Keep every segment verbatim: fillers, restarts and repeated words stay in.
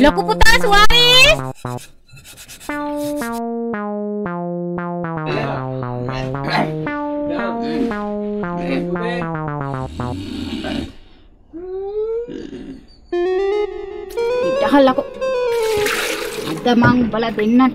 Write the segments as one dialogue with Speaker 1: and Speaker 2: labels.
Speaker 1: ලොකු පුතා සුවාරිස්. ඉතහලකෝ. අද මං බල දෙන්නට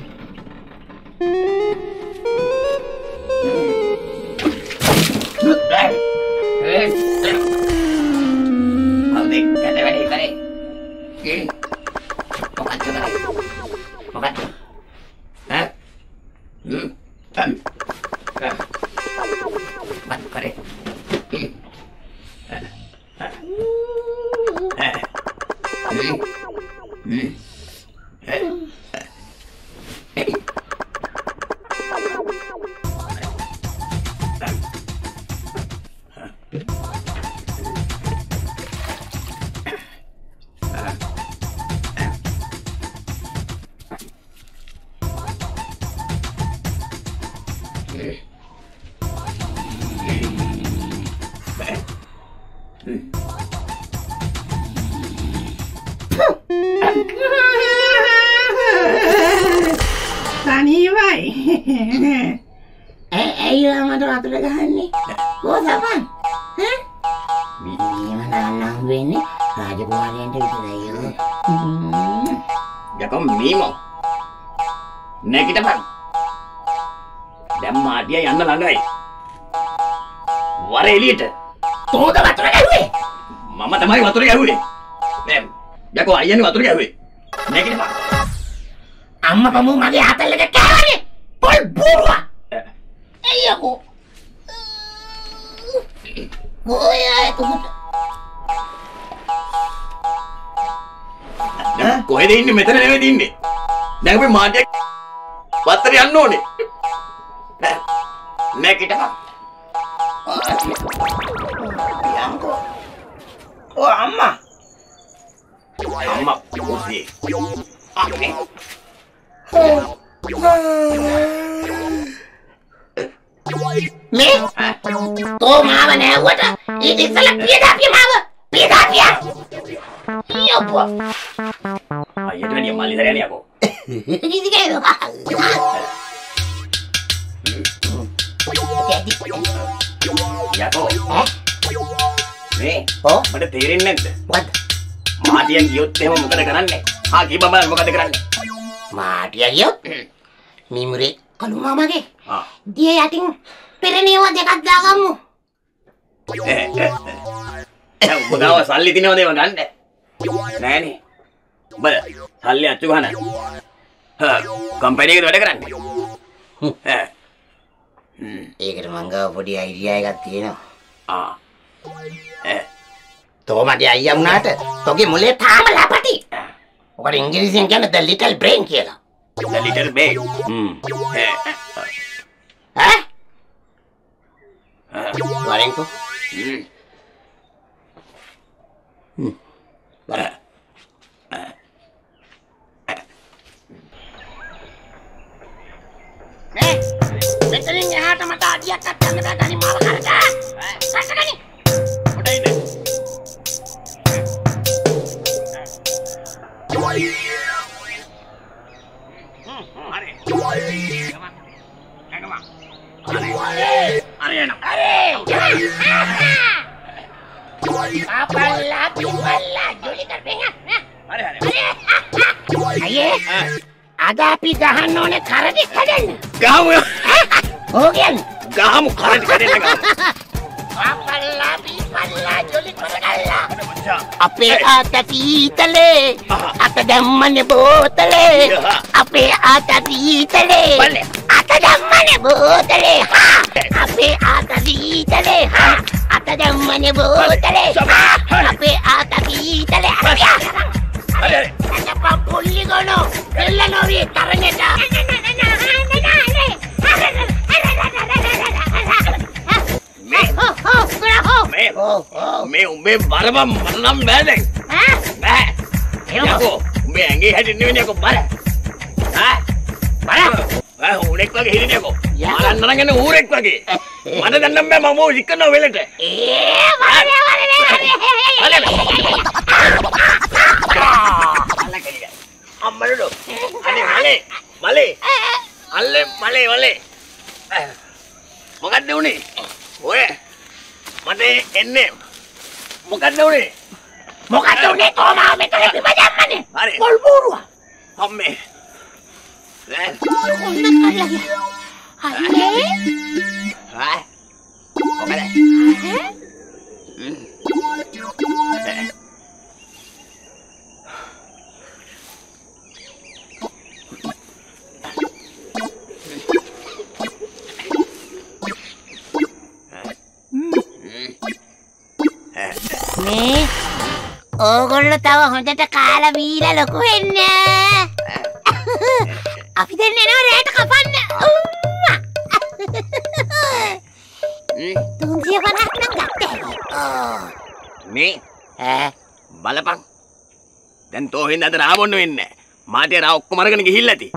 Speaker 1: අයියනේ වතුර ගැහුවේ නැගිටපන් අම්මා පමු මගේ හතල්ලක කෑවනේ පොල් බෝරුවා අයියෝ ඔයා තුමුට දැන් කොහෙද ඉන්නේ මෙතන නෙවෙයි ඉන්නේ දැන් අපි මාටියක් වත්තර යන්න ඕනේ නැගිටපන් යන්කෝ ඔය අම්මා අම්මා පොඩි අනේ මේ තෝ මාව නෑවට ඊට ඉස්සලා පියදාපිය මාව පියදාපිය යප්පා අයියට වැඩිය මල්ලි දරයනේ යකෝ කිසි කේද යකෝ මේ ඔව් මට තේරෙන්නේ නැද්ද මොකද්ද මාටියා ගියොත් එහෙම මොකද කරන්නේ? ආ කී බබා මොකද කරන්නේ? මාටියා ගියොත් මිමුරේ කළු මාමගේ. ආ. දිය යටින් පෙරණියව දෙකක් දාගමු. ඒ ඒ. ඔබ ගාව සල්ලි දිනවද ඒව ගන්න? නෑනේ. ඔබ සල්ලි අච්චු ගන්න. හා කම්පැනි එකේ වැඩ කරන්නේ. ඈ. ඒකට මං ගාව පොඩි අයිඩියා එකක් තියෙනවා. ආ. ඈ तो मटे अय्या उनाट तोगे मुले थाम लापटी और इंग्लिश में क्या ना द लिटिल ब्रेन किया द लिटिल ब्रेन हम्म है हैं वारें को हम्म हम्म वारा मैं बेटरिंग यहाँ टमाटर दिया कट करने का गानी मार कर का कट गानी उठाई दे ada api gahan none karadi kaden gahu ho gaya gahamu karadi kaden apalla pipalla joli karagalla ape ata pitale ata dammane botale ape ata pitale ata dammane botale ape ata pitale ata dammane botale ape ata pitale अरे अरे pulley गोनो पिल्ला नोवी तरनेटा मैं हो हो पूरा हो मैं हो मैं मैं बरबा मरनम बैले हां मैं देखो मैं अंगे है दिने ने को बर हां बर हां उनेक वगे हिरिने को मारन नरගෙන ඌරෙක් වගේ මට දන්නම් බෑ මම ඉක්කනවා වෙලට ඒ වරේ වරේ අම්මලු අනේ මලේ මලේ අල්ලේ මලේ මලේ මොකක්ද උනේ ඔය මට එන්නේ මොකක්ද උනේ මොකක්ද උනේ කොහොමද මෙතන පිපජම්මනේ හරි පොල් බෝරුවා අම්මේ ඈ ඔන්න කල්ලා අනේ ආ මොකද
Speaker 2: මේ ඕගොල්ලෝ තව හොඳට කාලා බීලා ලොකු වෙන්න. අපි දැන් එනවා රැට කපන්න. තුන්සිය පනහක් නම් ගත්තා.
Speaker 1: මේ ඈ බලපන්. දැන් තෝ හින්දා අද රා බොන්න වෙන්නේ නැහැ. මාතේ රා ඔක්කොම අරගෙන ගිහිල්ලා ඇති.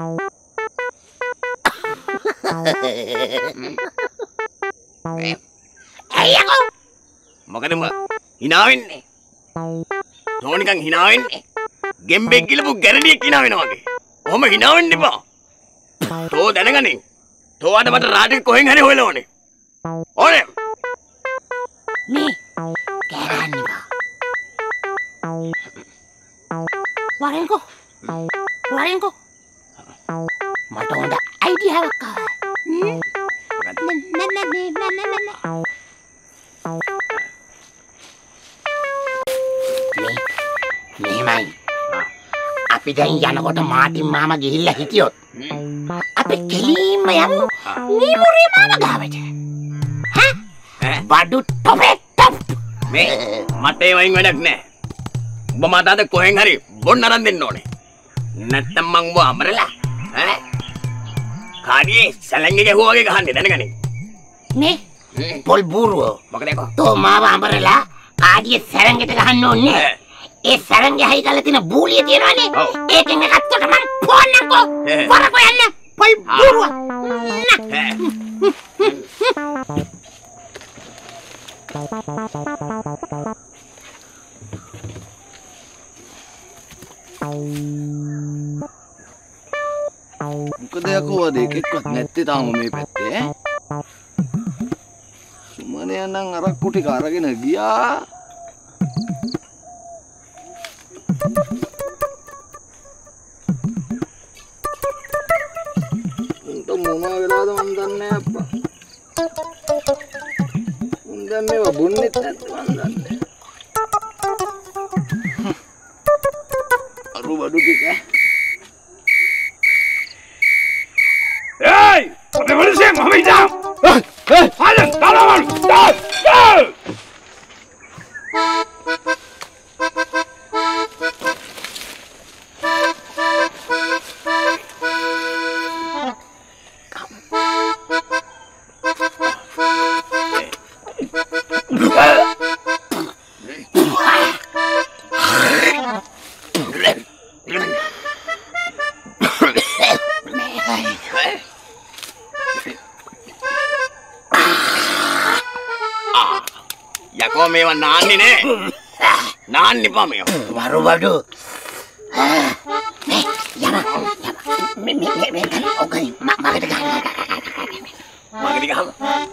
Speaker 2: අයියෝ
Speaker 1: මොකද මම hina වෙන්නේ? තෝ නිකන් hina වෙන්නේ. ගෙම්බෙක් ගිලපු ගැරඩියෙක් hina වෙනවා වගේ. ඔහොම hina වෙන්න එපා. තෝ දැනගනින්. තෝ අද මට රාටික කොහෙන් හරි හොයලා ඕනේ. ඕනේ.
Speaker 2: මේ කෑගන්න බා. වරෙන්කෝ. වරෙන්කෝ. මට හොඳ අයිඩියාවක් ආවා. නෑ නෑ නෑ නෑ නෑ. මෙහෙමයි. අපි දැන් යනකොට මාටින් මාමා ගිහිල්ලා හිටියොත් අපි කෙලින්ම යමු නීමුරේ මාමා ගාවට.
Speaker 1: ඈ
Speaker 2: බඩු ටොපේ ටොප්.
Speaker 1: මේ මට ඒ වයින් වැඩක් නෑ. ඔබ මට අද කොහෙන් හරි බොන්න අරන් දෙන්න ඕනේ. නැත්තම් මං ඔබ අමරලා ඈ කාඩියේ සැලංගෙ ගැහුවා වගේ ගහන්නේ දැනගනින්.
Speaker 2: මේ පොල් බූරුවෝ
Speaker 1: මොකද ඒක?
Speaker 2: තෝ මාව අමරලා කාඩියේ සැලංගෙට ගහන්න ඕනේ. ඒ සැලංගේ හයි ගාලා තියෙන බූලිය තියෙනවනේ. ඒකෙන් එකක් තොට මං ෆෝන්නම්කෝ. වරකෝ යන්න. පොල් බූරුවා.
Speaker 3: මොකද යකෝ අද එකෙක්වත් නැත්තේ තාම මේ පැත්තේ. සුමනේ නම් අරක්කු ටික අරගෙන ගියා. උන්ට මොනවා වෙලාද මන් දන්නේ අප්පා. උන් දැන් මේවා බොන්නෙත් නැද්ද මන් දන්නේ. අරු බඩු ටික
Speaker 4: Hey! What is it? Mommy down! Hey! Hey! Alan! Alan! Go! Go!
Speaker 1: යකෝ මේවා නාන්නේ නේ. නාන්න එපා මේවා.
Speaker 2: වරු බඩු. මේ යම යම මේ මේ මේ කන ඔකයි මගට ගන්න.
Speaker 1: මගට ගහම.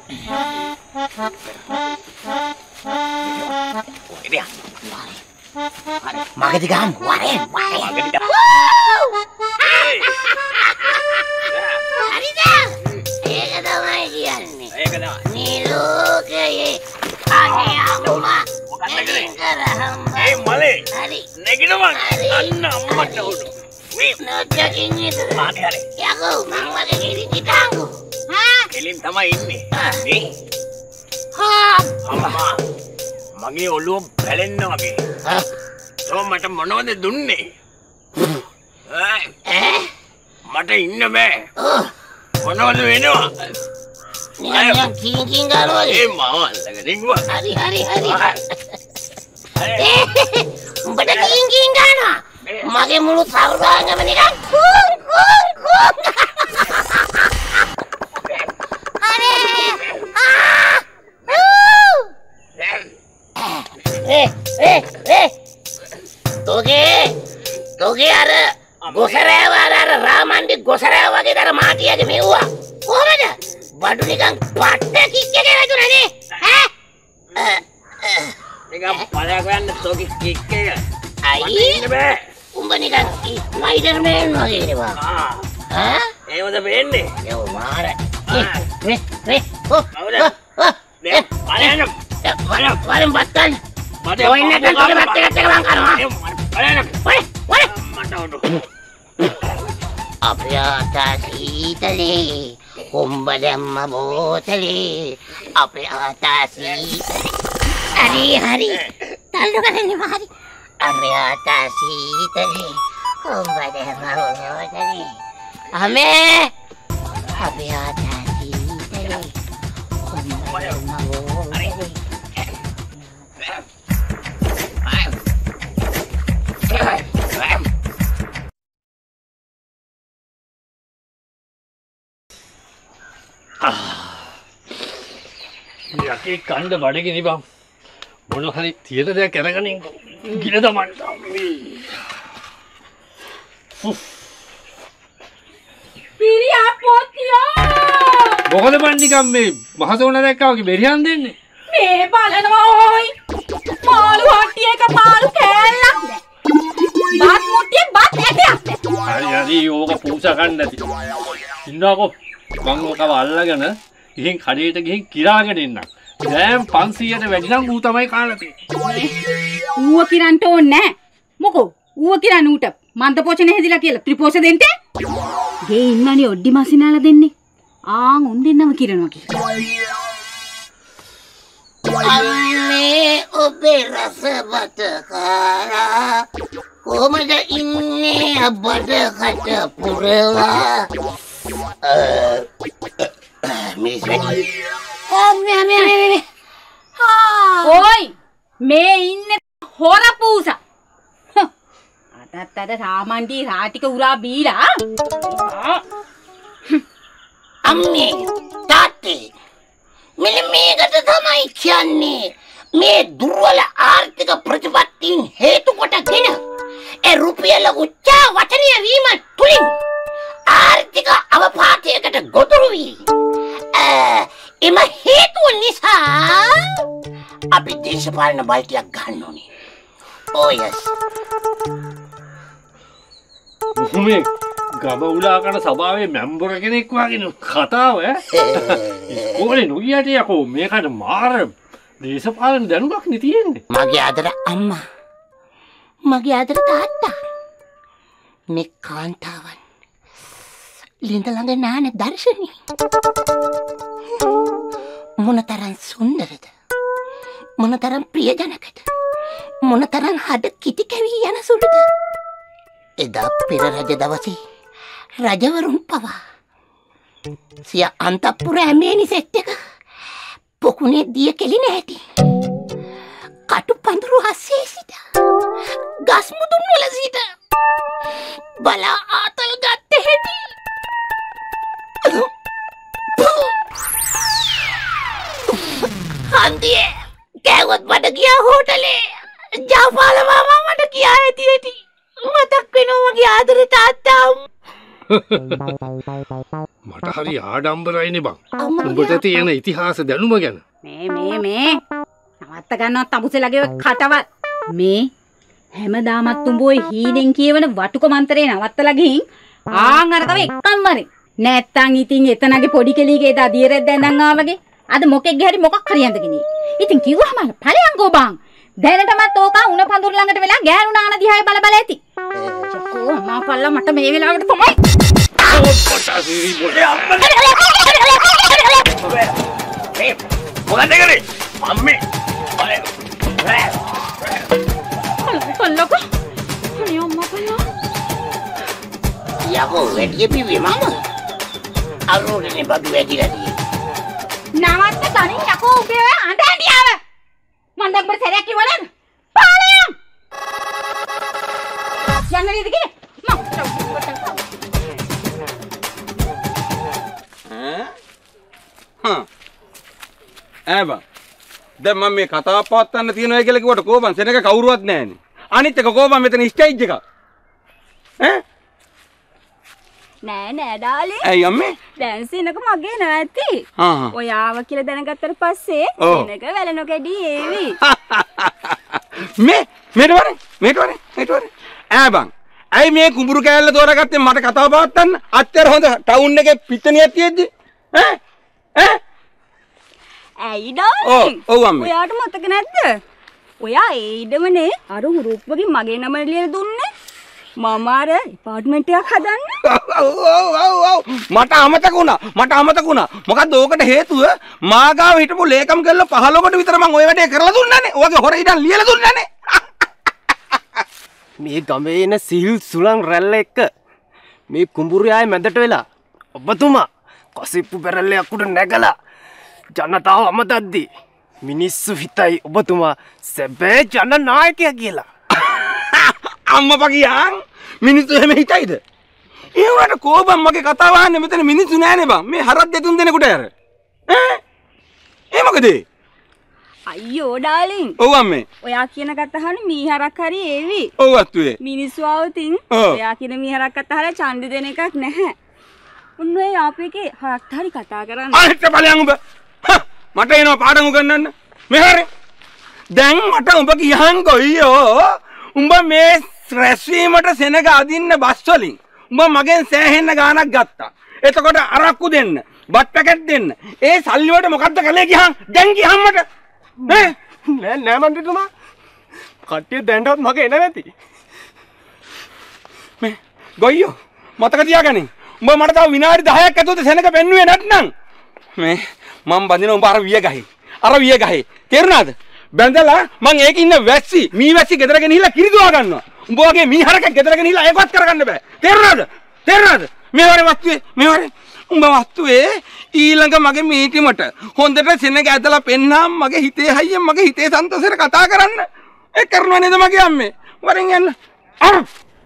Speaker 1: ඉතියා.
Speaker 2: මගට ගහම වරේ වරේ.
Speaker 1: මගට ගහම.
Speaker 2: හරිද? ඒක තමයි කියන්නේ.
Speaker 1: ඒක තමයි.
Speaker 2: මේ ලෝකයේ අනේ අම්මා
Speaker 1: ඒ මලේ
Speaker 2: හරි
Speaker 1: නැගිනමන් අන්න අම්මට උඩු මේ
Speaker 2: නොජකින් ඉතල
Speaker 1: මාතේ හරි
Speaker 2: යකෝ මං වගේ කිරි කිටාංගු හා
Speaker 1: කෙලින් තමයි ඉන්නේ මේ
Speaker 2: හා
Speaker 1: අම්මා මගේ ඔළුව බැලෙන්න වගේ තෝ මට මොනවද දුන්නේ ඈ මට ඉන්න බෑ මොනවද වෙනවා
Speaker 2: නිකන් කින් කින් ගානවා
Speaker 1: ඒ මාවල්ලක දිග්වා
Speaker 2: හරි හරි හරි උඹට කින් කින් ගානවා මගේ මුළු සර්වාංගම නිකන් කුන් කුන් කුන් අනේ ආ ඒ ඒ ඒ තෝගේ තෝ ඔගේ අර ගොසරෑව අර අර රාමණ්ඩි ගොසරෑව වගේ දර මාටියගේ මෙව්වා. කොහමද? බඩු නිකන් පට්ට කික් එකේ වැදුනනේ. ඈ?
Speaker 1: නිකන් පළයක් යන්න තෝකි කික් එක.
Speaker 2: අයියේ.
Speaker 1: ඉන්න බෑ.
Speaker 2: උඹ නිකන් ස්පයිඩර්මෑන් වගේ නෙවා.
Speaker 1: ආ.
Speaker 2: ඈ?
Speaker 1: ඒවද වෙන්නේ?
Speaker 2: යෝ මාර. මේ මේ ඔ
Speaker 1: කවුද? මේ පළයන්
Speaker 2: වල වලෙන් බත්තන්.
Speaker 1: මට
Speaker 2: ඔය ඉන්න කන්ටේ බත් එකත් එක මං කරනවා.
Speaker 1: පළයන්
Speaker 2: ඔය ඔය
Speaker 1: මට උඩු.
Speaker 2: අපේ ආතා සීතලේ කොම්බ දැම්ම බෝතලේ අපේ ආතා සීතලේ හරි හරි තල්ලු කරන්නේ හරි අපේ ආතා සීතලේ කොම්බ දැම්ම බෝතලේ අමේ අපේ ආතා සීතලේ කොම්බ දැම්ම බෝතලේ
Speaker 4: යකේ කණ්ඩ බඩගිනි බං මොන හරි තියෙන දෙයක් අරගෙන ගිල දමන්න.
Speaker 5: පිරියා පොතියෝ
Speaker 4: මොකද බං නිකන් මේ මහසෝන දැක්කා වගේ බෙරියන් දෙන්නේ.
Speaker 5: මේ බලනවා ඕයි මාළු හට්ටිය එක මාළු කෑල්ලක් නෑ. බත් මුට්ටිය බත් ඇටයක් නෑ.
Speaker 4: හරි හරි ඕක පූසා ගන්න නැති. ඉන්නකෝ මං ඕකව අල්ලගෙන ඉතින් කඩේට ගිහින් කිරාගෙන ඉන්නම්. දැන් පන්සීයට වැඩි නම් ඌ තමයි කාලා තියෙන්නේ.
Speaker 5: ඌව කිරන්ට ඕනේ නෑ. මොකෝ ඌව කිරන්න ඌට මන්ද පෝෂණ හැදිලා කියලා ත්‍රිපෝෂ දෙන්න. ගේ ඉන්නනේ ඔඩ්ඩි මසිනාලා දෙන්නේ. ආන් උන් දෙන්නම කිරනවා කියලා.
Speaker 2: අම්මේ ඔබේ රසබත කාලා කොහමද ඉන්නේ බඩකට පුරවා මිස් වැඩි අම්මේ මේ මේ
Speaker 5: ඕයි මේ ඉන්නේ හොර පූසා. අතත් අද රාමණ්ඩි රාටික උරා බීලා
Speaker 2: අම්මේ තාත්තේ මෙන්න මේකට තමයි කියන්නේ මේ දුර්වල ආර්ථික ප්‍රතිපත්තීන් හේතු කොටගෙන ඒ රුපියල උච්චා වචනීය වීම තුලින් ආර්ථික අවපාතයකට ගොදුරු වී එම හේතුව නිසා අපි දේශපාලන බලයක් ගන්න ඕනේ. Oh yes.
Speaker 4: මේ ගම උලා කරන සභාවේ මැම්බර කෙනෙක් වගේ කතාව ඈ. ඕනේ නොගියට යකෝ මේකට මාර දේශපාලන දැනුමක් නේ තියෙන්නේ.
Speaker 2: මගේ ආදර අම්මා මගේ ආදර තාත්තා මේ කාන්තාවන් ලිඳ ළඟ නාන දර්ශනී මොනතරම් සුන්දරද මොනතරම් ප්‍රියජනකද මොනතරම් හද කිටි කැවී යන සුළුද. එදා පෙර රජ දවසේ රජවරුන් පවා සිය අන්තපුර ඇමේනි සෙට් එක පොකුණේ දිය කෙලින හැටි කටු පඳුරු හස්සේ සිට ගස් මුදුන් වල සිට බලා ආතල් ගත්ත හැටි හන්දියේ කෑවොත් බඩ ගියා හෝටලේ ජාපාල මාමා මට කියා ඇති ඇති මතක් වෙනවා මගේ ආදර තාත්තා.
Speaker 4: මට හරි ආඩම්බරයිනේ බං. උඹට තියෙන ඉතිහාස දැනුම ගැන.
Speaker 5: මේ මේ මේ නවත්ත ගන්නවත් තමුසෙලගේ කටවත් මේ හැමදාමත් උඹ ඔය හීනෙන් කියවන වටුක මන්තරේ නවත්තලා ගිහින් ආන් අර තව එක්කම්මරේ නැත්තම් ඉතින් එතනගේ පොඩි කෙලීගේ දා දියරෙක් දැන්නම් ආවගේ අද මොකෙක්ගේ හරි මොකක් හරි යඳගෙන ඉතින් කිව්වම ඵලයන් ගෝ බං දැනටමත් ඕක උණ පඳුර ළඟට වෙලා ගෑනු නාන දිහායි බල බල ඇති. චකෝ අම්මා පල්ලා මට මේ වෙලාවට තමයි
Speaker 1: මොකද කරේ අම්මේ
Speaker 5: පල්ලක අනේ අම්මා පල්ලා
Speaker 2: යකෝ වැඩි පිවි මම අරුණනේ බඩු වැඩිලා තියෙන්නේ.
Speaker 5: නවත්ත තනින් යකෝ උඹේ ඔය අඬ ඇඬියාව මන් දැන් උඹට සැරයක් කිව්වා නේද? පාලයන් යන්න නේද කියේ මම
Speaker 6: ඈ බං දැන් මම මේ කතාව පවත්වන්න තියනවා කියලා කිව්වට කොහොමද සෙනක කවුරුවත් නැහැනේ. අනිත් එක කොහොමද මෙතන ස්ටේජ් එක ඈ
Speaker 5: නෑ නෑ ඩාලි.
Speaker 6: ඇයි අම්මේ?
Speaker 5: දැන් සෙනක මගේ නැති.
Speaker 6: හා හා.
Speaker 5: ඔයාව කියලා දැනගත්තට පස්සේ
Speaker 6: ඔව්.
Speaker 5: සෙනක වැලනො කැඩි ඒවි.
Speaker 6: මේ මේට වරේ මේට වරේ මේට වරේ ඈ බං ඇයි මේ කුඹුරු කෑල්ල තෝරාගත්තේ මට කතාව පවත්වන්න අත්තර හොඳ ටවුන් එකේ පිටනියක් තියෙද්දි ඈ ඈ
Speaker 5: ඇයි ඩාලි?
Speaker 6: ඔව් ඔව් අම්මේ
Speaker 5: ඔයාට මතක නැද්ද? ඔයා ඒ ඉඩමනේ අර හුරුප් වගේ මගේ නම ලියලා දුන්නේ. මම අර ඇපාර්ට්මන්ට් එකක් හදන්න.
Speaker 6: ඔව් ඔව් ඔව් ඔව් මට අමතක වුණා මට අමතක වුණා මොකද්ද ඕකට හේතුව මාගාව හිටපු ලේකම් කෙල්ල පහළොවට විතර මං ওই වැඩේ කරලා දුන්නානේ ඔයගේ හොර ඉඩම් ලියලා දුන්නානේ
Speaker 7: මේ ගමේ එන සිල් සුලං රැල්ල එක්ක මේ කුඹුරියායේ මැදට වෙලා ඔබතුමා කසිප්පු බැරල්ලයක් උඩ නැගලා ජනතාව අමතද්දී මිනිස්සු හිතයි ඔබතුමා සැබෑ ජනනායකයා කියලා.
Speaker 6: අම්මපා කියන් මිනිස්සු එහෙම හිතයිද? ඒ වුණාට කෝබම් මගේ කතාව අහන්නේ මෙතන මිනිස්සු නෑනේ බං. මේ හරක් දෙතුන් දෙනෙකුට අර. ඈ? ඒ මොකද?
Speaker 5: අයියෝ ඩාලින්.
Speaker 6: ඔව් අම්මේ.
Speaker 5: ඔයා කියන කතාවනේ මීහරක් හරි ඒවි.
Speaker 6: ඔව් අත්තුවේ.
Speaker 5: මිනිස්සු ආවතින්
Speaker 6: ඔව්.
Speaker 5: ඔයා කියන මීහරක් කතාවල ඡන්ද දෙන එකක් නැහැ. උන් ඔය ආපේකේ හරක් හරි කතා කරන්නේ.
Speaker 6: අහිට බලයන් උඹ. හා, මට එනවා පාඩම් උගන්වන්න. මෙහෙරේ. දැන් මට උඹ කියහන් ගොයියෝ. උඹ මේ රැස්වීමට සෙනග අදින්න බස් වලින් උඹ මගෙන් සෑහෙන්න ගාණක් ගත්තා. එතකොට අරක්කු දෙන්න, බත් පැකට් දෙන්න. ඒ සල්ලි වලට මොකද්ද කළේ කියහන්? දැන් කියහන් මට. ඈ
Speaker 7: නෑ නෑ මන්ත්‍රීතුමා. කට්ටිය දැන්වත් මගේ එන නැති.
Speaker 6: මේ ගොයියෝ මතක තියාගනින්. උඹ මට තව විනාඩි දහයක් ඇතුළත සෙනග පෙන්නුවේ නැත්නම් මේ මම බඳින උඹ අර විය ගහේ. අර විය ගහේ. තේරුණාද? බැඳලා මං ඒක ඉන්න වැස්සි මී වැස්සි ගෙදර ගෙනහිල්ලා කිරිදුවා ගන්නවා. උඹ වගේ මී හරකෙක් ගෙදර ගෙනහිල්ලා ඒකවත් කරගන්න බෑ. තේරුණාද? තේරුණාද? මේ වරේ වස්තුවේ මේ වරේ උඹ වස්තුවේ ඊළඟ මගේ මීටිමට හොඳට සෙනග ඇදලා පෙන්නාම් මගේ හිතේ හයියෙන් මගේ හිතේ සන්තෝෂෙට කතා කරන්න. ඒ කරනවා නේද මගේ අම්මේ? වරෙන් යන්න. අර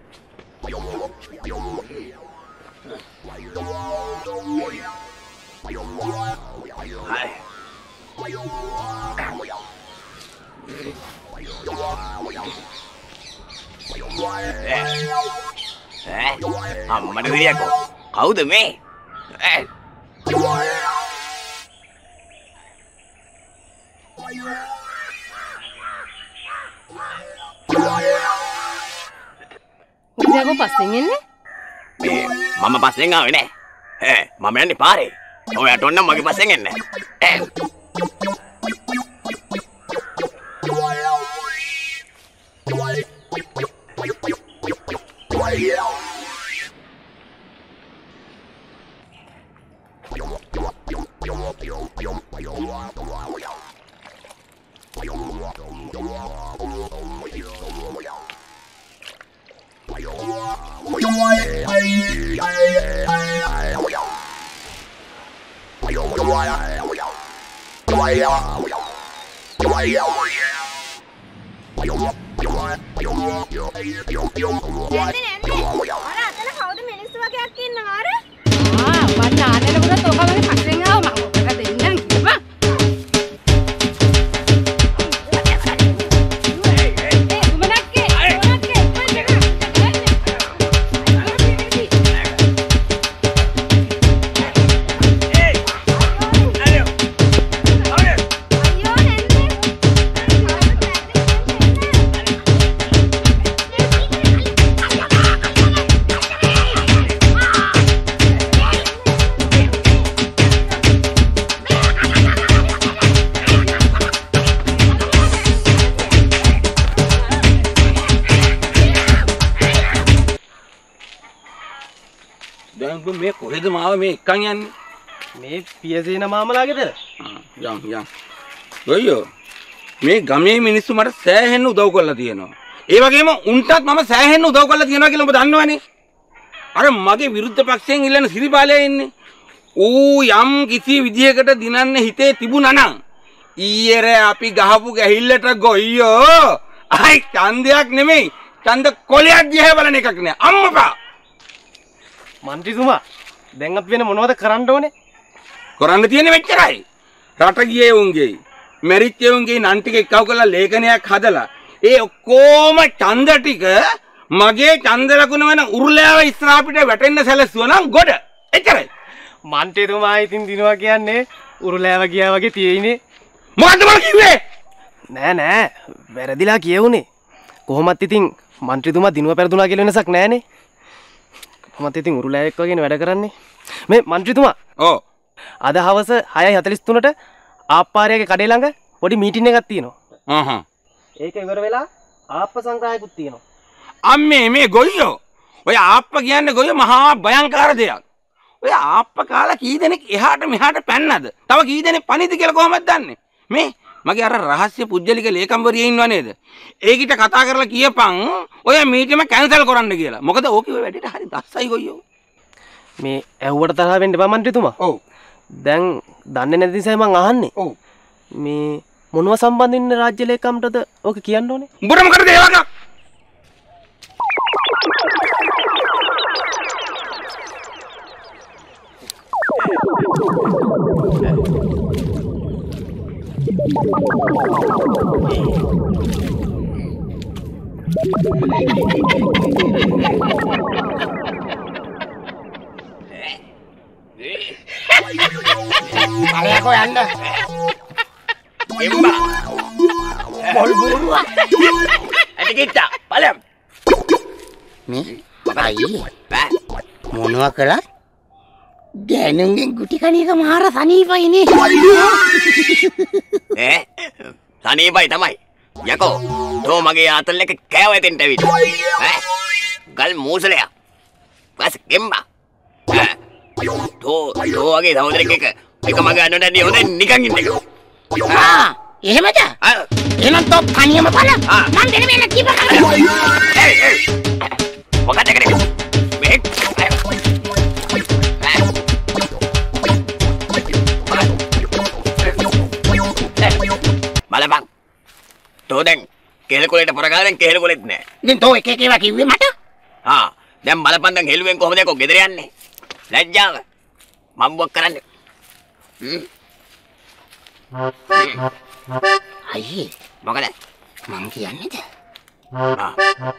Speaker 1: අම්මට දිරියකෝ කවුද මේ? ඈ
Speaker 8: උදේව පස්සෙන් එන්නේ?
Speaker 1: මේ මම පස්සෙන් ආවේ නෑ. ඈ මම යන්නේ පාරේ. ඔයාට ඕන නම් මගේ පස්සෙන් එන්න. ඈ
Speaker 8: ආ මට ආනෙලකට තෝක වගේ පස්සෙන් ආව මම ඔකට දෙන්නම් කිව්වා. ඒ දුමනක්කේ දුමනක්කේ
Speaker 6: දැන් උඹ මේ කොහෙද මාව මේ එක්කන් යන්නේ?
Speaker 7: මේ පියසේන මාමලාගෙද?
Speaker 6: යම් යම්. ගොයියෝ මේ ගමේ මිනිස්සු මට සෑහෙන්න උදව් කරලා තියෙනවා. ඒ වගේම උන්ටත් මම සෑහෙන්න උදව් කරලා තියෙනවා කියලා ඔබ දන්නවනේ. අර මගේ විරුද්ධ පක්ෂයෙන් ඉල්ලන සිරිපාලයා ඉන්නේ. ඌ යම් කිසි විදියකට දිනන්න හිතේ තිබුණා නම් ඊයේ අපි ගහපු ගැහිල්ලට ගොයියෝ අයි ඡන්දයක් නෙමෙයි ඡන්ද කොලයක් දිහා බලන එකක් නෑ අම්මපා.
Speaker 7: මන්ත්‍රීතුමා දැන් අපි වෙන මොනවද කරන්න ඕනේ?
Speaker 6: කරන්න තියෙන්නේ මෙච්චරයි. රට ගියේ උන්ගේ මැරිච්ච උන්ගේ නන් ටික එක්කව කරලා ලේඛනයක් හදලා ඒ ඔක්කොම ඡන්ද ටික මගේ ඡන්ද ලකුණ වෙන උරුලෑව ඉස්සරහ පිට වැටෙන්න සැලසුවා නම් ගොඩ. එච්චරයි.
Speaker 7: මන්ත්‍රීතුමා ඉතින් දිනවා කියන්නේ උරුලෑව ගියා වගේ තියෙන්නේ.
Speaker 6: මොකද්ද මම කිව්වේ?
Speaker 7: නෑ නෑ වැරදිලා කියවුනේ. කොහොමත් ඉතින් මන්ත්‍රීතුමා දිනුව පෙරදුනා කියලා වෙනසක් නෑනේ. කොහොමත් ඉතින් උරුලෑවෙක් වගේනේ වැඩ කරන්නේ. මේ මන්ත්‍රීතුමා.
Speaker 6: ඔව්.
Speaker 7: අද හවස හයයි හතළිස් තුනට ආප්පාරයාගේ කඩේ ළඟ පොඩි මීටින් එකක් තියෙනවා.
Speaker 6: හ්ම්.
Speaker 7: ඒක ඉවර වෙලා ආප්ප සංග්‍රහයකුත් තියෙනවා.
Speaker 6: අම්මේ මේ ගොයියෝ. ඔය ආප්ප කියන්නේ ගොයියෝ මහා භයංකාර දෙයක්. ඔය ආප්ප කාලා කී දෙනෙක් එහාට මෙහාට පැන්නද? තව කී දෙනෙක් පණිද කියලා කොහොමද දන්නේ? මේ මගේ අර රහස්‍ය පුජ්‍යලික ලේකම්වරිය ඉන්නව නේද? ඒකිට කතා කරලා කියපන් ඔය මීටිම කැන්සල් කරන්න කියලා. මොකද ඕකේ ඔය වැඩේට හරි දස්සයි ගොයියෝ.
Speaker 7: මේ ඇහුවට තරහ වෙන්න එපා මන්ත්‍රීතුමා.
Speaker 6: ඔව්.
Speaker 7: දැන් දන්නේ නැති නිසා මං අහන්නේ.
Speaker 6: ඔව්.
Speaker 7: මේ මොනව සම්බන්ධින්න රාජ්‍ය ලේකම්ටද ඕක කියන්න ඕනේ?
Speaker 6: උඹට මොකටද ඒ වගේ?
Speaker 2: Kalian yන්න.
Speaker 1: එම්බා.
Speaker 2: පොල් බෝරුවා.
Speaker 1: ඇටි කිට්ටා. බලම්.
Speaker 2: මේ අයියේ මොනවා කළා? දැනුන්ගෙන් ගුටි කණ එක මාර සනීපයිනේ.
Speaker 1: ඈ සනීපයි තමයි. යකෝ තෝ මගේ ආතල් එක කෑව එතෙන්ට ඇවිත්. ඈ ගල් මූසලයක්. බස් ගෙම්බා. ඈ තෝ තෝ වගේ සහෝදරෙක් එක එක මග අන්නට ඇදී හොඳ නිකන් ඉන්න එක.
Speaker 2: ආ එහෙමද? එහෙනම් තෝ කණියම බල. මං දෙන මේල කීප කරා.
Speaker 1: ඒ ඒ මොකද කරන්නේ? මේ බලපන්. තෝ දැන් කෙහෙල් කොලේට පොර ගාලා දැන් කෙහෙල් කොලෙත් නෑ.
Speaker 2: ඉතින් තෝ එක එක ඒවා කිව්වේ මට?
Speaker 1: ආ දැන් බලපන් දැන් හෙළුවෙන් කොහොමද යකෝ ගෙදර යන්නේ? ලැජ්ජාව. මම්බුවක් කරන්නේ. හ්ම්.
Speaker 2: අයියේ
Speaker 1: මොකද?
Speaker 2: මං කියන්නේද?
Speaker 1: ආ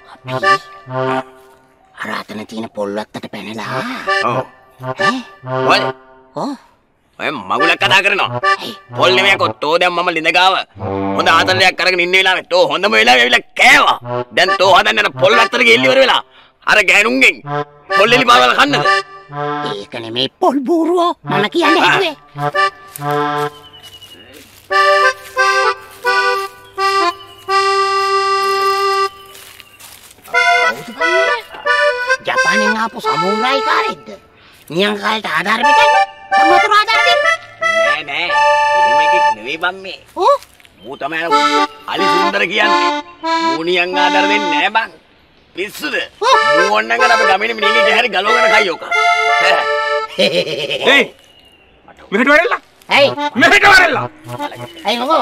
Speaker 2: අර අතන තියෙන පොල් වත්තට පැනලා.
Speaker 1: ඔව්.
Speaker 2: ඈ?
Speaker 1: මොකද?
Speaker 2: ඔව්.
Speaker 1: ඔය මගුලක් කතා කරනවා. පොල් නෙමෙයි අකෝ තෝ දැන් මම ලිඳ ගාව. හොඳ ආතල්ලයක් අරගෙන ඉන්න වෙලාවේ තෝ හොඳම වෙලාවේ ඇවිල්ලා කෑවා. දැන් තෝ හදන්න යන පොල් වත්තට ගිහින් ඉවර වෙලා අර ගෑනුන්ගෙන් පොල් එලි පාවල කන්නද?
Speaker 2: ඒක නෙමෙයි පොල් බෝරුවෝ මම කියන්නේ හිතුවේ. ජපානෙන් ආපු සමුරායි කාරෙක්ද? නියං කාලේට ආධාර පිටන්නේ? තමතර ආධාර දෙන්න?
Speaker 1: නෑ නෑ. එහෙම එකෙක් නෙවෙයි බම් මේ.
Speaker 2: ඔව්.
Speaker 1: මූ තමයි අලි සුන්දර කියන්නේ. මූ නියං ආධාර දෙන්නේ නෑ බං. පිස්සුද? මූ ඕන්නම් අර අපි ගමේ මිනිහගේ හැරි ගලවගෙන කයියෝක.
Speaker 6: ඒ මෙහෙට වරෙල්ලා.
Speaker 2: ඇයි?
Speaker 6: මෙහෙට වරෙල්ලා.
Speaker 2: ඇයි මොකෝ?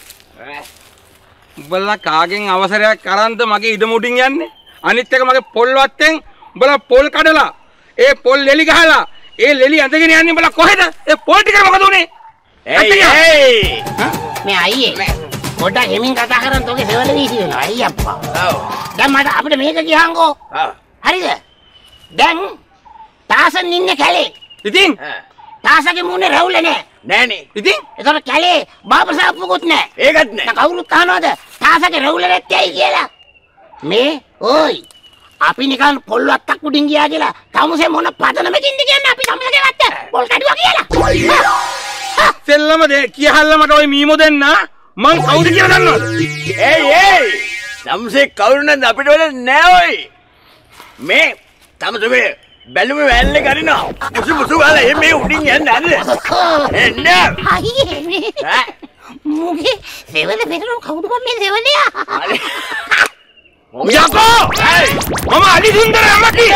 Speaker 6: උඹලා කාගෙන් අවසරයක් අරන්ද මගේ ඉඩම උඩින් යන්නේ? අනිත් එක මගේ පොල් වත්තෙන් උඹලා පොල් කඩලා ඒ පොල් ලෙලි ගහලා ඒ ලෙලි ඇඳගෙන යන්නේ උඹලා කොහෙද? ඒ පොල් ටික මොකද උනේ?
Speaker 1: ඒයි ඒයි.
Speaker 2: මේ අයියේ පොඩ්ඩක් හෙමින් කතා කරන් තෝගේ දෙවල වීසි වෙනවා අයියප්පා.
Speaker 1: ඔව්.
Speaker 2: දැන් මට අපිට මේක ගියහන්කෝ.
Speaker 1: ආ.
Speaker 2: හරිද? දැන් තාසන් ඉන්නේ කැලේ.
Speaker 6: ඉතින්
Speaker 2: තාසගේ මූණේ රැවුල නෑ.
Speaker 1: නෑනේ.
Speaker 6: ඉතින්
Speaker 2: ඒතර කැලේ බාපසාප්පුකුත් නෑ.
Speaker 1: ඒකත් නෑ.
Speaker 2: දැන් කවුරුත් අහනවද තාසගේ රැවුල නැත්තේයි කියලා? මේ ඕයි අපි නිකන් පොල් වත්තක් උඩින් ගියා කියලා තමුසේ මොන පදනමකින්ද කියන්නේ අපි තමුසේගේ වත්ත පොල් කඩුවා කියලා.
Speaker 6: සෙල්ලම දෙ කියහල්ලා මට ওই මීමෝ දෙන්න මං කවුද කියලා දන්නවද?
Speaker 1: ඒයි ඒයි. සම්සේ කවුරු නැද්ද අපිට වල නෑ ඔයි. මේ තමතුගේ බැලුමේ වැල්ලේ කරිනවා. මුසු මුසු ගාලා එමේ උඩින් යන්න හරිද? එන්න.
Speaker 2: අයියේ මේ
Speaker 1: ඈ
Speaker 2: මුගේ සෙවල බෙරන කවුද මේ සෙවලයා?
Speaker 6: යකෝ! මම අලි සුන්දර අම්මකි.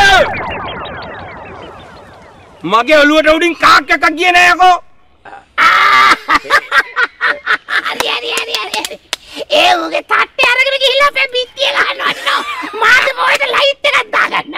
Speaker 6: මගේ ඔළුවට උඩින් කාක් එකක් ගියේ නෑ යකෝ.
Speaker 2: හරි හරි හරි හරි. ඒ උගේ තට්ටේ අරගෙන ගිහිල්ලා අපේ පිටිය ගහනවා නෝ. මාත් මොකද ලයිට් එකක් දාගන්න.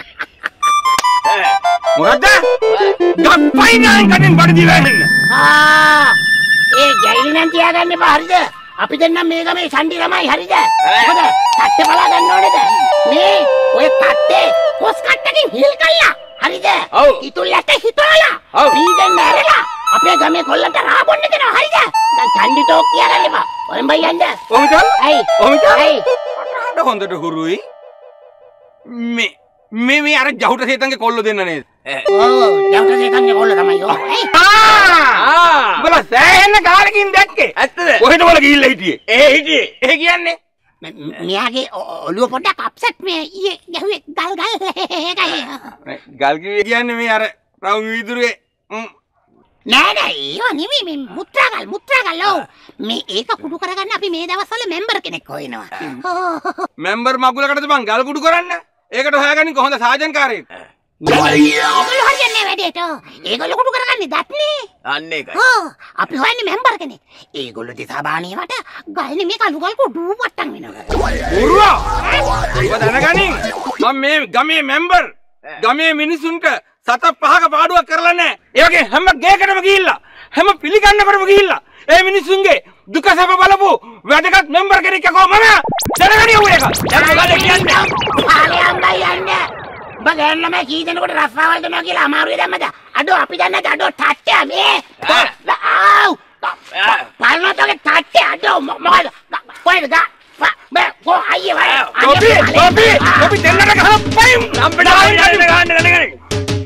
Speaker 6: මොකද්ද? ගප්පයි නෑ කඩෙන් බඩ දිවෙන්න.
Speaker 2: ආ ඒ ජයිලි නම් තියාගන්න එපා හරිද? අපි දෙන්නම් මේ ගමේ සම්ඩි ළමයි හරිද? මොකද තට්ටේ බලා ගන්න ඕනේද? මේ ඔය තත්තේ කොස් කට්ටකින් හිල් කළා. හරිද?
Speaker 6: ඔව්.
Speaker 2: ඉතුල්ලට හිතවලා.
Speaker 6: ඔව්.
Speaker 2: පීඩෙන් නැරලා අපේ ගමේ කොල්ලන්ට රා බොන්න දෙනවා. හරිද? දැන් චන්ඩි ටෝක් කියගන්න එපා. ඔරෙන් බයි යන්න.
Speaker 6: ඔමිතල්
Speaker 2: ඇයි?
Speaker 6: ඔමිතල්
Speaker 2: ඇයි?
Speaker 6: අර හොඳට හුරුයි මේ මේ මේ අර ජහුට සේතන්ගේ කොල්ල දෙන්න නේද?
Speaker 2: ඔව් ජහුට සේතන්ගේ කොල්ල තමයි ඔව්.
Speaker 6: ආ උඹලා සෑහෙන කාලෙකින් දැක්කේ. ඇත්තද? කොහෙද උඹලා ගිහිල්ලා හිටියේ? ඒ හිටියේ. ඒ කියන්නේ
Speaker 2: මෙයාගේ ඔළුව පොඩ්ඩක් අප්සෙට් මේ ඊයේ ගැහුවේ ගල් ගල් ඒකයි.
Speaker 6: ගල් කිව්වේ කියන්නේ මේ අර රවුම් විදුරුවේ
Speaker 2: නෑ නෑ ඒව නෙමෙයි මේ මුත්‍රාගල් මුත්‍රාගල් ඔව්. මේ ඒක කුඩු කරගන්න අපි මේ දවස්වල මෙම්බර් කෙනෙක් හොයනවා.
Speaker 6: මෙම්බර් මගුලකටද බං ගල් කුඩු කරන්න? ඒකට හොයාගන්නේ කොහොමද සාජන් කාර්යයක්?
Speaker 2: ඒගොල්ලෝ හරියන්නේ වැඩේට. ඒගොල්ලෝ කුඩු කරගන්නේ දත්නේ.
Speaker 1: අන්න ඒකයි.
Speaker 2: ඔව් අපි හොයන්නේ මෙම්බර් කෙනෙක්. ඒගොල්ලෝ දිසා බාණේවට ගල් නෙමේ කළු ගල් කුඩු වට්ටම් වෙනවා.
Speaker 6: උරුවා! ඔබ දැනගනින් මම මේ ගමේ මෙම්බර් ගමේ මිනිසුන්ට සත පහක පාඩුවක් කරලා නැහැ. ඒ වගේ හැම ගේකටම ගිහිල්ලා හැම පිළිගන්නකටම ගිහිල්ලා ඒ මිනිසුන්ගේ දුක සැප බලපු වැදගත් මෙම්බර් කෙනෙක් යකෝ මම දැනගනින් ඔය එක. දැන් මොකද කියන්නේ?
Speaker 2: කාලේ අම්බයි යන්නේ. ඔබ ගෑන්න මම කී දෙනකොට රස්සාවල් දෙනවා කියලා අමාරුවේ දැම්මද? අඩෝ අපි දන්නේ නැද අඩෝ තාත්තයා මේ. ආව්. පාලනතෝගේ තාත්තයා අඩෝ මොකද? කොහෙද ගා? බෑ කො අයියේ වයි.
Speaker 6: කොපි කොපි කොපි දෙන්නට ගහපයිම්. අපිට ආයෙත් ගන්න දැනගනින්.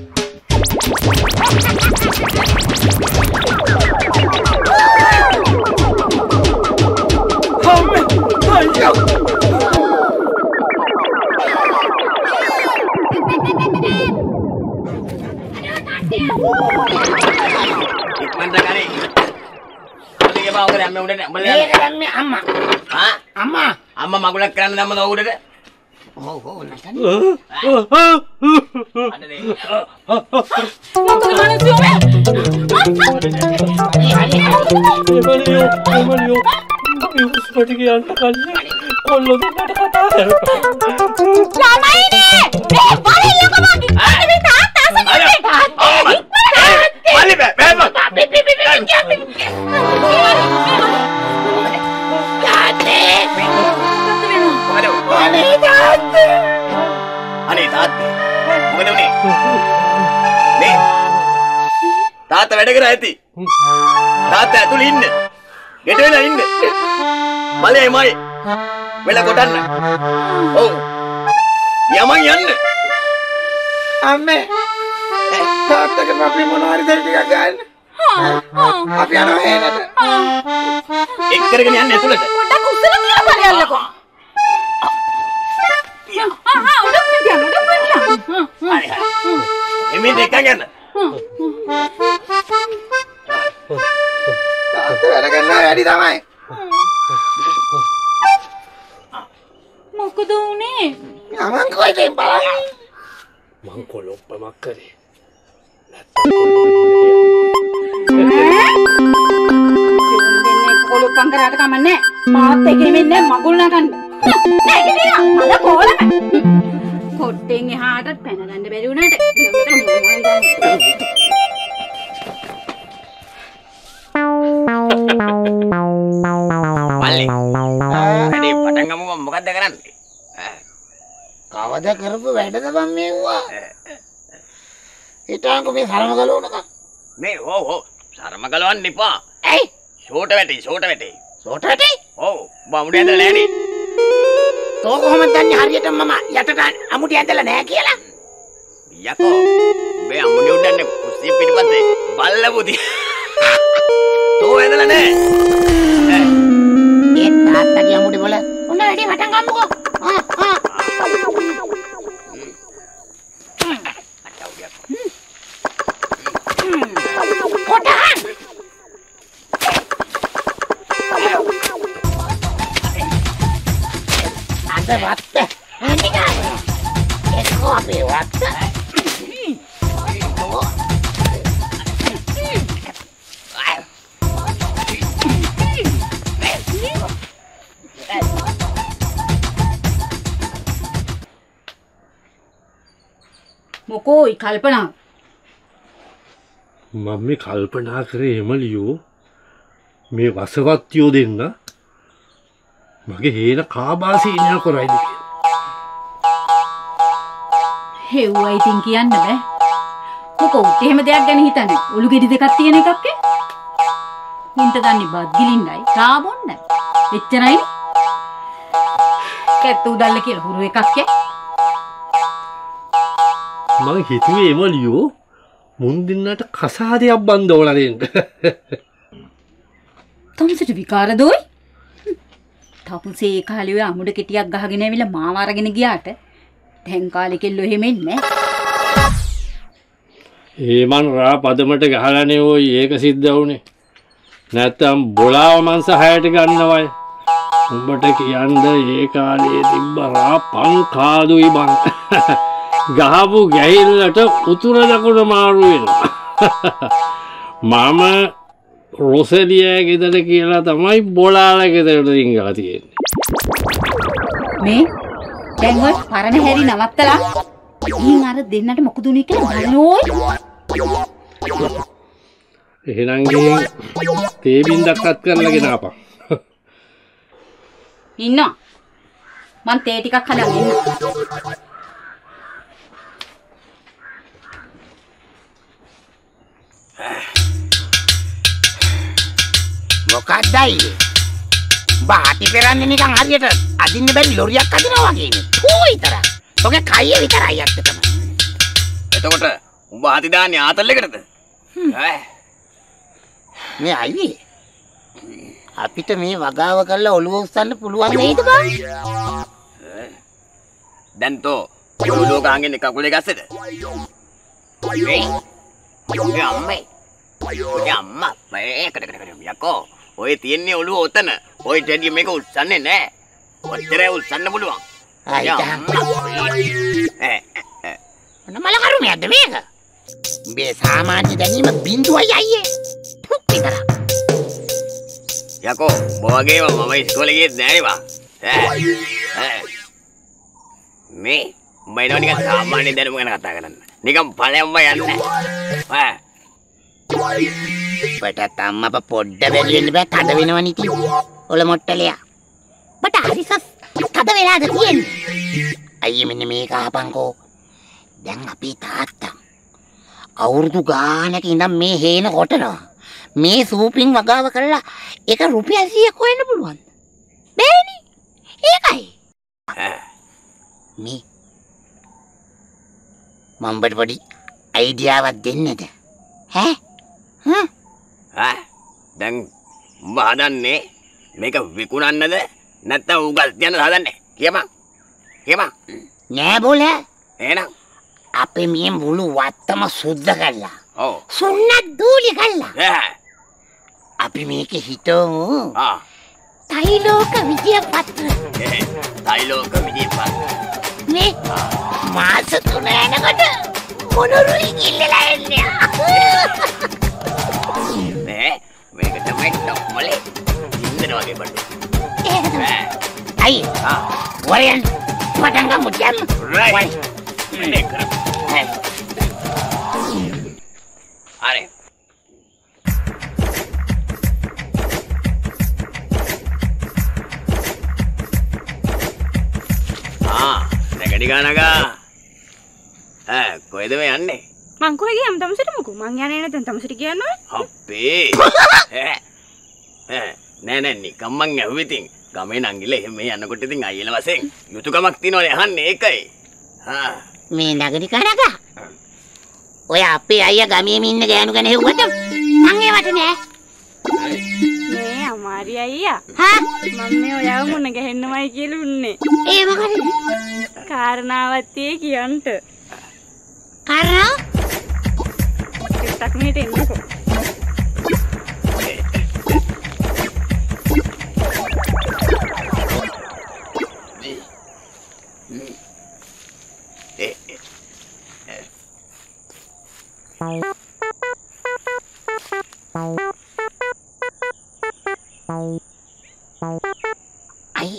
Speaker 2: අම්මා අම්මා
Speaker 1: අම්මා මගුලක් කරන්න දැම්මද උඩට?
Speaker 2: ඔව් ඔව් නැසන්.
Speaker 1: අනේ තාත්තේ මොකද උනේ? නේ තාත්තා වැඩ කරා ඇති. තාත්තා ඇතුළේ ඉන්න. ගෙට වෙලා ඉන්න. බලයයි මයි. වෙලා කොටන්න. ඔව්. යමන් යන්න.
Speaker 2: අම්මේ තාත්තගේ අපි මොනවාරි දෙල් ටිකක් ගන්න. අපි යනවා එහෙකට.
Speaker 1: එක් කරගෙන යන්න ඇතුළට.
Speaker 5: පොඩ්ඩක් උස්සලා කියලා බලයල්ලකෝ. ආ ආ උඩ පිටියන් උඩ පිටියන්.
Speaker 1: හරි හරි. එමෙන්න එක ගන්න.
Speaker 2: තාත්තා වැඩ කරනවා වැඩි තමයි.
Speaker 5: මොකද උනේ?
Speaker 2: යමන් කොයිද බලන්න.
Speaker 4: මං කොලොප්පමක් කරේ.
Speaker 5: කොලොප්පම් කරාට කමන්නේ. මාත් එකේ මෙන්න මගුල් නගන්න. නෑ කිරියා මල කොලම. කොට්ටෙන් එහාට පැන ගන්න බැරි වුණාට
Speaker 1: මල්ලි. අනේ පටන් ගමු මොකද්ද කරන්නේ?
Speaker 2: කවද කරපු වැඩද බං මේවා? හිතාංග මේ සරම ගලවනකම්.
Speaker 1: මේ ඕ ඕ සරම ගලවන්න එපා.
Speaker 2: ඇයි?
Speaker 1: ෂෝට වැටේ ෂෝට වැටේ.
Speaker 2: සෝට වැටේ?
Speaker 1: ඔව් බමුණේ ඇඳලා නෑනේ.
Speaker 2: තෝ කොහොමද දන්නේ හරියට මම යටට අමුටි ඇඳලා නෑ කියලා?
Speaker 1: යකෝ මේ අමුණේ උඩන්නේ කුස්සිය පිටිපස්සේ බල්ල පුති. තෝ ඇඳලා නෑ.
Speaker 2: ඒ තාත්තගේ අමුටි වල ඔන්න වැඩි වටන් ගම්මුකෝ. ආ ආ. කොටහන්. අද වත්ත. අනිකා. ඒක අපේ වත්ත.
Speaker 5: මොකෝයි කල්පනා
Speaker 4: මම මේ කල්පනා කරේ එමලියෝ මේ වසවත්යෝ දෙන්න මගේ හේන කාබාසීනය කරයිද කියලා.
Speaker 5: හෙව්වා ඉතින් කියන්න බෑ. මොකෝ උත් එහෙම දෙයක් ගැන හිතන්නේ. ඔලු ගෙඩි දෙකක් තියෙන එකක් ඈ. හින්ට දන්නේ බත් ගිලින්නයි, රා බොන්නයි. එච්චරයි. කැත්ත උදල්ල කියලා හුරු එකක් ඈ.
Speaker 4: මං හිතුවේ එමලියෝ මුන් දෙන්නට කසාදයක් බන්දෝලා දෙන්න.
Speaker 5: තමුසට විකාර දෝයි. තපුසේ ඒ කාලේ ඔය අමුඩ කෙටියක් ගහගෙන ඇවිල්ලා මාව අරගෙන ගියාට දැන් කාලේ කෙල්ලෝ එහෙම ඉන්නේ නැහැ.
Speaker 4: ඒ මන් රා පදමට ගහලානේ ඔය ඒක සිද්ධ වුනේ. නැත්තම් බොලාව මං සහයට ගන්නවයි. උඹට කියන්න ඒ කාලේ තිබ්බ රා පන් කාදුයි බං. ගහපු ගැහිල්ලට උතුර දකුණ මාරු වෙනවා. මම රොසෙලියා ගෙදර කියලා තමයි බොලාලා ගෙදරට රිංගලා තියෙන්නේ.
Speaker 5: මේ දැන් ඔය පරණ හැරි නවත්තලා ඉන් අර දෙන්නට මොකද උනේ කියලා බලනෝයි.
Speaker 4: එහෙනම් ගිහින් තේ බින්දක් අත් කරලා ගෙනාපන්.
Speaker 5: ඉන්න මං තේ ටිකක් හදන්න ඉන්න.
Speaker 2: මොකක්දයි බාටි පෙරන්නේ නිකන් හරියට අදින්න බැරි ලොරියක් අදිනවා වගේ නේ. ඌ විතර. ඔගේ කයිය විතරයි ඇත්තටම.
Speaker 1: එතකොට උඹ හති දාන්නේ ආතල් එකටද? ඈ
Speaker 2: මේ අයියේ අපිට මේ වගාව කරලා ඔළුව උස්සන්න පුළුවන් නේද බං?
Speaker 1: දැන් තෝ ඔළුව ගාගෙන කකුලේ ගස්සද? මේ ඔය අම්මයි. ඔය අම්මා මේ කඩ කඩ කඩ යකෝ. ඔය තියන්නේ ඔළුව ඔතන. ඔය ටෙඩි මේක උස්සන්නේ නැහැ. ඔච්චරයි උස්සන්න පුළුවන්.
Speaker 2: අයියා
Speaker 1: ඈ
Speaker 2: මොන මල කරුමයක්ද මේක? මේ සාමාන්‍ය දැනීම බින්දුවයි අයියේ. විතර.
Speaker 1: යකෝ මොවගේම මම ඉස්කෝලේ ගියෙත් නෑනේ බා. ඈ ඈ මේ උඹ එනවා නිකන් සාමාන්‍ය දැනුම ගැන කතා කරන්න. නිකන් ඵලයන්ම යන්නේ. ඈ
Speaker 2: බටත් අම්මා පොඩ්ඩ බැරි වෙන්න බෑ තද වෙනවනේ ඉතින්. ඔල මොට්ටලයා. බට හරිසස් තද වෙලාද තියෙන්නේ. අයියේ මෙන්න මේක අහපන්කෝ. දැන් අපි තාත්තා අවුරුදු ගානක ඉඳන් මේ හේන කොටනවා. මේ සූපින් වගාව කරලා ඒක රුපියල් සීයක් හොයන්න පුළුවන්. බෑනේ. ඒකයි. මේ මම බඩ පොඩි අයිඩියාවක් දෙන්නද? ඈ? හ්ම්.
Speaker 1: ආ දැන් උඹ හදන්නේ මේක විකුණන්නද නැත්නම් උගල් තියන්න හදන්නේ? කියපන්. කියපන්.
Speaker 2: නෑ බෝල.
Speaker 1: එහෙනම්
Speaker 2: අපේ මේ මුළු වත්තම සුද්ධ කරලා.
Speaker 1: ඔව්.
Speaker 2: සුන්නත් දූලි කරලා.
Speaker 1: ඈ
Speaker 2: අපි මේක හිතමු.
Speaker 1: ආ
Speaker 2: තයිලෝක විජය පත්‍ර.
Speaker 1: ඒ තයිලෝක විජය පත්‍ර.
Speaker 2: මේ මාස තුන යනකොට මොනරුයි ඉල්ලලා එන්නේ.
Speaker 1: මේ මේක තමයි තොම්මලේ ඉන්නවා වගේ බඩු.
Speaker 2: අයි ආ වරයන් පටන් ගමු ජම්.
Speaker 1: රයිට්. මේ කරමු. අර ආ නැගඩි ගානගා ඈ කොහෙද මේ යන්නේ?
Speaker 8: මං කොහෙ ගියාම තමසට මොකෝ මං යන්නේ නැත්නම් තමසට කියන්න ඕනේ.
Speaker 1: අපේ ඈ ඈ නෑ නෑ නිකම් මං ඇහුවේ ඉතින් ගමේ නංගිලා එහෙම යනකොට ඉතින් අයියල වශයෙන් යුතුයකමක් තියනවනේ අහන්නේ ඒකයි. හා
Speaker 2: මේ නගරි කනගා. ඔය අපේ අයියා ගමේම ඉන්න ගෑනු ගැන හෙව්වද? මං ඒවට නෑ.
Speaker 8: මේ අමාරි අයියා.
Speaker 2: හා
Speaker 8: මම මේ ඔයාව මුණ ගැහෙන්නමයි කියලා උන්නේ.
Speaker 2: ඒ මොකද?
Speaker 8: කාරණාවත් ඒ කියන්ට.
Speaker 2: කරා
Speaker 8: ටිකක් මෙහෙට එන්නකෝ.
Speaker 2: අයි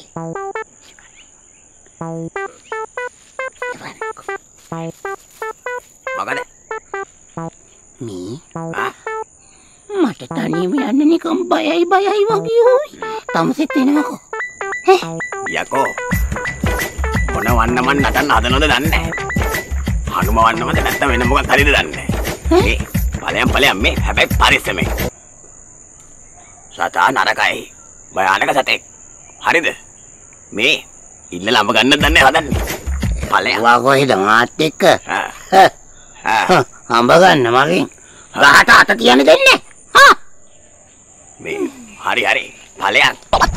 Speaker 1: මොකද?
Speaker 2: මේ මට තනියම යන්න නිකම් බයයි බයයි වගේ හොයි. තමසෙත් එනවකෝ.
Speaker 1: යකෝ මොන වන්න මන් නටන්න හදනවද දන්නේ නැහැ. හනුමවන්නමද නැත්නම් වෙන මොකක් හරිද දන්නේ නැහැ. මේ ඵලයන් ඵලයන් මේ හැබැයි පරිස්සමෙන්. සතා නරකයි. භයානක සතෙක්. හරිද? මේ ඉන්න ළම ගන්න දන්නේ හදන්නේ. ඵලයන්.
Speaker 2: වා කොහෙද මාත් එක්ක? හම්බ ගන්න මගෙන්. ගහට අත තියන්න දෙන්නේ. හා.
Speaker 1: මේ හරි හරි. ඵලයන්.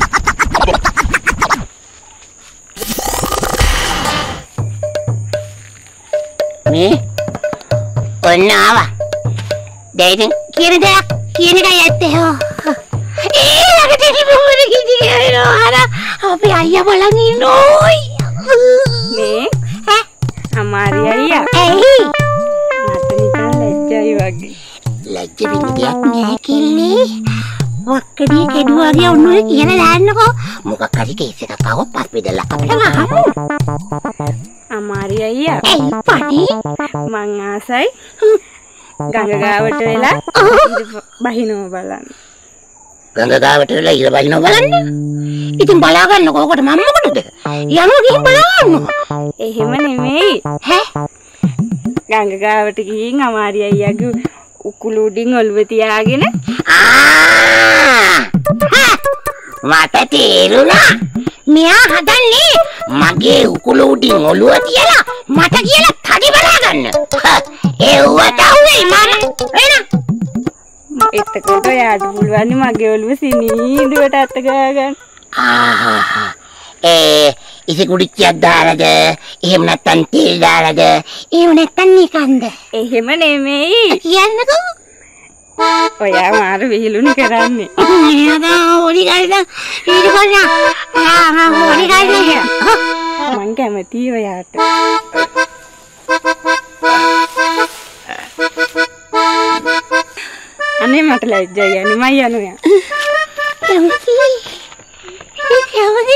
Speaker 2: මේ ඔන්න ආවා. දැන් කියන දෙයක් කියන එකයි ඇත්තේ හෝ. ඒ ළඟට ඉබුමර කිසි කියනවා අර අපේ අයියා බලන් ඉන්නෝයි.
Speaker 5: මේ ඈ අමාරි අයියා.
Speaker 2: ඇයි?
Speaker 5: මට නිකන් ලැජ්ජයි වගේ.
Speaker 2: ලැජ්ජ වෙන්න දෙයක් නෑ කිල්ලේ. වක්කඩිය කෙඩුවාගේ ඔන්නෝයි කියලා දාන්නකෝ. මොකක් හරි කේස් එකක් ආවොත් පස් බෙදලා අපිට ගහමු.
Speaker 5: අමාරි අයියා.
Speaker 2: ඇයි පණි?
Speaker 5: මං ආසයි ගඟ ගාවට වෙලා බහිනව බලන්න.
Speaker 2: ගඟ ගාවට වෙලා ඉර බහිනව බලන්න. ඉතින් බලා ගන්නකෝ. ඔකට මම මොකටද? යනවා ගිහින් බලා ගන්නවා.
Speaker 5: එහෙම නෙමෙයි.
Speaker 2: ඈ?
Speaker 5: ගඟ ගාවට ගිහින් අමාරි අයියාගේ උකුළු උඩින් ඔළුව තියාගෙන
Speaker 2: ආ! මට තේරුණා. මෙයා හදන්නේ මගේ උකුළු උඩින් ඔළුව තියලා මට කියලා තඩි බලා ගන්න. ඒවට අවුයි මම. එන.
Speaker 5: එතකොට යාට පුළුවන් මගේ ඔළුව සිනීදුවට අත ගා ගන්න.
Speaker 2: ආහා. ඒ ඉසි කුඩිච්චියක් දාලාද? එහෙම නැත්තම් තෙල් දාලාද? එහෙම නැත්තම් නිකන්ද?
Speaker 5: එහෙම නෙමෙයි.
Speaker 2: කියන්නකෝ.
Speaker 5: ඔයා මාර විහිළුනේ කරන්නේ.
Speaker 2: එයාදා ඕනි ගාලා ඊට පස්සේ ආ ඕනි ගාලා
Speaker 5: මං කැමතියි ඔයාට. අනේ මට ලැජ්ජයි යන්නේ මම යනවා.
Speaker 2: කැමතියි. කැමතියි.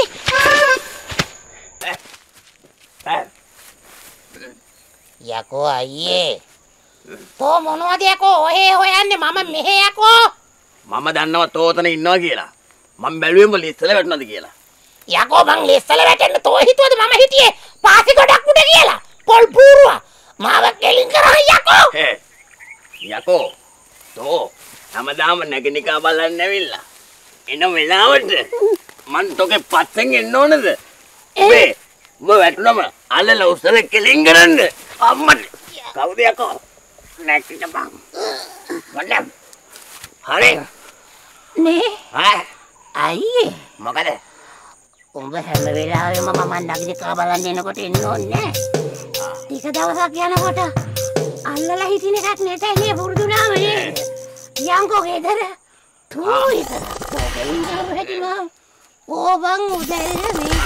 Speaker 2: යකෝ අයියේ. තෝ මොනවද යකෝ ඔහේ හොයන්නේ මම මෙහෙ යකෝ.
Speaker 1: මම දන්නවා තෝතන ඉන්නවා කියලා. මම බැලුවෙම ලිස්සල වැටුණාද කියලා.
Speaker 2: යකෝ මං ලිස්සල වැටෙන්න තෝ හිතුවද මම හිටියේ පාසි ගොඩක් උඩ කියලා. පොල් පූරුවා. මාව කෙලින් කරා යකෝ.
Speaker 1: හේ. යකෝ. තෝ හැමදාම නැගිනිකා බලන්න ඇවිල්ලා. එන වෙලාවට මං තෝගේ පස්සෙන් එන්න ඕනද? ඔබේ ඔබ වැටුනම අල්ලල උස්සල කෙලින් කරන්න. අම්මට. කවුද යකෝ? නැගිටපන්. මන්නම්. හරි.
Speaker 2: මේ
Speaker 1: ආ
Speaker 2: අයියේ
Speaker 1: මොකද?
Speaker 2: උඹ හැම වෙලාවෙම මම නැගිටලා බලන්න එනකොට එන්න ඕනේ. ටික දවසක් යනකොට අල්ලලා හිටින එකක් නැතේ පුරුදුනාම නේද? යංකෝ ගෙදර තූයි තෝගෙන් ගහලා ඕබන් උදැල්ල මේ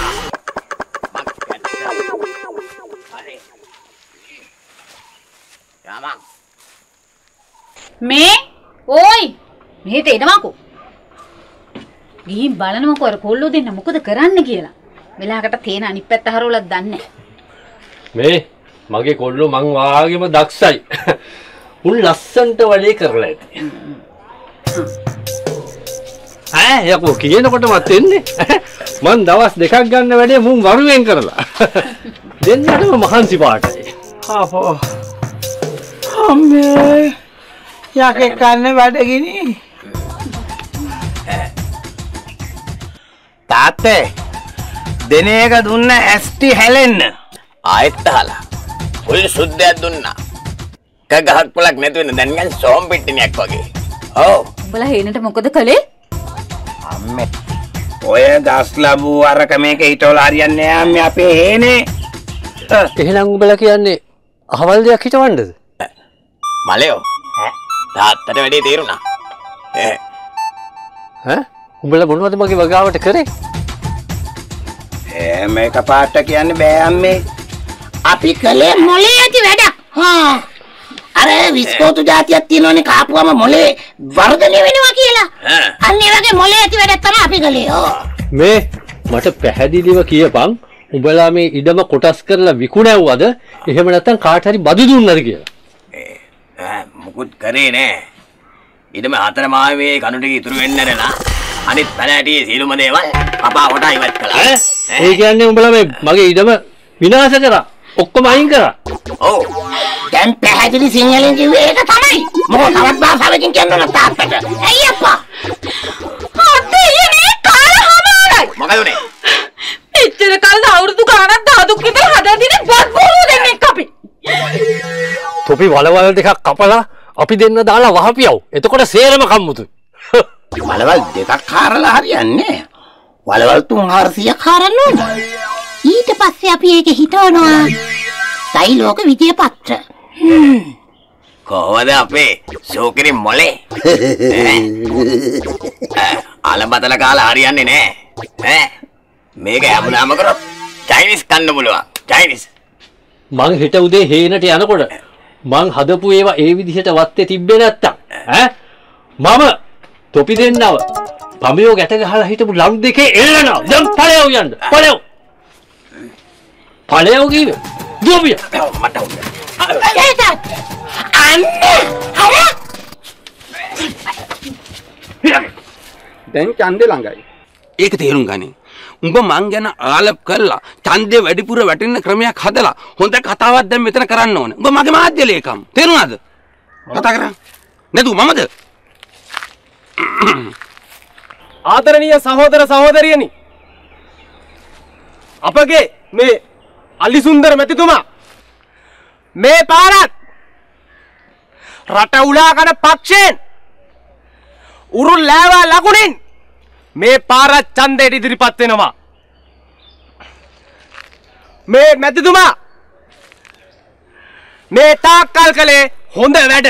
Speaker 1: හරි. යාමං
Speaker 5: මේ ඕයි මෙහෙට එනවකෝ. ගිහින් බලනවකෝ අර කොල්ලෝ දෙන්න මොකද කරන්න කියලා. වෙලාවකට තේන අනිත් පැත්ත හරවලත් දන්නේ නැහැ.
Speaker 4: මේ මගේ කොල්ලෝ මං වාගේම දක්ෂයි. උන් ලස්සන්ට වැඩේ කරලා ඇති. ඈ යකෝ කියනකොට මත් එන්නේ. මං දවස් දෙකක් ගන්න වැඩේ මුන් වරුවෙන් කරලා. දෙන්නටම මහන්සි පාටයි.
Speaker 3: ආපෝ අම්මේ යකේ කන්නේ බඩගිනි
Speaker 1: තාත්තේ දෙන එක දුන්න ඇස්ටි හැලෙන්න ආයෙත් අහලා පොල් සුද්ධයක් දුන්නා එක ගහක් පොලක් නැති වෙන දැන් නිකන් සෝම් පිටිනියක් වගේ ඔව්
Speaker 5: උඹලා හේනට මොකද කළේ?
Speaker 1: අම්මේ ඔය දස් ලැබූ අරක මේක හිටවලා හරියන්නේ නැහැ අම්මේ අපේ හේනේ
Speaker 4: එහෙනම් උඹලා කියන්නේ අහවල් දෙයක් හිටවන්නද?
Speaker 1: මලයෝ තාත්තට වැඩේ තේරුණා ඈ
Speaker 4: ඈ උඹලා මොනවද මගේ වගාවට කරේ?
Speaker 1: ඈ මේක පාට කියන්නේ බෑ අම්මේ
Speaker 2: අපි කලේ මොලේ ඇති වැඩ. හා අර විස්කෝතු જાතියක් තියෙනවනේ කාපුවම මොලේ වර්ධනය වෙනවා කියලා. අන්න ඒ වගේ මොලේ ඇති වැඩක් තමයි අපි කලේ. ඕ
Speaker 4: මේ මට පැහැදිලිව කියපන් උඹලා මේ ඉඩම කොටස් කරලා විකුණැව්වද එහෙම නැත්නම් කාට හරි බදු දුන්නද කියලා?
Speaker 1: ඈ මුකුත් කරේ නෑ ඉඩම හතර මාවේ මේ කණු ටික ඉතුරු වෙන්න නැරලා අනිත් පැලෑටියේ සියලුම දේවල් අපා කොට ඉවත් කළා.
Speaker 4: ඒ කියන්නේ උඹලා මේ මගේ ඉඩම විනාශ කරා. ඔක්කොම අයින් කරා.
Speaker 2: ඔව්. දැන් පැහැදිලි සිංහලෙන් කිව්වේ ඒක තමයි. මොකද තවත් භාෂාවකින් කියන්න ඕන තාත්තට. ඇයි අප්පා?
Speaker 5: අතේ කාලහමාරයි.
Speaker 1: මොකද උනේ?
Speaker 5: එච්චර කල් අවුරුදු ගානක් දාදුක් විතර හදලා දින බත් බොරු දෙන්නෙක් අපි.
Speaker 4: තොපි වලවල් දෙකක් කපලා අපි දෙන්න දාලා වහපියව. එතකොට සේරම කම්මුතුයි.
Speaker 2: වලවල් දෙකක් හාරලා හරියන්නේ. වලවල් තුන් හාරසියක් හාරන්න ඕන. ඊට පස්සේ අපි ඒක හිතවනවා. සයිලෝක විජය පත්‍ර.
Speaker 1: කොහොමද අපේ ෂෝකිරි මොලේ? අලබතල කාලා හරියන්නේ නෑ. ඈ මේක හැමදාම කරොත් චයිනීස් කන්න පුළුවන්. චයිනීස්.
Speaker 4: මං හෙට උදේ හේනට යනකොට මං හදපු ඒවා ඒ විදිහට වත්තේ තිබ්බේ නැත්තම් ඈ මම තොපි දෙන්නව පමියෝ ගැට ගහලා හිටපු ලම් දෙකේ එල්ලනවා. දැන් පළයව යන්න. පළයව. පළයව කිව්වේ. දුවපිය.
Speaker 1: මට
Speaker 2: අන්න
Speaker 6: දැන් ඡන්දේ ළඟයි. ඒක තේරුම් ගනින්. උඹ මං ගැන ආලප් කරලා ඡන්දේ වැඩිපුර වැටෙන්න ක්‍රමයක් හදලා හොඳ කතාවක් දැන් මෙතන කරන්න ඕනේ. උඹ මගේ මාධ්‍ය ලේකම්. තේරුණාද? කතා කරා. නේද මමද?
Speaker 7: ආදරණීය සහෝදර සහෝදරියනි, අපගේ මේ අලිසුන්දර මැතිතුමා මේ පාරත් රට උලා කරන පක්ෂයෙන් උරුල් ලෑවා ලකුණින් මේ පාරත් ඡන්දයට ඉදිරිපත් වෙනවා. මේ මැතිතුමා මේ තාක්කල් කලේ හොඳ වැඩ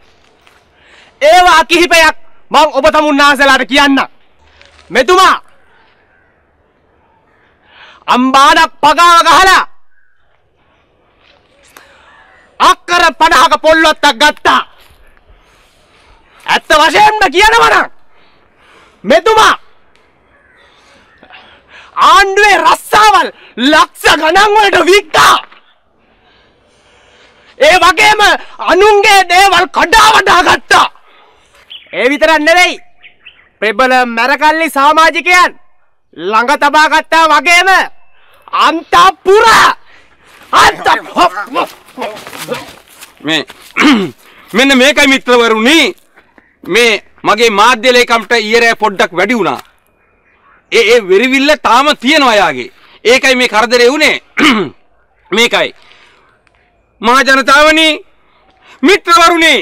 Speaker 7: ඒවා කිහිපයක් මම ඔබ තමුන්නාසලාට කියන්න. මෙතුමා අම්බානක් පගාව ගහලා අක්කර පනහක පොල්වත්තක් ගත්තා. ඇත්ත වශයෙන්ම කියනවා නම් මෙතුමා ආණ්ඩුවේ රස්සාවල් ලක්ෂ ගණන් වලට වික්කා. ඒ වගේම අනුන්ගේ දේවල් කඩා වඩා ගත්තා. ඒ විතරක් නෙවෙයි, ප්‍රබල මරකල්ලි සමාජිකයන් ළඟ තබා ගත්තා වගේම අන්තපුර අන්ත
Speaker 6: මේ මෙන්න මේකයි මිත්‍රවරුනි, මේ මගේ මාධ්‍ය ලේකම්ට ඊයරේ පොඩ්ඩක් වැඩි වුණා. ඒ ඒ වෙරිවිල්ල තාම තියෙනවා යාගේ. ඒකයි මේ කරදරේ උනේ. මේකයි මහ ජනතාවනි, මිත්‍රවරුනි,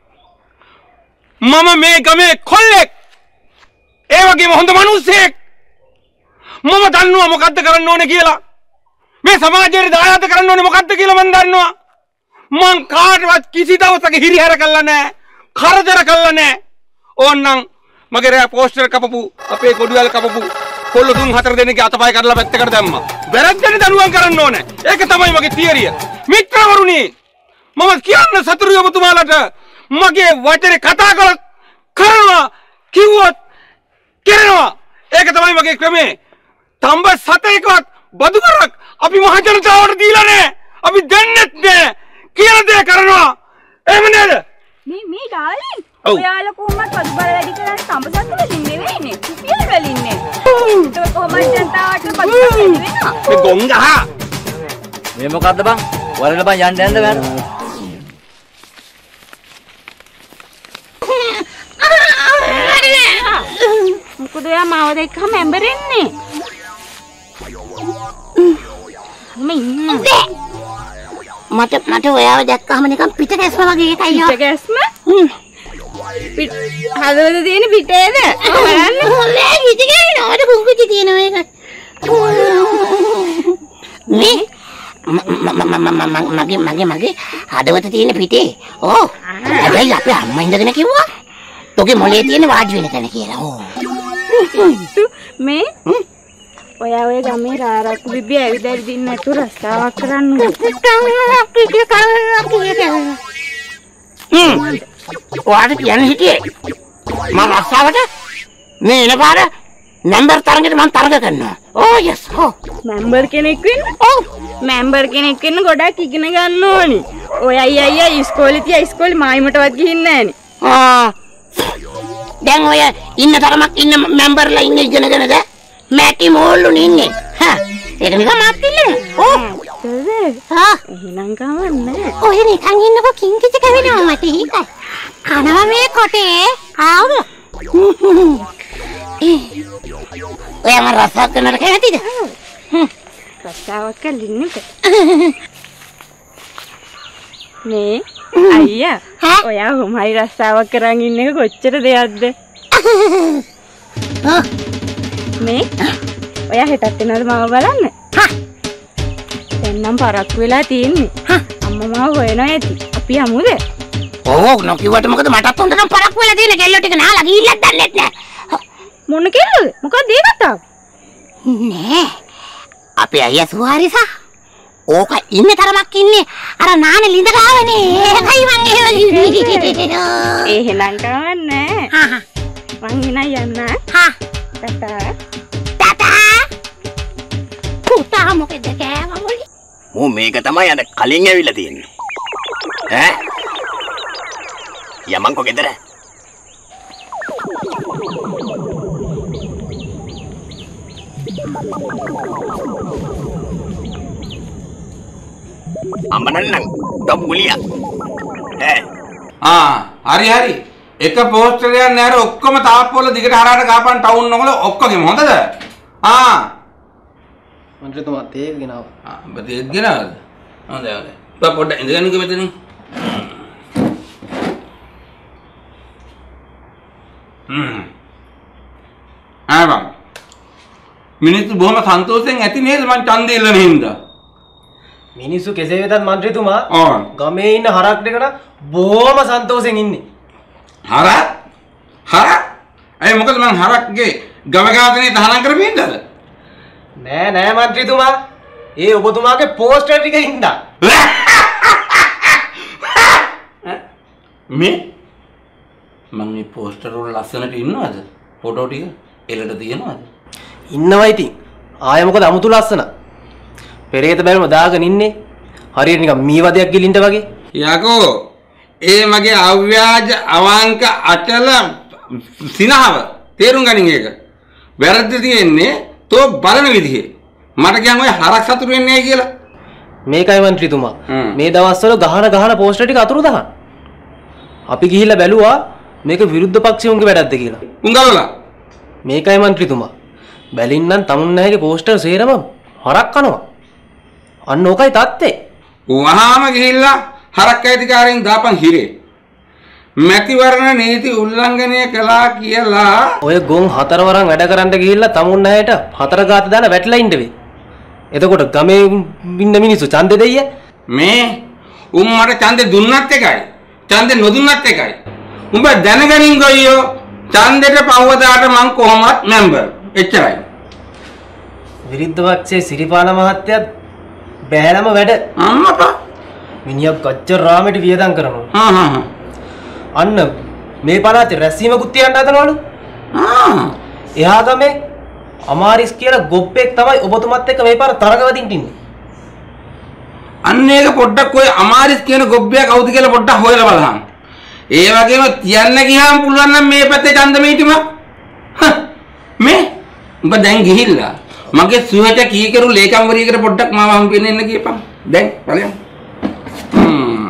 Speaker 6: මම මේ ගමේ කොල්ලෙක්, ඒ වගේම හොඳ මිනිස්සෙක්. මම දන්නවා මොකද්ද කරන්න ඕනේ කියලා. මේ සමාජයට දායාද කරන්න ඕනේ මොකද්ද කියලා මම දන්නවා. මං කාටවත් කිසි දවසක හිරිහැර කළා නෑ, කරදර කළා නෑ. ඕන්නම් මගේ රෑ පෝස්ටර් කපපු, අපේ කොඩුවල් කපපු කොල්ල තුන් හතර දෙනෙක්ගේ අතපය කඩලා පැත්තකට දැම්මා. වැරද්දට දඬුවම් කරන්න ඕනේ. ඒක තමයි මගේ තියරිය. මිත්‍රවරුනි, මම කියන්න සතුරුයි ඔබතුමාලට, මගේ වචනේ කතා කළොත් කරනවා, කිව්වොත් කරනවා. ඒක තමයි මගේ ක්‍රමේ. තඹ සතේකවත් බදු කරක් අපි මහ ජනතාවට දීලා නෑ. අපි දෙන්නෙත් නෑ. කියලා දේ කරනවා. එහෙම නේද?
Speaker 5: මේ මේ ඩාලින්
Speaker 6: ඔව්.
Speaker 5: ඔයාලා කොහොමද පසුබල වැඩි කරන්නේ? සම්පසත් වලින් නෙවෙයිනේ. කුපියල් වලින්නේ. ඒක කොහොමද ජනතාවට පසුබල වැඩි වෙනවා?
Speaker 6: මේ ගොංගහ
Speaker 9: මේ මොකද්ද බං? වරල බං යන්න යන්න බෑන.
Speaker 5: මොකද ඔයා මාව දැක්කම ඇඹරෙන්නේ? මේ
Speaker 2: මට මට ඔයාව දැක්කම නිකන් පිට ගැස්ම වගේ එකයි යෝ.
Speaker 5: පිට ගැස්ම? පිට හදවත තියෙන පිටේද? බලන්න.
Speaker 2: නෑ පිට ගෑනවා. මට කුංකුචි තියෙනවා ඒක. මේ මගේ මගේ මගේ හදවත තියෙන පිටේ. ඕ. හැබැයි අපේ අම්මා ඉඳගෙන කිව්වා. තෝගේ මොලේ තියෙන වාඩි වෙන තැන කියලා. ඕ.
Speaker 5: මේ ඔයා ඔය ගමේ රාරක්කු බිබ්බි ඇවිද ඇවිදින්න නැතුව රස්සාවක් කරන්න.
Speaker 2: හ්ම්. ඔයාට කියන්න හිටියේ මම රස්සාවට මේ එන පාර නම්බර් තරගෙට මම තරග කරනවා. ඕ යස්. ඔව්.
Speaker 5: මෙම්බර් කෙනෙක් වෙන්න? ඔව්. මෙම්බර් කෙනෙක් වෙන්න ගොඩක් ඉගෙන ගන්න ඕනි. ඔය අයියා අයියා ඉස්කෝලේ තියා ඉස්කෝලේ මායිමටවත් ගිහින් නැහනේ.
Speaker 2: ආ. දැන් ඔය ඉන්න තරමක් ඉන්න මෙම්බර්ලා ඉන්නේ ඉගෙනගෙනද? මැටි මෝල්ලුනේ ඉන්නේ. හා. ඒක නිකන් මාත් ඉන්නේ. ඕ.
Speaker 8: ඇත්තද?
Speaker 2: ආ
Speaker 8: එහෙනම් කමන්නේ.
Speaker 2: ඔය නිකන් ඉන්නකො කිංකිච කවෙනවා මට හිතයි. කනවා මේ කොටේ. ආව. ඔය මම රසක් කරනට කැමතිද?
Speaker 8: රස්සාවක් කලින්නක. මේ අයියා ඔයා කොහොමයි රස්සාවක් කරන් ඉන්න එක කොච්චර දෙයක්ද? මේ ඔයා හෙටත් එනවද මාව බලන්න?
Speaker 2: හා
Speaker 8: දැන් නම් පරක්කු වෙලා තියෙන්නේ. අම්මා මාව හොයනවා ඇති. අපි යමුද?
Speaker 2: ඕ නොකියුවට මොකද මටත් හොඳ නම් පරක්කු වෙලා තියෙන කෙල්ලෝ ටික නාලා ගිහිල්ලක් දන්නෙත් නෑ.
Speaker 8: මොන කෙල්ලද? මොකක්ද ඒ කතාව?
Speaker 2: නෑ. අපේ අයියා සුවාරිසා. ඕක ඉන්නේ තරමක් ඉන්නේ අර නානේ ලිඳ ගාවනේ. ඒකයි මං එහෙම කිව්වේ.
Speaker 8: එහෙනම් කවන්නේ.
Speaker 2: හා හා.
Speaker 8: මං එනයි යන්න.
Speaker 2: හා.
Speaker 8: ටටා.
Speaker 2: ටටා. පුතා මොකද කෑවමොලි?
Speaker 1: මෝ මේක තමයි අද කලින් ඇවිල්ලා තියෙන්නේ. ඈ? යමන්කෝ ගෙදර. අම්මනන්නම් දම්ගුලියා. ඈ.
Speaker 6: ආ හරි හරි. එක පෝස්ටර් එකක් නෑර ඔක්කොම තාප්පුවල දිගට හරහට ගාපන් ටවුන් වල ඔක්කොගෙම හොඳද? ආ
Speaker 7: මන්ත්‍රීතුමා තේක ගෙනාවා.
Speaker 6: ආ ඔබ තේක ගෙනාවද? හොඳයි හොඳයි. ඔබ පොඩ්ඩක් ඉඳගන්නකෝ මෙතනින්. හ්ම්. ආවා. මිනිස්සු බොහොම සන්තෝෂෙන් ඇති නේද මං ඡන්දය ඉල්ලන හින්දා?
Speaker 7: මිනිස්සු කෙසේ වෙතත් මන්ත්‍රීතුමා
Speaker 6: ඔව්.
Speaker 7: ගමේ ඉන්න හරක් දෙකට බොහොම සන්තෝෂෙන් ඉන්නේ.
Speaker 6: හරක්? හරක්? අය මොකද මං හරක්ගේ ගම ඝාතනයේ තහනම් කරපින්නද?
Speaker 7: නෑ නෑ මන්ත්‍රීතුමා. ඒ ඔබතුමාගේ පෝස්ටර් ටික හින්දා.
Speaker 6: මේ මං මේ පෝස්ටර් වල ලස්සනට ඉන්නවද? ෆොටෝ ටික එලට තියෙනවද?
Speaker 7: ඉන්නවා ඉතින්. ආයෙ මොකද අමුතු ලස්සන. පෙරේත බැලම දාගෙන ඉන්නේ. හරියට නිකන් මීවදයක් ගිලින්ට වගේ.
Speaker 6: යකෝ ඒ මගේ අව්‍යාජ අවංක අචල සිනහව තේරුම් ගනින් ඒක. වැරද්ද තියෙන්නේ තෝ බලන විදිහේ. මට කියන් ඔය හරක් සතුරු වෙන්නේ නැහැ කියලා.
Speaker 7: මේකයි මන්ත්‍රීතුමා. මේ දවස්වල ගහන ගහන පෝස්ටර් ටික අතුරු දහන. අපි ගිහිල්ලා බැලුවා මේක විරුද්ධ පක්ෂයුන්ගේ වැඩක්ද කියලා.
Speaker 6: උංගලලා
Speaker 7: මේකයි මන්ත්‍රීතුමා. බැලින්නම් තමුන්නාගේ පෝස්ටර් සේරම හරක් කනවා. අන්න ඕකයි තාත්තේ.
Speaker 6: වහාම ගිහිල්ලා හරක් අයිතිකාරයෙන් දාපන් හිරේ. මැතිවරණ නීති උල්ලංඝනය කළා කියලා
Speaker 7: ඔය ගොන් හතරවරන් වැඩ කරන්න ගිහිල්ලා තමුන්නායට හතර ගාත දාලා වැටලා ඉන්න වෙයි. එතකොට ගමේ ඉන්න මිනිස්සු ඡන්දෙ දෙయ్య
Speaker 6: මේ උන් මට ඡන්දෙ දුන්නත් එකයි. ඡන්දෙ නොදුන්නත් එකයි. උඹ දැනගනින් ගොයියෝ ඡන්දෙට පවදාට මං කොහොමත් මෙම්බර්. එච්චරයි.
Speaker 7: විරුද්ධ පක්ෂයේ සිරිපාල මහත්තයත් බෑලම වැඩ
Speaker 6: අම්මපා
Speaker 7: මිනිහා ගච්ඡ රාමෙට වියදම් කරනවා.
Speaker 6: හා හා හා.
Speaker 7: අන්න මේ පළාතේ රැස්වීමකුත් තියන්න හදනවලු.
Speaker 6: ආ
Speaker 7: එහා ගමේ අමාරිස් කියලා ගොප්පෙක් තමයි ඔබතුමත් එක්ක මේ පාර තරගවදින්න ඉන්නේ.
Speaker 6: අන්න ඒක පොඩ්ඩක් ඔය අමාරිස් කියන ගොබ්බයා කවුද කියලා පොඩ්ඩක් හොයලා බලන්න. ඒ වගේම තියන්න ගියාම පුළුවන් නම් මේ පැත්තේ ඡන්ද මේටිම මේ උඹ දැන් ගිහිල්ලා මගේ සුහට කීකරු ලේකම්වරියකට පොඩ්ඩක් මාව හම් වෙන්න එන්න කියපන්. දැන් බලන්න. හ්ම්.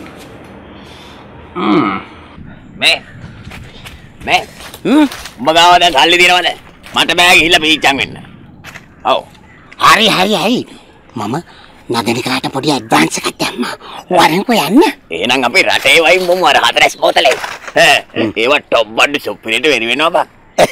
Speaker 6: හ්ම්.
Speaker 1: මේ මේ හ්ම් උඹ ගාව දැන් සල්ලි දිනවද? මට බෑ ගිහිල්ලා පීච්චන් වෙන්න. ඔව්.
Speaker 2: හරි හරි හරි. මම නගනිකාට පොඩි ඇඩ්වාන්ස් එකක් දැම්මා. වරන්කෝ යන්න.
Speaker 1: එහෙනම් අපි රටේ වයින් මොමු අර හතරස් බෝතලේ. ඈ ඒව ටොප් බඩ් සුප්පිරිට වෙරි වෙනවා බං.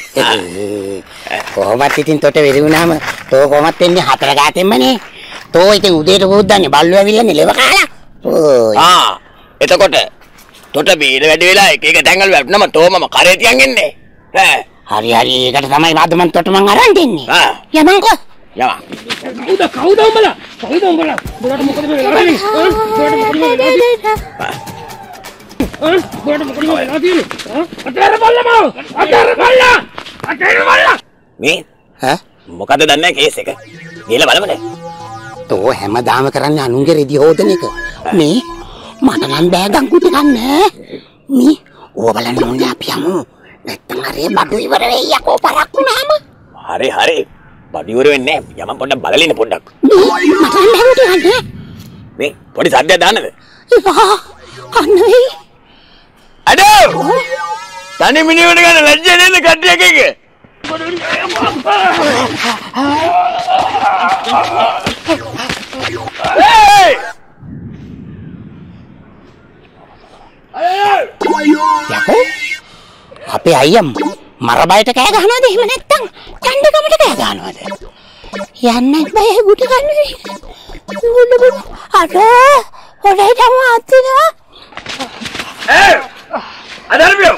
Speaker 2: කොහොමත් ඉතින් තොට වෙරි වුණාම තෝ කොහොමත් එන්නේ හතර ගාතෙන්මනේ. තෝ ඉතින් උදේට පුද්දන්නේ බල්ලෝ ඇවිල්ලා නෙලව කාලා. ඕයි.
Speaker 1: ආ එතකොට තොට බීර වැඩි වෙලා එක එක තැන්වල වැටුනම තෝ මම කරේ තියන් එන්නේ. ඈ
Speaker 2: හරි හරි ඒකට තමයි වාද මන් තොට මං අරන් දෙන්නේ.
Speaker 1: ආ
Speaker 2: යමන්කෝ.
Speaker 1: යවා.
Speaker 4: කවුද කවුද උඹලා? කවුද උඹලා? උඹලට මොකද මේ වෙලා තියෙන්නේ? උඹලට මොකද මේ වෙලා තියෙන්නේ? උඹලට මොකද මේ වෙලා තියෙන්නේ? අතර බල්ලම! අතර බල්ලා! අතර බල්ලා!
Speaker 1: මේ
Speaker 2: ඈ
Speaker 1: මොකද දන්නේ කේස් එක? ගිහලා බලමුනේ.
Speaker 2: තෝ හැමදාම කරන්නේ අනුන්ගේ රෙදි හොදන එක. මේ මට නම් බෑ ගංගුට ගන්න. මේ ඕව බලන්න ඕනේ අපි යමු. නැත්තම් හරි බඩු ඉවර වෙයි යකෝ පරක් වුණාම.
Speaker 1: හරි හරි. බඩිවර වෙන්නේ යමන් පොඩ්ඩක් බලලා ඉන්න පොඩ්ඩක්.
Speaker 2: මට යන්න හැදුවේ
Speaker 1: මේ පොඩි සද්දයක් දාන්නද?
Speaker 2: එපා. අනේ.
Speaker 1: අඩෝ! තනි මිනිහෙකුට ගන්න ලැජ්ජා නේද කට්ටියක් එක? Hey!
Speaker 2: යකෝ අපේ අයියා මරබයට කෑ ගහනවද එහෙම නැත්තම් චණ්ඩකමට කෑ ගහනවද? යන්නත් බෑ ගුටි කන්නේ. බුදු බුදු අර ඔලේ තමයි අත්තිනවා.
Speaker 1: ඒ අදර්මියෝ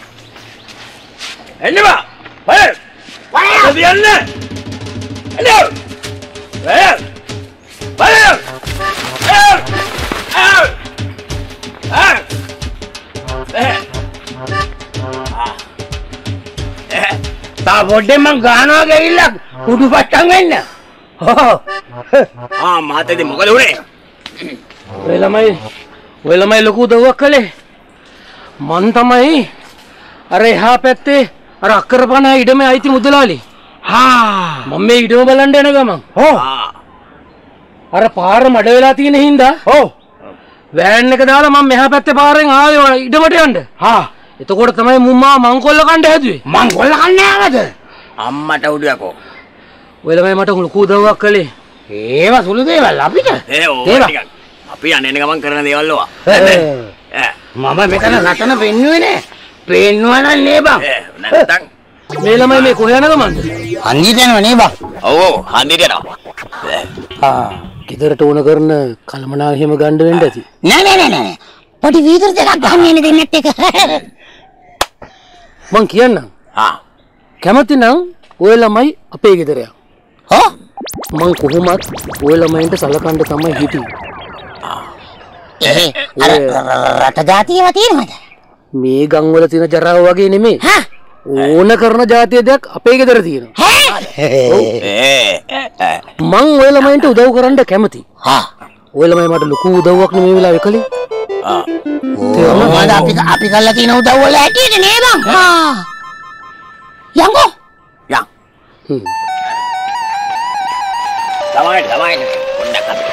Speaker 1: එන්නවා හේ වය යන්න එන්නෝ වය වය ඒ ආ ආ
Speaker 2: තා පොඩ්ඩෙන් මං ගහනවා ගිහිල්ලා කුඩු පට්ටම් වෙන්න.
Speaker 1: ආ මාතේදී මොකද උනේ?
Speaker 7: ඔය ළමයි ඔය ළමයි ලොකු උදව්වක් කළේ. මන් තමයි අර එහා පැත්තේ අර අක්කරපන ඉඩමේ අයිති මුදලාලි. හා මම මේ ඉඩම බලන්න යන ගමන්. ඔව්. අර පාර මඩ වෙලා තියෙන හින්දා ඔව්. වෑන් එක දාලා මම මෙහා පැත්තේ පාරෙන් ආවේ ඉඩමට යන්න. හා එතකොට තමයි මුම්මා මංකොල්ල කන්න හැදුවේ.
Speaker 2: මංකොල්ල කන්නේ ආවද?
Speaker 1: අම්මට උඩ යකෝ.
Speaker 7: ඔය ළමයි මට ලොකු උදව්වක් කළේ.
Speaker 2: ඒව සුළු දේවල් අපිට.
Speaker 1: ඒ ඕවා ටිකක්. අපි යන්නේ ගමන් කරන දේවල් ඕවා.
Speaker 2: මම මෙතන රටන පෙන්නුවේ නේ. පෙන්නුවා නේ බං.
Speaker 1: නැත්තම්
Speaker 7: මේ ළමයි මේ කොහේ යන ගමන්ද?
Speaker 2: හන්දියට යනවා නේ බං.
Speaker 1: ඔව් ඔව් හන්දියට යනවා.
Speaker 7: ආ ගෙදරට ඕන කරන කලමනා එහෙම ගන්න වෙන්න ඇති.
Speaker 2: නෑ නෑ නෑ නෑ. පොඩි වීදුරු දෙකක් ගහන්න යන්නේ දෙන්නත් එක.
Speaker 7: මං කියන්නම්.
Speaker 1: ආ
Speaker 7: කැමති නම් ඔය ළමයි අපේ ගෙදර යන්න.
Speaker 2: හා
Speaker 7: මං කොහොමත් ඔය ළමයින්ට සලකන්න තමයි හිටියේ.
Speaker 2: ඒ අර රට ජාතියව තියෙනවද?
Speaker 7: මේ ගම් වල තියෙන ජරාව වගේ නෙමෙයි.
Speaker 2: හා
Speaker 7: ඕන කරන ජාතිය දෙයක් අපේ ගෙදර තියෙනවා. මං ඔය ළමයින්ට උදව් කරන්න කැමති.
Speaker 2: හා
Speaker 7: ඔය ළමයි මට ලොකු උදව්වක් නේ මේ වෙලාවේ කළේ.
Speaker 1: ආ
Speaker 2: මොකද අපි අපි කරලා තියෙන උදව් වල හැටියට නේ බං. හා යංගෝ
Speaker 1: යන්.
Speaker 7: හ්ම්.
Speaker 1: තමයි තමයි පොඩ්ඩක් අත.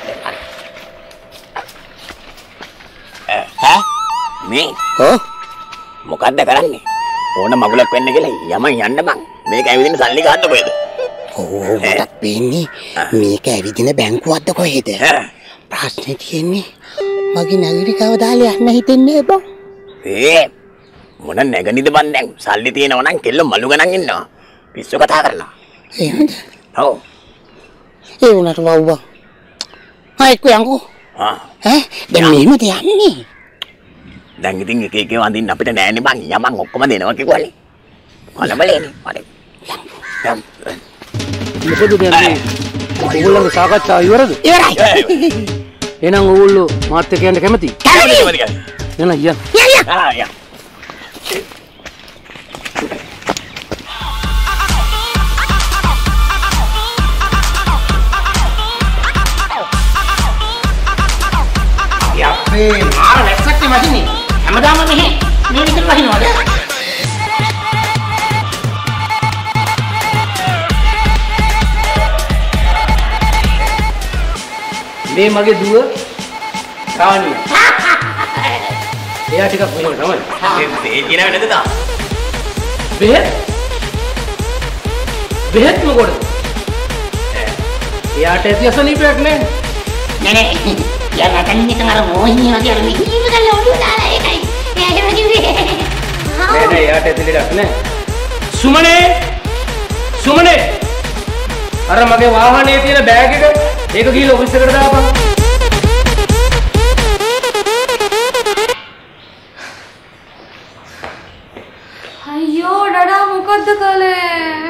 Speaker 1: ඈ මේ
Speaker 2: ඔව්
Speaker 1: මොකද්ද කරන්නේ? ඕන මගුලක් වෙන්න කියලා යමන් යන්න බං. මේක ඇවිදින්න සල්ලි ගහන්න කොහෙද?
Speaker 2: ඕ මට පේන්නේ මේක ඇවිදින බැංකුවක්ද කොහෙද? ප්‍රශ්නේ තියෙන්නේ මගේ නැගිටිකව දාලා යන්න හිතෙන්නේ බං.
Speaker 1: ඒ මොන නැගනිද බං දැන් සල්ලි තියෙනවා නම් කෙල්ල මලු ගණන් ඉන්නවා. පිස්සු කතා කරලා.
Speaker 2: එහෙමද?
Speaker 1: ඔව්.
Speaker 2: ඒ උනට වව් බං. ආ එක්ක යංගෝ.
Speaker 1: ආ
Speaker 2: ඈ දැන් මෙහෙමද යන්නේ?
Speaker 1: දැන් ඉතින් එක එක වඳින්න අපිට නෑනේ බං. යමන් ඔක්කොම දෙනවා කිව්වනේ. කොළඹලේනේ. හරි. යම්.
Speaker 7: මොකද දැන් ඕගොල්ලන්ගේ සාකච්ඡාව ඉවරද?
Speaker 2: ඉවරයි.
Speaker 7: එහෙනම් ඕගොල්ලෝ මාත් එක්ක යන්න කැමතියි?
Speaker 2: කැමතියි.
Speaker 7: එහෙනම් යන්න.
Speaker 2: යන්න යන්න.
Speaker 1: ආ යා.
Speaker 2: අපේ මාර වැස්සක් නේ වහින්නේ. හැමදාම මෙහෙ මේ විදිහට වහිනවද?
Speaker 7: මේ මගේ දුව රාණිය. එයා ටිකක් වෙනව තමයි.
Speaker 1: ඒ තේ කියන නේද තා?
Speaker 7: බෙහෙත්? බෙහෙත් මොකද? එයාට ඇති අසනීපයක් නෑ.
Speaker 2: නෑ නෑ. යා නැතන් නිකන් අර මොහිනී වගේ අර මෙහිම ගල්ල ඔළුව දාලා ඒකයි. එයා එහෙම කිව්වේ.
Speaker 7: නෑ නෑ එයාට ඇති ලෙඩක් නෑ. සුමනේ සුමනේ අර මගේ වාහනේ තියෙන බෑග් එක ඒක ගිහලා ඔෆිස් එකට දාපන්.
Speaker 10: අයියෝ ඩඩා මොකද්ද කලේ?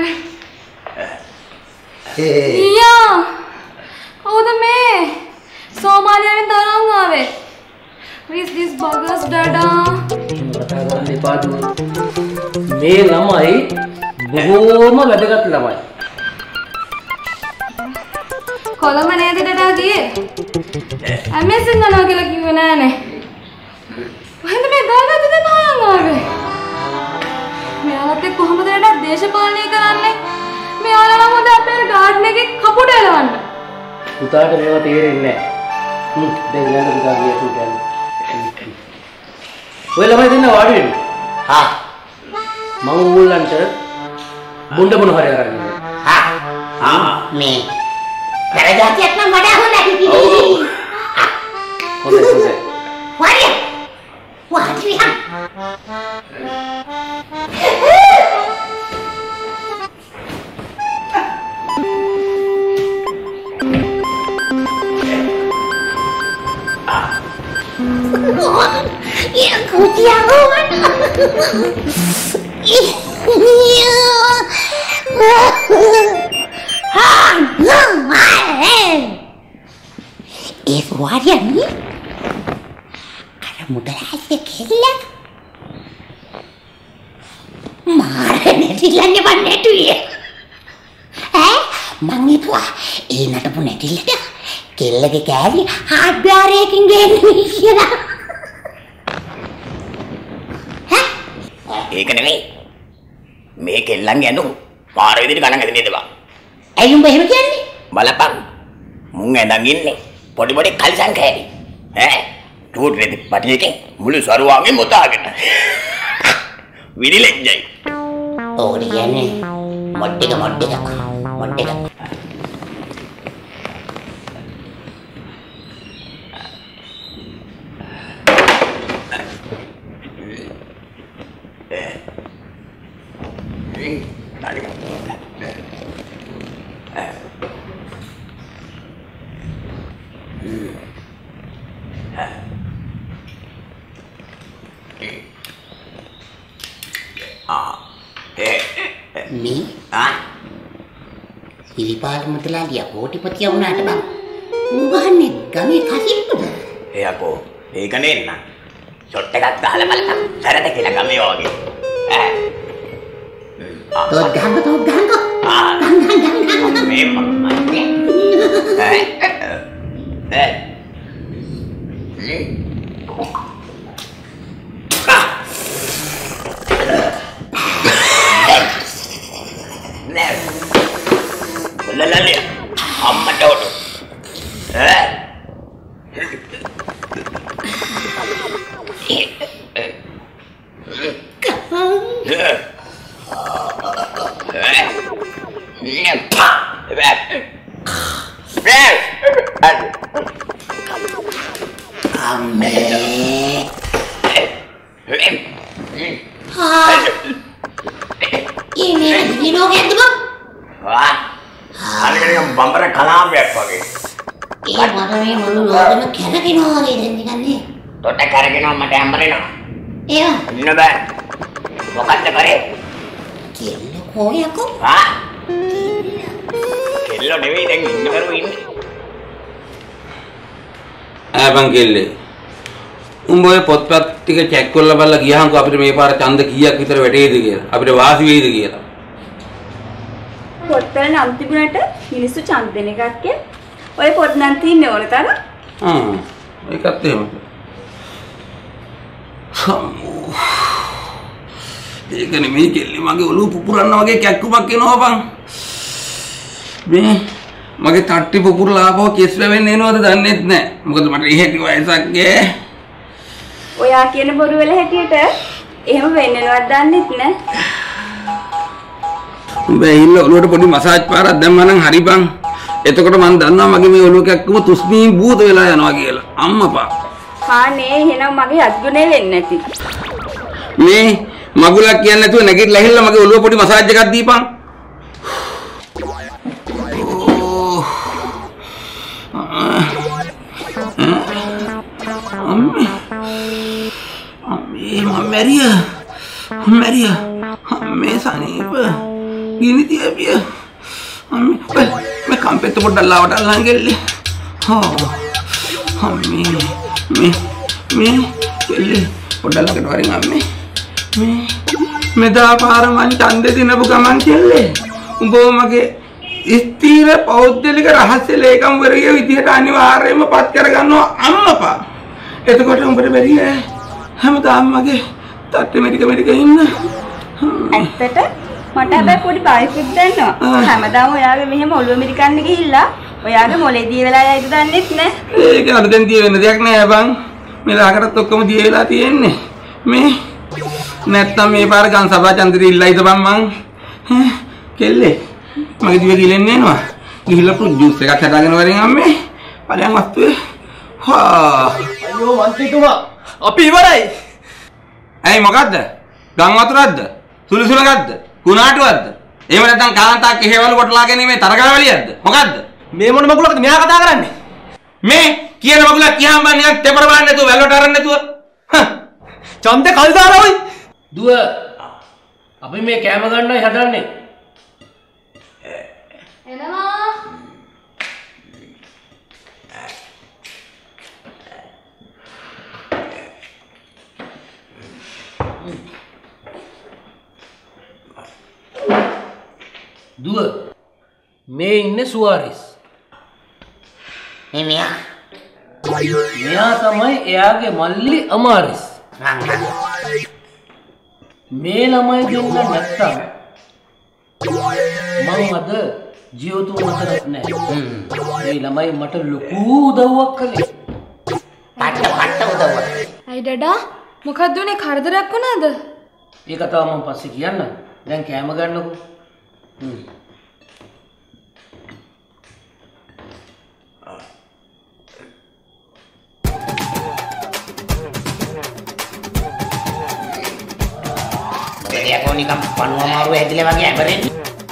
Speaker 10: ඊයා කවුද මේ? සෝමාලියාවෙන් තරංග ආවේ. Where's these buggers ඩඩා?
Speaker 7: කතා කරන්න එපා දුව. මේ ළමයි බොහෝම වැදගත් ළමයි.
Speaker 10: කොළඹ නේද ඩඩා ගියේ? ඇමෙසින් යනවා කියලා කිව්වේ නෑනේ. කොහෙන්ද මේ දාගත්ත දෙන්න හොයන් ආවේ? මෙයාලත් එක්ක කොහොමද ඩඩා දේශපාලනය කරන්නේ? මෙයාලා නම් හොඳ එකේ කපුට එලවන්න.
Speaker 4: පුතාට මේවා තේරෙන්නේ නැහැ. හ්ම් දැන් යන්න පුතා ගියසු කියන්නේ. ඔය ළමයි දෙන්න වාඩි වෙන්න.
Speaker 2: හා
Speaker 4: මම ඌල්ලන්ට මුණ්ඩ මොන හරි අරගෙන.
Speaker 2: හා ආ මේ කරගතියක් නම් වඩා හොඳයි.
Speaker 4: හොඳයි හොඳයි.
Speaker 2: වාඩි වාඩි විහා. Ya kucing mana? Ha, normal. Itu waria ni. Ada mudah aja kelak. Marah ni dilanya mana tu ya? Eh, mang itu ah, ini ada pun dilan dah. Kelak ke kali, ada reking gini kira.
Speaker 1: ඒක නෙමෙයි මේ කෙල්ලන්ගේ ඇඳුම් පාර විදිහට ගණන් හදන්නේ නේද බං
Speaker 2: ඇයි උඹ එහෙම කියන්නේ
Speaker 1: බලපන් මුන් ඇඳන් ඉන්නේ පොඩි පොඩි කලිසම් කෑලි ඈ චූට් රෙදි පටියකින් මුළු සරුවාගේ මොතාගෙන විරිලෙන්ජයි
Speaker 2: ඕක කියන්නේ මොඩ්ඩක මොඩ්ඩක මොඩ්ඩක මේ
Speaker 1: ආ
Speaker 2: සිරිපාල මුදලාලියා කෝටිපතිය වුණාට බං උඹන්නේ ගමේ කසිප්පුද
Speaker 1: එයාකෝ ඒක නෙන්න ෂොට් එකක් ගහලා බලන්න සරද කියලා ගමේ වගේ ඈ
Speaker 2: තෝත් ගහන්න තෝත් ගහන්න
Speaker 1: ආ
Speaker 2: ගහන්න ගහන්න ගහන්න
Speaker 1: මේ මම්මයි ඈ ඈ Lalalya, amma dodo. Eh?
Speaker 2: Ini ini lo gitu bang?
Speaker 1: Wah. Harinya bumper kalamයක් වගේ.
Speaker 2: ඒ මට මේ මුළු ලෝකෙම කැරකෙනවා වගේ දැන් නිකන් නේ.
Speaker 1: තොට කරගෙනවා මට හැම්බරෙනවා.
Speaker 2: ඒවා
Speaker 1: ඉන්න බෑ. මොකද්ද කරේ?
Speaker 2: කෙල්ල කොයකෝ?
Speaker 1: ආ? කෙල්ල නෙවෙයි දැන් ඉන්න කරු ඉන්නේ.
Speaker 6: ඈ බං කෙල්ලේ. උඹ ඔය පොත්පත් ටික චෙක් කරලා බලලා ගියාන්කෝ අපිට මේ පාර ඡන්ද කීයක් විතර වැටේද කියලා. අපිට වාසි වෙයිද කියලා.
Speaker 8: පොත්වල නම් තිබුණට මිනිස්සු ඡන්ද දෙන එකක් ඔය පොත් නම් තියන්නේ ඕන තරම්.
Speaker 6: ආ ඒකත් එහෙම. සම්මෝ. ඒකනේ මේ කෙල්ලේ මගේ ඔළුව පුපුරන්න වගේ කැක්කුමක් එනවා බං. මේ මගේ තට්ටි පුපුරලා ආපහු කෙස් වැවෙන්න එනවද දන්නේත් නැහැ. මොකද මට ඉහෙටි වයසක් ගේ.
Speaker 8: ඔයා කියන බොරු වල හැටියට එහෙම වෙන්නවත් දන්නෙත් නැහැ.
Speaker 6: උඹේ ඉන්න ඔළුවට පොඩි මසාජ් පාරක් දැම්මා නම් හරි බං. එතකොට මම දන්නවා මගේ මේ ඔළුව කැක්කුම තුස්මී භූත වෙලා යනවා කියලා. අම්මපා.
Speaker 8: හා නේ එහෙනම් මගේ අත්ගුණේ වෙන්නේ නැති.
Speaker 6: මේ මගුලක් කියන්නේ නැතුව නැගිටලා ඇහිල්ලා මගේ ඔළුව පොඩි මසාජ් එකක් දීපන්. අම්මේ අම්මේ මම මැරියා. මැරියා. අම්මේ සනීප. ගිනි තියපිය. අම්මේ මේ කම්පෙත් පොඩ්ඩක් ලාවට අල්ලන් ගෙල්ලේ. හා. අම්මේ මේ මේ කෙල්ලේ පොඩ්ඩක් ළඟට වරින් අම්මේ. මේ මෙදා පාර මං ඡන්දේ දිනපු ගමන් කෙල්ලේ. උඹ මගේ ස්ථීර පෞද්ගලික රහස්‍ය ලේකම්වරයෙක් විදිහට අනිවාර්යයෙන්ම පත් කරගන්නවා අම්මපා. එතකොට උඹට බැරි හැමදාම මගේ තට්ටේ මෙඩික මෙඩික ඉන්න.
Speaker 8: ඇත්තට මට හැබැයි පොඩි බයිකුත් දැන්නවා. හැමදාම ඔයාගේ මෙහෙම ඔළුව මිරිකන්න ගිහිල්ලා ඔයාගේ මොලේ දිය වෙලා යයිද දන්නෙත් නෑ.
Speaker 6: ඒක අලුතෙන් දිය වෙන දෙයක් නෑ බං. මේ ලාකටත් ඔක්කොම දිය වෙලා තියෙන්නේ. මේ නැත්තම් මේ පාර ගම් සභා චන්ද්‍රී ඉල්ලයිද බං මං. කෙල්ලේ මගේ දිව ගිලෙන්නේ එනවා. ගිහිල්ලා ෆෘට් ජූස් එකක් හදාගෙන වරෙන් අම්මේ. ඵලයන් වස්තුවේ. හා
Speaker 7: අයියෝ මන්ත්‍රීතුමා අපි ඉවරයි.
Speaker 6: ඇයි මොකද්ද? ගම් වතුරක්ද? සුළුසුලකක්ද? කුණාටුවක්ද? එහෙම නැත්නම් කාන්තාවක් එහෙවලු කොටලා ගැනීමේ තරගාවලියක්ද? මොකද්ද?
Speaker 7: මේ මොන මගුලක්ද මෙයා කතා කරන්නේ?
Speaker 6: මේ කියන මගුලක් කියහම බං නිකන් තෙපර බලන්න නැතුව වැල්ලට අරන් නැතුව. හ්ම්.
Speaker 7: ඡන්දේ කල් දාරවයි.
Speaker 4: දුව අපි මේ කැම ගන්නයි හදන්නේ.
Speaker 10: එනවා.
Speaker 4: දුව මේ ඉන්නේ සුවාරිස්.
Speaker 2: මේ මෙයා
Speaker 4: මෙයා තමයි එයාගේ මල්ලි අමාරිස්. මේ ළමයි දෙන්න නැත්තම් මම අද ජීවිතුන් මතකත් නැහැ. මේ ළමයි මට ලොකු උදව්වක් කළේ.
Speaker 2: පට්ට පට්ට උදව්වක්.
Speaker 10: අයි ඩඩා මොකක්ද උනේ කරදරයක් වුණාද?
Speaker 4: ඒ කතාව මම පස්සේ කියන්නම්. දැන් කෑම ගන්නකො. හ්ම්.
Speaker 2: දෙයක් නිකම් පණුව මාරුව හැදිලා වගේ ඇඹරෙන්නේ.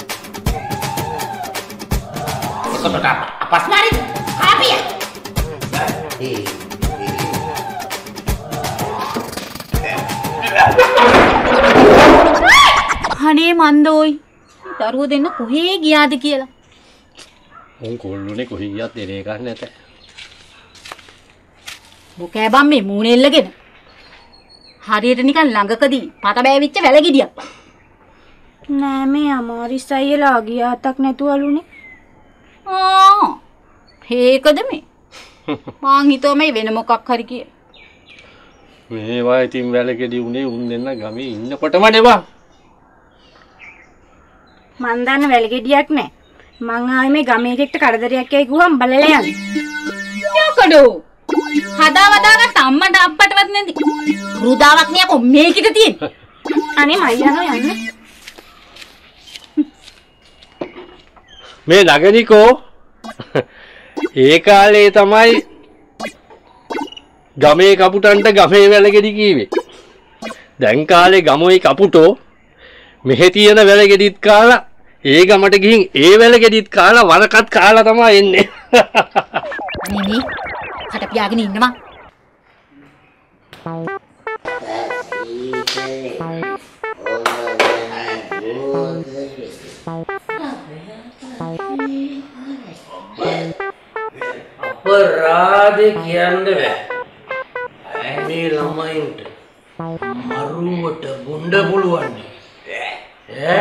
Speaker 2: ඒකට අපස් මාරිද? ආපිය. ඒ
Speaker 5: අනේ මන්දෝයි. දරුවෝ දෙන්න කොහේ ගියාද කියලා.
Speaker 4: උන් කොල්ලුනේ කොහේ ගියත් දෙරේ ගන්න නැත.
Speaker 5: මොකෑ බම් මේ මූණේ එල්ලගෙන. හරියට නිකන් ළඟකදී පත බෑවිච්ච වැල ගෙඩියක්.
Speaker 8: නෑ මේ අමාරිස් අයියලා ගියාතක් නැතුවලුනේ.
Speaker 5: ආ හේකද මේ? මං හිතුවා මේ වෙන මොකක් හරි කියලා.
Speaker 4: මේවා ඉතින් වැලකෙඩි උනේ උන් දෙන්න ගමේ ඉන්නකොටම නෙවා.
Speaker 8: මන් දන්න වැලගෙඩියක් නෑ. මං ආයේ මේ ගමේ එකෙක්ට කරදරයක් ඇයි ගුවම් බලලා යන්න.
Speaker 5: යකඩෝ. හදාවදාගත්ත අම්මට අප්පටවත් නැති. රුදාවක් නියකෝ මේකිට තියෙන්නේ.
Speaker 8: අනේ මයියානෝ යන්නේ.
Speaker 4: මේ නගනිකෝ ඒ කාලේ තමයි ගමේ කපුටන්ට ගමේ වැලගෙඩි කීවේ. දැන් කාලේ ගමෝයි කපුටෝ මෙහෙ තියෙන වැලගෙඩිත් කාලා ඒ ගමට ගිහින් ඒ වැලගෙඩිත් කාලා වරකත් කාලා තමයි එන්නේ.
Speaker 5: අනේ මේ කට පියාගෙන ඉන්නවා.
Speaker 4: අපරාධ කියන්නේ බෑ. මේ ළමයින්ට මරුවට බුණ්ඩ පුළුවන්. ඈ?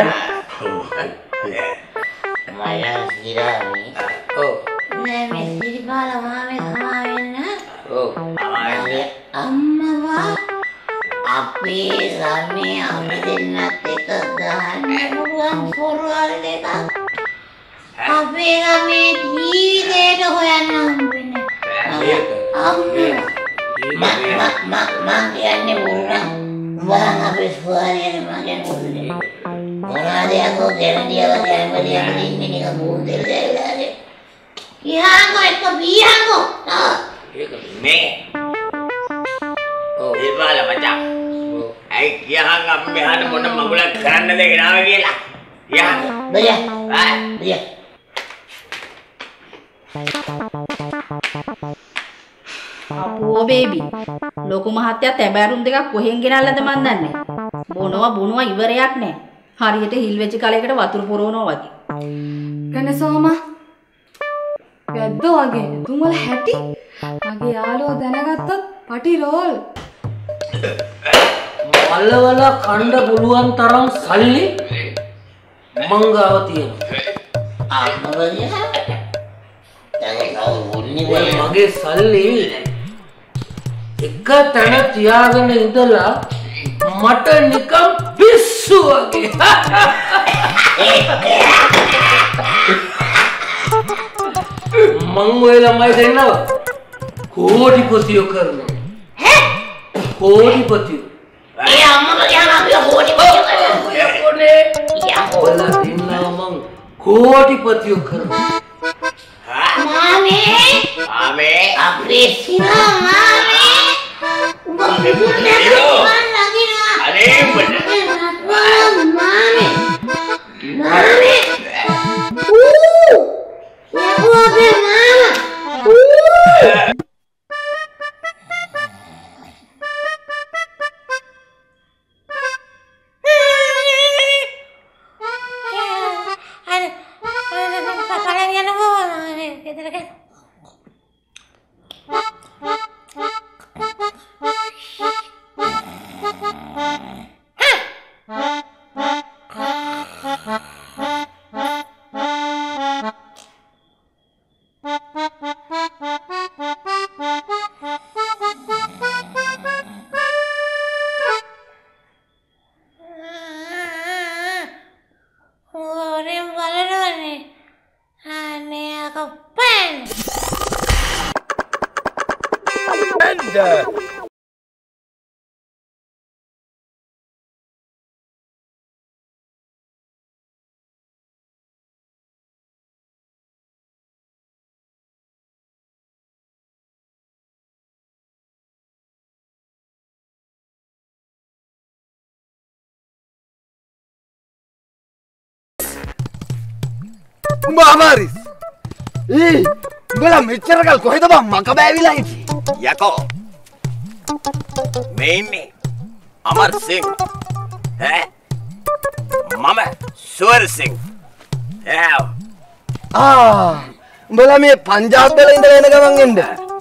Speaker 2: මයන් ඉරාමි.
Speaker 4: ඔව්.
Speaker 2: නෑ මේ සිරිපාල මාමේ සමාවෙන්න.
Speaker 4: ඔව්.
Speaker 2: අනේ අම්මවා අපේ ළමයි අපි දෙන්නත් එක ගන්න පුළුවන් පොරවල් දෙකක්. අපේ ළමයි ජීවිතේට හොයන්න හම්බෙන්නේ. අම්මා මම මම මම කියන්නේ මොනවා? වරන් අපේ ස්වාරියනේ මගෙන් උන්නේ. මොනවාදයක් ඔය ගැරන්ඩියව ගැරන්ඩියව ඉන්නේ නිකන් බෝතල් දැල්ලානේ. යාගෝ එක බියංගෝ.
Speaker 1: ඒක මේ. ඔව් ඒ බාල මචං. ඇයි කියහන් අපි මෙහාට මොන මගුලක් කරන්නද ගෙනාව කියලා. යහන්.
Speaker 2: බය.
Speaker 1: ආ
Speaker 2: බය.
Speaker 5: අපෝ බේබි. ලොකු මහත්තයා තැබෑරුම් දෙකක් කොහෙන් ගෙනල්ලාද මන් දන්නේ. බොනවා බොනවා ඉවරයක් නැහැ. හරියට හිල් වෙච්ච කලයකට වතුර පොරවනවා වගේ.
Speaker 10: ගණසෝමා වැද්දෝ වගේ තුන් වල හැටි මගේ යාළුවෝ දැනගත්තොත් පටි රෝල්.
Speaker 4: මල්ලවල කණ්ඩ පුළුවන් තරම් සල්ලි මංගාව තියෙනවා.
Speaker 2: අම්මවලිය.
Speaker 4: මගේ සල්ලි එක තැන තියාගෙන ඉඳලා මට නිකම්
Speaker 11: පිස්සු වගේ. මං ඔය ළමයි දෙන්නව කෝටිපතියෝ කරනවා. කෝටිපතියෝ.
Speaker 2: ඒ අම්මම කියන අපි කෝටිපතියෝ කරනවා.
Speaker 11: කොනේ යහොලා දෙන්නව මං කෝටිපතියෝ කරනවා.
Speaker 2: මාමේ
Speaker 1: මාමේ
Speaker 2: අපේ සිනා මාමේ උඹ මෙදුන්නේ
Speaker 1: අනේ උඹට
Speaker 2: මාමේ මාමේ ඌ යකෝ අපේ මාමා ඌ
Speaker 12: උඹ අමාරිස් ඒ උඹලා මෙච්චර කල් කොහෙද බං මක බෑවිලා හිටියේ
Speaker 1: යකෝ මේ ඉන්නේ අමර් සිං ඈ මම සුවර් සිං ඈ
Speaker 12: ආ උඹලා මේ පංජාබ් වල ඉඳලා එන ගමන් එන්න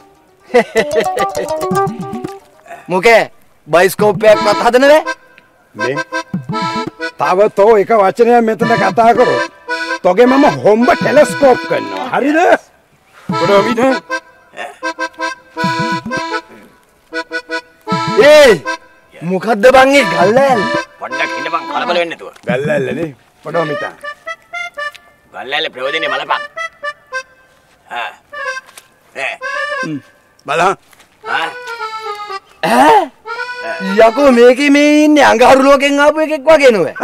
Speaker 12: මොකේ බයිස්කෝප් එකක්වත් හදන්න බෑ
Speaker 6: මේ තව තෝ එක වචනයක් මෙතන කතා කරොත් තෝගේ මම හොම්බ ටෙලස්කෝප් කරනවා හරිද පොඩොමිට
Speaker 12: ඒ මොකද්ද බං ඒ ගල්ලෑල්
Speaker 1: පොඩ්ඩක් ඉන්න බං කලබල වෙන්න නැතුව
Speaker 6: ගල්ලෑල්ලනේ පොඩොමිට
Speaker 1: ගල්ලෑල්ල ප්‍රයෝජනේ බලපන් ආ ඒ
Speaker 6: බලන්න
Speaker 1: ආ
Speaker 12: ඈ යකෝ මේකේ මේ ඉන්නේ අඟහරු ලෝකෙන් ආපු එකෙක් වගේ නෝ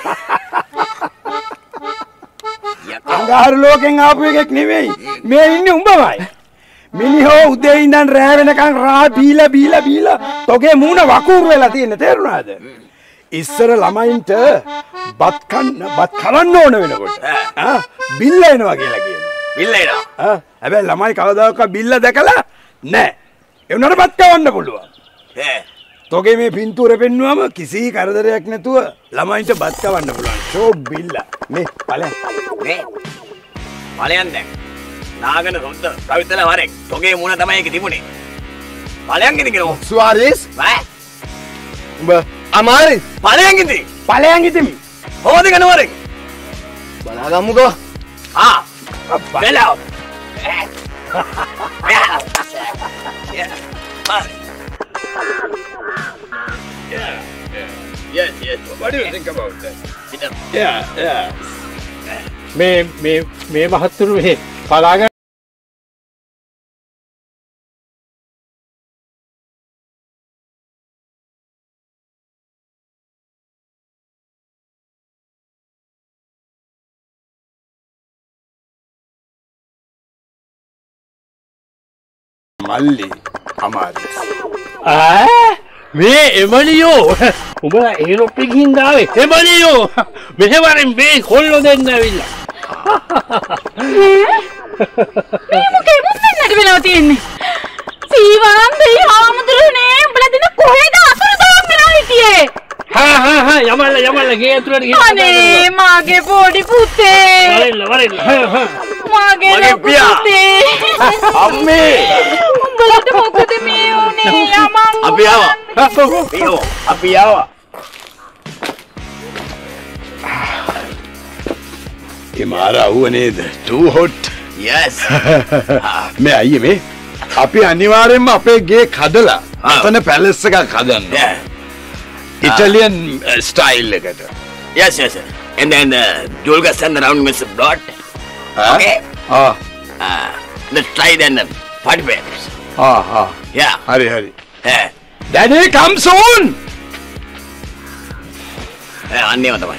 Speaker 6: අඟහරු ලෝකෙන් ආපු එකෙක් නෙවෙයි මේ ඉන්නේ උඹමයි මිනිහෝ උදේ ඉඳන් රෑ වෙනකන් රා බීලා බීලා බීලා තෝගේ මූණ වකුරු වෙලා තියෙන තේරුණාද ඉස්සර ළමයින්ට බත් කන්න බත් කලන්න ඕන වෙනකොට ආ බිල්ල එනවා කියලා කියනවා
Speaker 1: බිල්ල එනවා
Speaker 6: ආ හැබැයි ළමයි කවදාකවත් බිල්ල දැකලා නැහැ ඒ උනට බත් කවන්න පුළුවන්
Speaker 1: ඈ
Speaker 6: තෝගේ මේ පින්තූරේ පෙන්නුවම කිසි කරදරයක් නැතුව ළමයින්ට බත් කවන්න පුළුවන් ෂෝ බිල්ල මේ ඵලයන්
Speaker 1: මේ ඵලයන් දැන් නාගන රොද්ද ප්‍රවිතල වරෙක් තෝගේ මූණ තමයි ඒක තිබුණේ ඵලයන් ඉතින් කියනවා
Speaker 12: සුවාරිස්
Speaker 1: ඈ
Speaker 12: උඹ අමාරිස්
Speaker 1: ඵලයන් ඉතින්
Speaker 6: ඵලයන් ඉතින්
Speaker 1: හොවද ගන වරෙක්
Speaker 12: බලාගමුකෝ
Speaker 1: ආ බැලව Yeah, yeah. Yes, yes. What do you think about that? Sit down.
Speaker 4: Yeah, yeah. මේ මේ මේ මහත්තුරු මේ බලාගෙන
Speaker 6: මල්ලි අමාරු
Speaker 4: ඈ මේ එමලියෝ උඹලා ඒරොප් එකකින් දාවේ එමලියෝ මෙහෙවරෙන් මේ කොල්ලෝ දෙන්න ඇවිල්ලා
Speaker 5: මේ මොකේ මුස්සන්නට වෙලා තියෙන්නේ සීවාම් දෙයි ආමුදුරනේ උඹලා දෙන කොහෙද අසුරදාම් වෙලා හිටියේ
Speaker 4: හා හා හා යමල්ල යමල්ල ගේ ඇතුළට ගිහින්
Speaker 5: අනේ මාගේ පොඩි පුතේ
Speaker 4: වරෙල්ල වරෙල්ල හා හා
Speaker 5: මාගේ පුතේ
Speaker 1: අම්මේ
Speaker 5: උඹලට මොකද මේ උනේ යමන්
Speaker 1: අපි ආවා අයියෝ අපි ආවා
Speaker 6: ඒ මාරා වුව නේද too hot
Speaker 1: yes
Speaker 6: මේ අයියේ මේ අපි අනිවාර්යෙන්ම අපේ ගේ කඩලා අතන පැලස් එකක් හදන්න
Speaker 12: Italian uh, style එකට.
Speaker 1: Yes, yes, sir. And then uh, you'll get send around Mister Dot.
Speaker 12: Huh?
Speaker 1: Okay?
Speaker 12: Ah.
Speaker 1: Uh, let's try then the party papers.
Speaker 12: Ah, ah.
Speaker 1: Yeah.
Speaker 12: Hari, hari.
Speaker 1: Yeah.
Speaker 12: Daddy, come soon!
Speaker 1: Yeah, අන්නේම තමයි.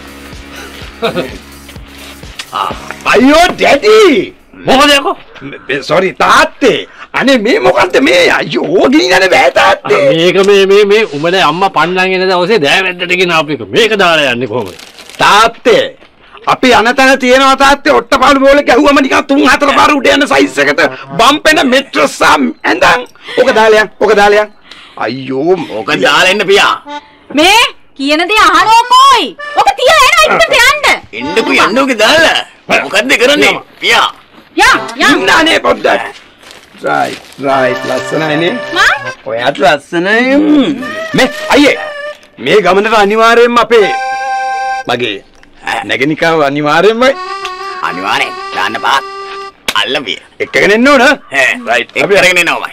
Speaker 12: අයියෝ daddy
Speaker 4: මොකද යකෝ?
Speaker 12: Sorry තාත්තේ අනේ මේ මොකද්ද මේ අයියෝ ගිනිනනේ බෑ තාත්තේ
Speaker 4: මේක මේ මේ මේ උඹනේ අම්මා පන්නන් එන දවසේ දෑවැද්දට ගෙන ආපු එක මේක දාලා යන්නේ කොහොමද
Speaker 12: තාත්තේ අපි අනතන තියෙනවා තාත්තේ ඔට්ටපාළු බෝල ගැහුවම නිකන් තුන් හතර පාර උඩ යන සයිස් එකට බම්පෙන මෙට්‍රස් ඇඳන් ඔක දාලා යන් ඔක දාලා යන් අයියෝ
Speaker 1: ඔක දාලා එන්න පියා
Speaker 5: මේ කියන දේ අහනෝ කොයි ඔක තියලා එනවා ඉන්නට යන්න
Speaker 1: එන්නකෝ යන්නෝගේ දාලා මොකද්ද කරන්නේ පියා
Speaker 5: යා යා
Speaker 12: ඉන්නනේ පොඩ්ඩක් right right ලස්සනයිනේ
Speaker 5: මා
Speaker 12: ඔයාට ලස්සනයි මේ අයියේ මේ ගමනට අනිවාර්යයෙන්ම අපේ මගේ නැගනිකාව අනිවාර්යයෙන්ම
Speaker 1: අනිවාර්යෙන් දාන්න බා අල්ලපිය
Speaker 12: එක්කගෙන එන්න ඕන
Speaker 1: ඈ right එක කරගෙන එනවා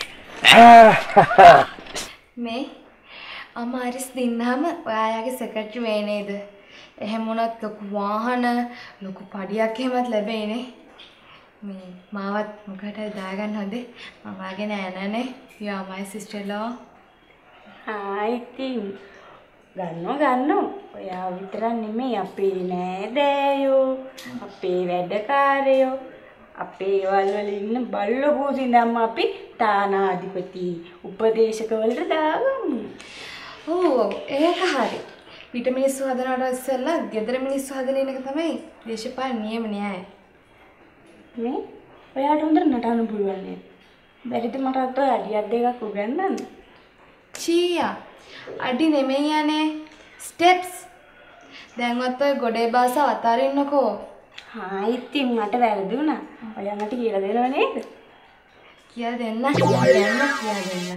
Speaker 10: මේ අමාරිස් දින්නාම ඔයාගේ සෙක්‍රටරි වෙයි නේද? එහෙම වුණත් ලොකු වාහන ලොකු පඩියක් එහෙමත් ලැබෙයිනේ. මේ මාවත් මොකටද දාගන්න හොඳේ? මම ආගේ නෑ නෑනේ. You are my sister-in-law.
Speaker 8: ආ ඉතින් ගන්නව ගන්නව. ඔයා විතරක් නෙමෙයි අපේ නෑදෑයෝ, අපේ වැඩකාරයෝ, අපේ වල වල ඉන්න බල්ලෝ පූසින්දම්ම අපි තානාධිපති උපදේශකවලට දාගමු.
Speaker 10: ඕ ඒක හරි. පිට මිනිස්සු හදනවට ඉස්සෙල්ලා ගෙදර මිනිස්සු හදන එක තමයි දේශපාලන නියම න්‍යාය.
Speaker 8: මේ ඔයාට හොඳට නටන්න පුළුවන් නේද? බැරිද මටත් ඔය අඩියක් දෙකක් උගන්වන්න?
Speaker 10: චීයා අඩි නෙමෙයි යන්නේ ස්ටෙප්ස්. දැන්වත් ඔය ගොඩේ භාෂාව අතාරින්නකෝ.
Speaker 8: හා ඉතින් මට වැරදුණා. ඔයා මට කියලා දෙනව නේද?
Speaker 10: කියලා දෙන්න. දැන්ම කියලා දෙන්න.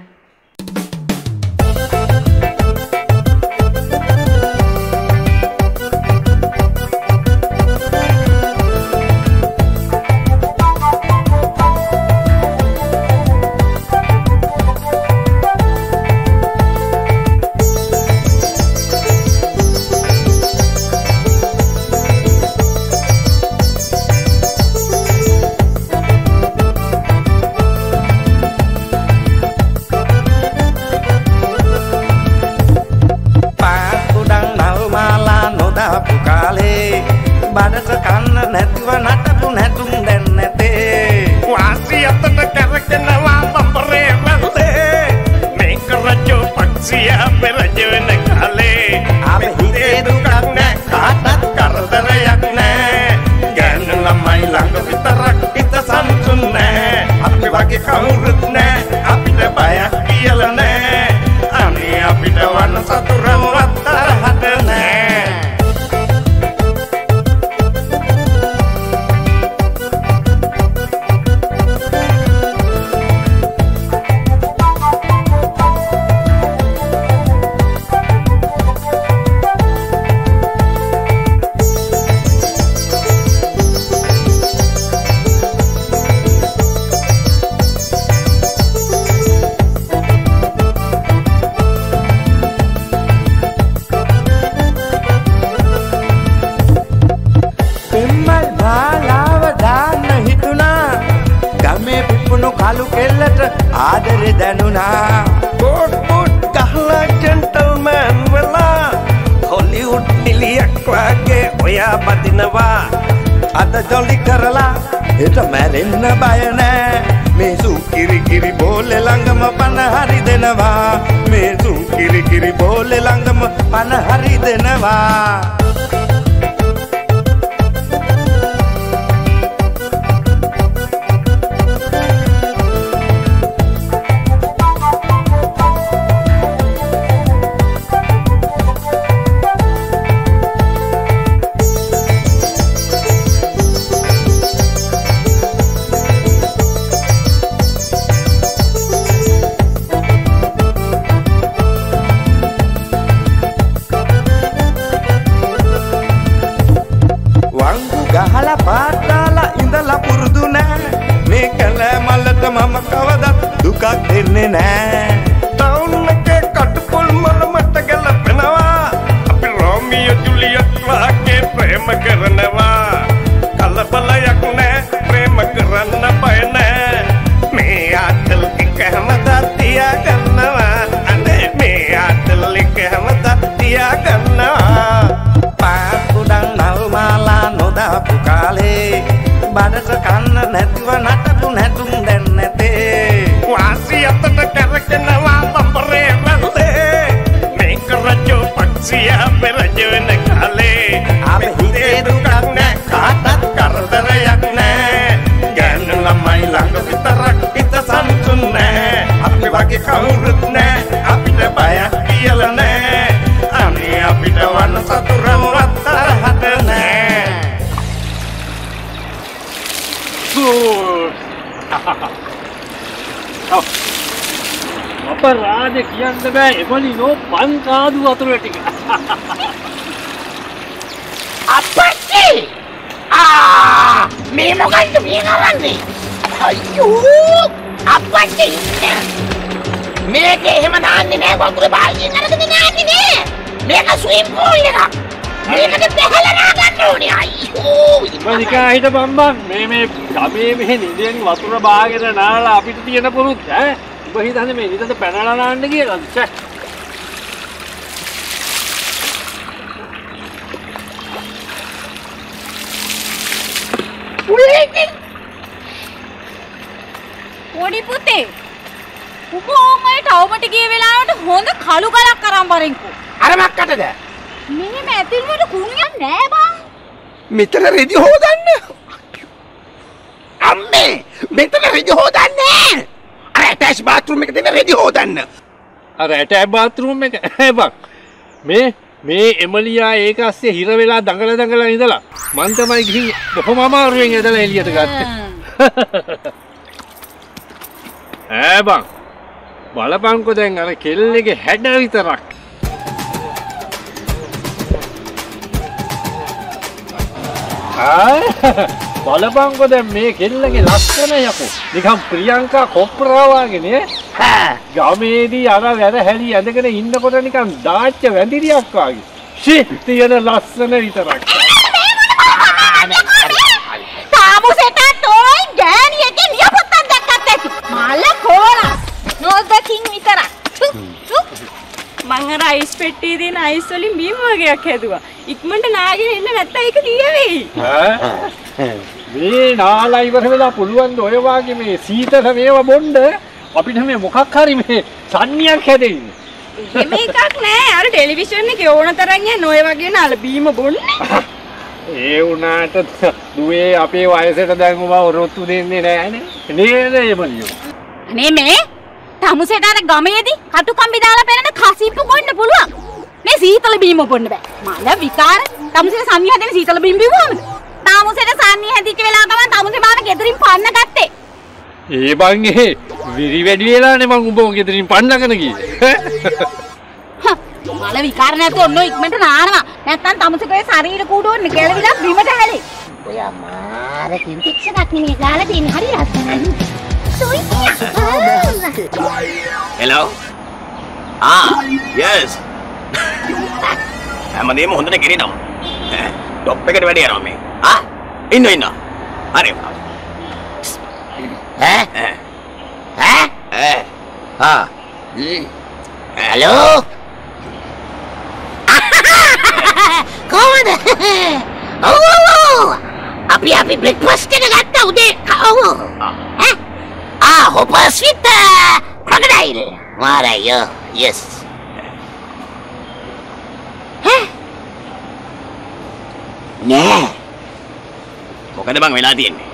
Speaker 13: බඩස කන්න නැතිව නටපු නැතුම් දැන් නැතේ වාසි අතට කරගෙනවා බම්බරේ වැල්ලේ මේක රජෝ පක්ෂිය පෙරජන කාලේ අපි හිතේ දුකක් නැ කාටත් කරදරයක් නැ ගෑනු ළමයි ළඟ විතරක් හිත සම්සුන් නැ අපි වගේ කවුරුත් නැ අපිට බයක් කියලා නැ අනේ අපිට වන සතුරන්වත් තරහට නැ ආදරේ දැනුණා බෝට් බෝට් ගහලා ජෙන්ටල්මන් වෙලා හොලිවුඩ් නිලියක් වගේ ඔයා බදිනවා අද ජොලි කරලා හෙට මැරෙන්න බය නෑ මේ සුකිරි කිරි බෝලේ ළඟම පන හරි දෙනවා මේ සුකිරි කිරි බෝලේ ළඟම පන හරි දෙනවා මම කවදත් දුකක් දෙන්නේ නෑ ටවුන් එකේ කටුපොල් මල මට ගැලපෙන ප්‍රේම කරනවා කලබලයක් නෑ ප්‍රේම කරන්න බය නෑ මේ ආතල් එක හැමදා තියා ගන්නවා අනේ මේ ආතල් එක හැමදා තියා ගන්නවා පාකුඩන් නල්මාලා නොදාපු කාලේ බඩට කන්න නැතුව නටපු නැතුම් දැන් නැතේ වාසි අතට කරකනවා බම්බරේ වැල්ලේ මේක රජෝ පක්ෂියා පෙරජන කාලේ අපි හිතේ දුකක් නෑ කාටත් කරදරයක් නෑ ගෑනු ළමයි ළඟ විතරක් හිත සම්සුන් නෑ අපි වගේ කවුරුත් නෑ අපිට බයක් කියලා නෑ අනේ අපිට වන සතුරන්වත් තරහට නෑ
Speaker 4: අපරාධ කියන්න බෑ එමලිනෝ පන් කාදු වතුර ටික
Speaker 2: අපච්චි ආ මේ මොකක්ද මේ කරන්නේ අයියෝ අපච්චි මේක එහෙම නාන්නේ නෑ වතුර බාල්දියෙන් අරගෙන නාන්නේ නෑ මේක ස්විම් පූල් එකක් මේකට බැහැලා නා ගන්න ඕනේ අයියෝ
Speaker 4: මනිකා හිට බම්බන් මේ මේ ගමේ මෙහෙ නිදෙන් වතුර බාගෙන නාලා අපිට තියෙන පුරුද්ද ඈ ඔබ හිතන්නේ මේ නිදට පැනලා නාන්න කියලාද ඡ
Speaker 5: පොඩි පුතේ උඹ ඕමයි ටවුමට ගිය වෙලාවට හොඳ කළු ගලක් අරන් බරින්කෝ
Speaker 2: අර මක්කටද
Speaker 5: මෙහෙම ඇතින් වල කුණියක් නෑ බං
Speaker 12: මෙතන රෙදි හොදන්න අම්මේ මෙතන රෙදි හොදන්න අර ඇටච් බාත්රූම් එකේ තියෙන රෙදි හොදන්න
Speaker 4: අර ඇටච් බාත්රූම් එක බං මේ මේ එමලියා ඒක ඇස්සේ හිර වෙලා දඟල දඟල ඉඳලා මං තමයි ගිහින් බොහොම අමාරුවෙන් ඇදලා එළියට ගත්තේ ඈ බං බලපංකෝ දැන් අර කෙල්ලගේ හැඩ විතරක් ආ බලපංකෝ දැන් මේ කෙල්ලගේ ලස්සන යකෝ නිකන් ප්‍රියංකා කොප්රා වගේ නේ ගමේදී අර වැර හැලි ඇඳගෙන ඉන්නකොට නිකන් දාච්ච වැඳිරියක් වගේ ෂි තියෙන ලස්සන විතරක්
Speaker 5: තාමුසෙට තෝයි ගෑණියගේ නියපොත්තක් දැක්කත් ඇති මල කෝලා නොදකින් විතරක්
Speaker 8: මං අර අයිස් පෙට්ටියේ තියෙන අයිස් වලින් බීම වගේක් හැදුවා ඉක්මනට නාගෙන එන්න නැත්නම් ඒක දිය වෙයි
Speaker 4: ඈ මේ නාලා ඉවර වෙලා පුළුවන් ද ඔය වාගේ මේ සීතල මේව බොන්න අපිට මේ මොකක් හරි මේ සන්නියක් හැදෙන්නේ
Speaker 8: එහෙම එකක් නෑ අර ටෙලිවිෂන් එකේ ඕන තරම් යන ඔය වගේ නාල බීම බොන්නේ
Speaker 4: ඒ වුණාට දුවේ අපේ වයසට දැන් ඔබ ඔරොත්තු දෙන්නේ නෑනේ නේද එමලියෝ
Speaker 5: අනේ මේ තමුසෙට අර ගමේදී කටුකම්බි දාලා පෙරන කසිප්පු ගොන්න පුළුවන් මේ සීතල බීම බොන්න බෑ මල විකාර තමුසෙට සන්නිය හැදෙන සීතල බීම බිව්වමද තමුසෙට සන්නිය හැදිච්ච වෙලාව තමයි තමුසේ මාව ගෙදරින් පන්න ගත්තේ
Speaker 4: ඒ බං ඒ විරි වැඩි වෙලානේ මං උඹව ගෙදරින් පන්නගෙන ගියේ
Speaker 5: මල විකාර නැතු ඔන්න ඉක්මනට නානවා නැත්තම් තමුසේගේ ශරීර කූඩු ඔන්න ගැලවිලා බිමට හැලේ
Speaker 2: ඔය මාර කින්ටික්ස් එකක් නෙමෙයි ගාලා තියෙන්නේ හරි ලස්සනයි
Speaker 1: Hello? Ah, yes. හැමදේම හොඳට කෙරෙනවා. টොප් එකට වැඩි යනවා මේ. ආ? ඉන්න ඉන්න. හරි.
Speaker 2: ඈ? ඈ?
Speaker 1: ඈ. ආ.
Speaker 2: හලෝ? කොහොමද? ඔව්. අපි අපි බ්‍රෙක්ෆාස්ට් එක ගත්තා උදේ. ඔව්. ඈ? Ah, hoppers with the crocodile. Marayo, yes. Hah? Nෑ.
Speaker 1: මොකද බං වෙලා තියෙන්නේ?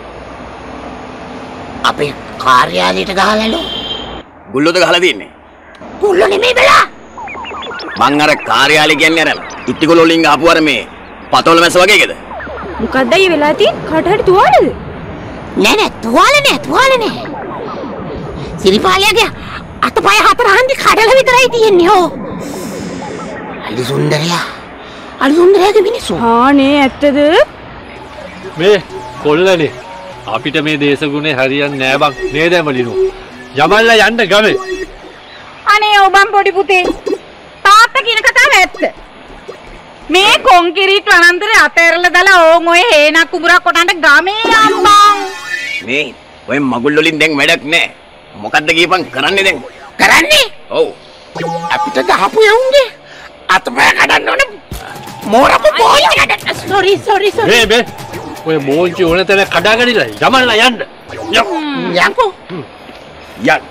Speaker 2: අපේ කාර්යාලයට ගහලාලු.
Speaker 1: ගුල්ලොද ගහලා තියෙන්නේ?
Speaker 2: ගුල්ලෝ නෙමෙයි බලා.
Speaker 1: මං අර කාර්යාලය කියන්නේ අර ඉත්තිකොළ වලින් ආපු අර මේ පතෝල මැස්ස වගේ එකද?
Speaker 8: මොකක්ද ඊ වෙලා තියෙන්නේ? කාට හරි තුවාලද?
Speaker 2: නෑ නෑ තුවාල නෑ තුවාල නෑ. සිරිපාලයාගේ අතපය හතර හන්දි කඩලා විතරයි තියෙන්නේ හෝ. අලි සුන්දරයා. අලි සුන්දරයාගේ මිනිස්සු.
Speaker 8: හා නේ ඇත්තද?
Speaker 4: මේ කොල්ලනේ අපිට මේ දේශගුණේ හරියන්නේ නෑ බං නේද එමලිනු. යමල්ලා යන්න ගමේ.
Speaker 5: අනේ ඔබන් පොඩි පුතේ. තාත්තා කියන කතාව ඇත්ත. මේ කොන්කිරීට් වනාන්තරේ අතෑරලා දාලා ඕන් ඔය හේනක් කුඹරක් කොටන්න ගමේ යම්බන්.
Speaker 1: මේ ඔය මගුල් වලින් දැන් වැඩක් නෑ. මොකද්ද කියපන් කරන්නේ දැන්?
Speaker 2: කරන්නේ?
Speaker 1: ඔව්.
Speaker 2: අපිට ගහපු යවුන්ගේ අතපය කඩන්න ඕනේ. මෝරපු බෝලි කඩන්න. Sorry sorry sorry.
Speaker 4: මේ මේ ඔය මෝංචි ඕන තැන කඩාගනිලා යමන්න යන්න.
Speaker 2: යන්කෝ.
Speaker 1: යන්.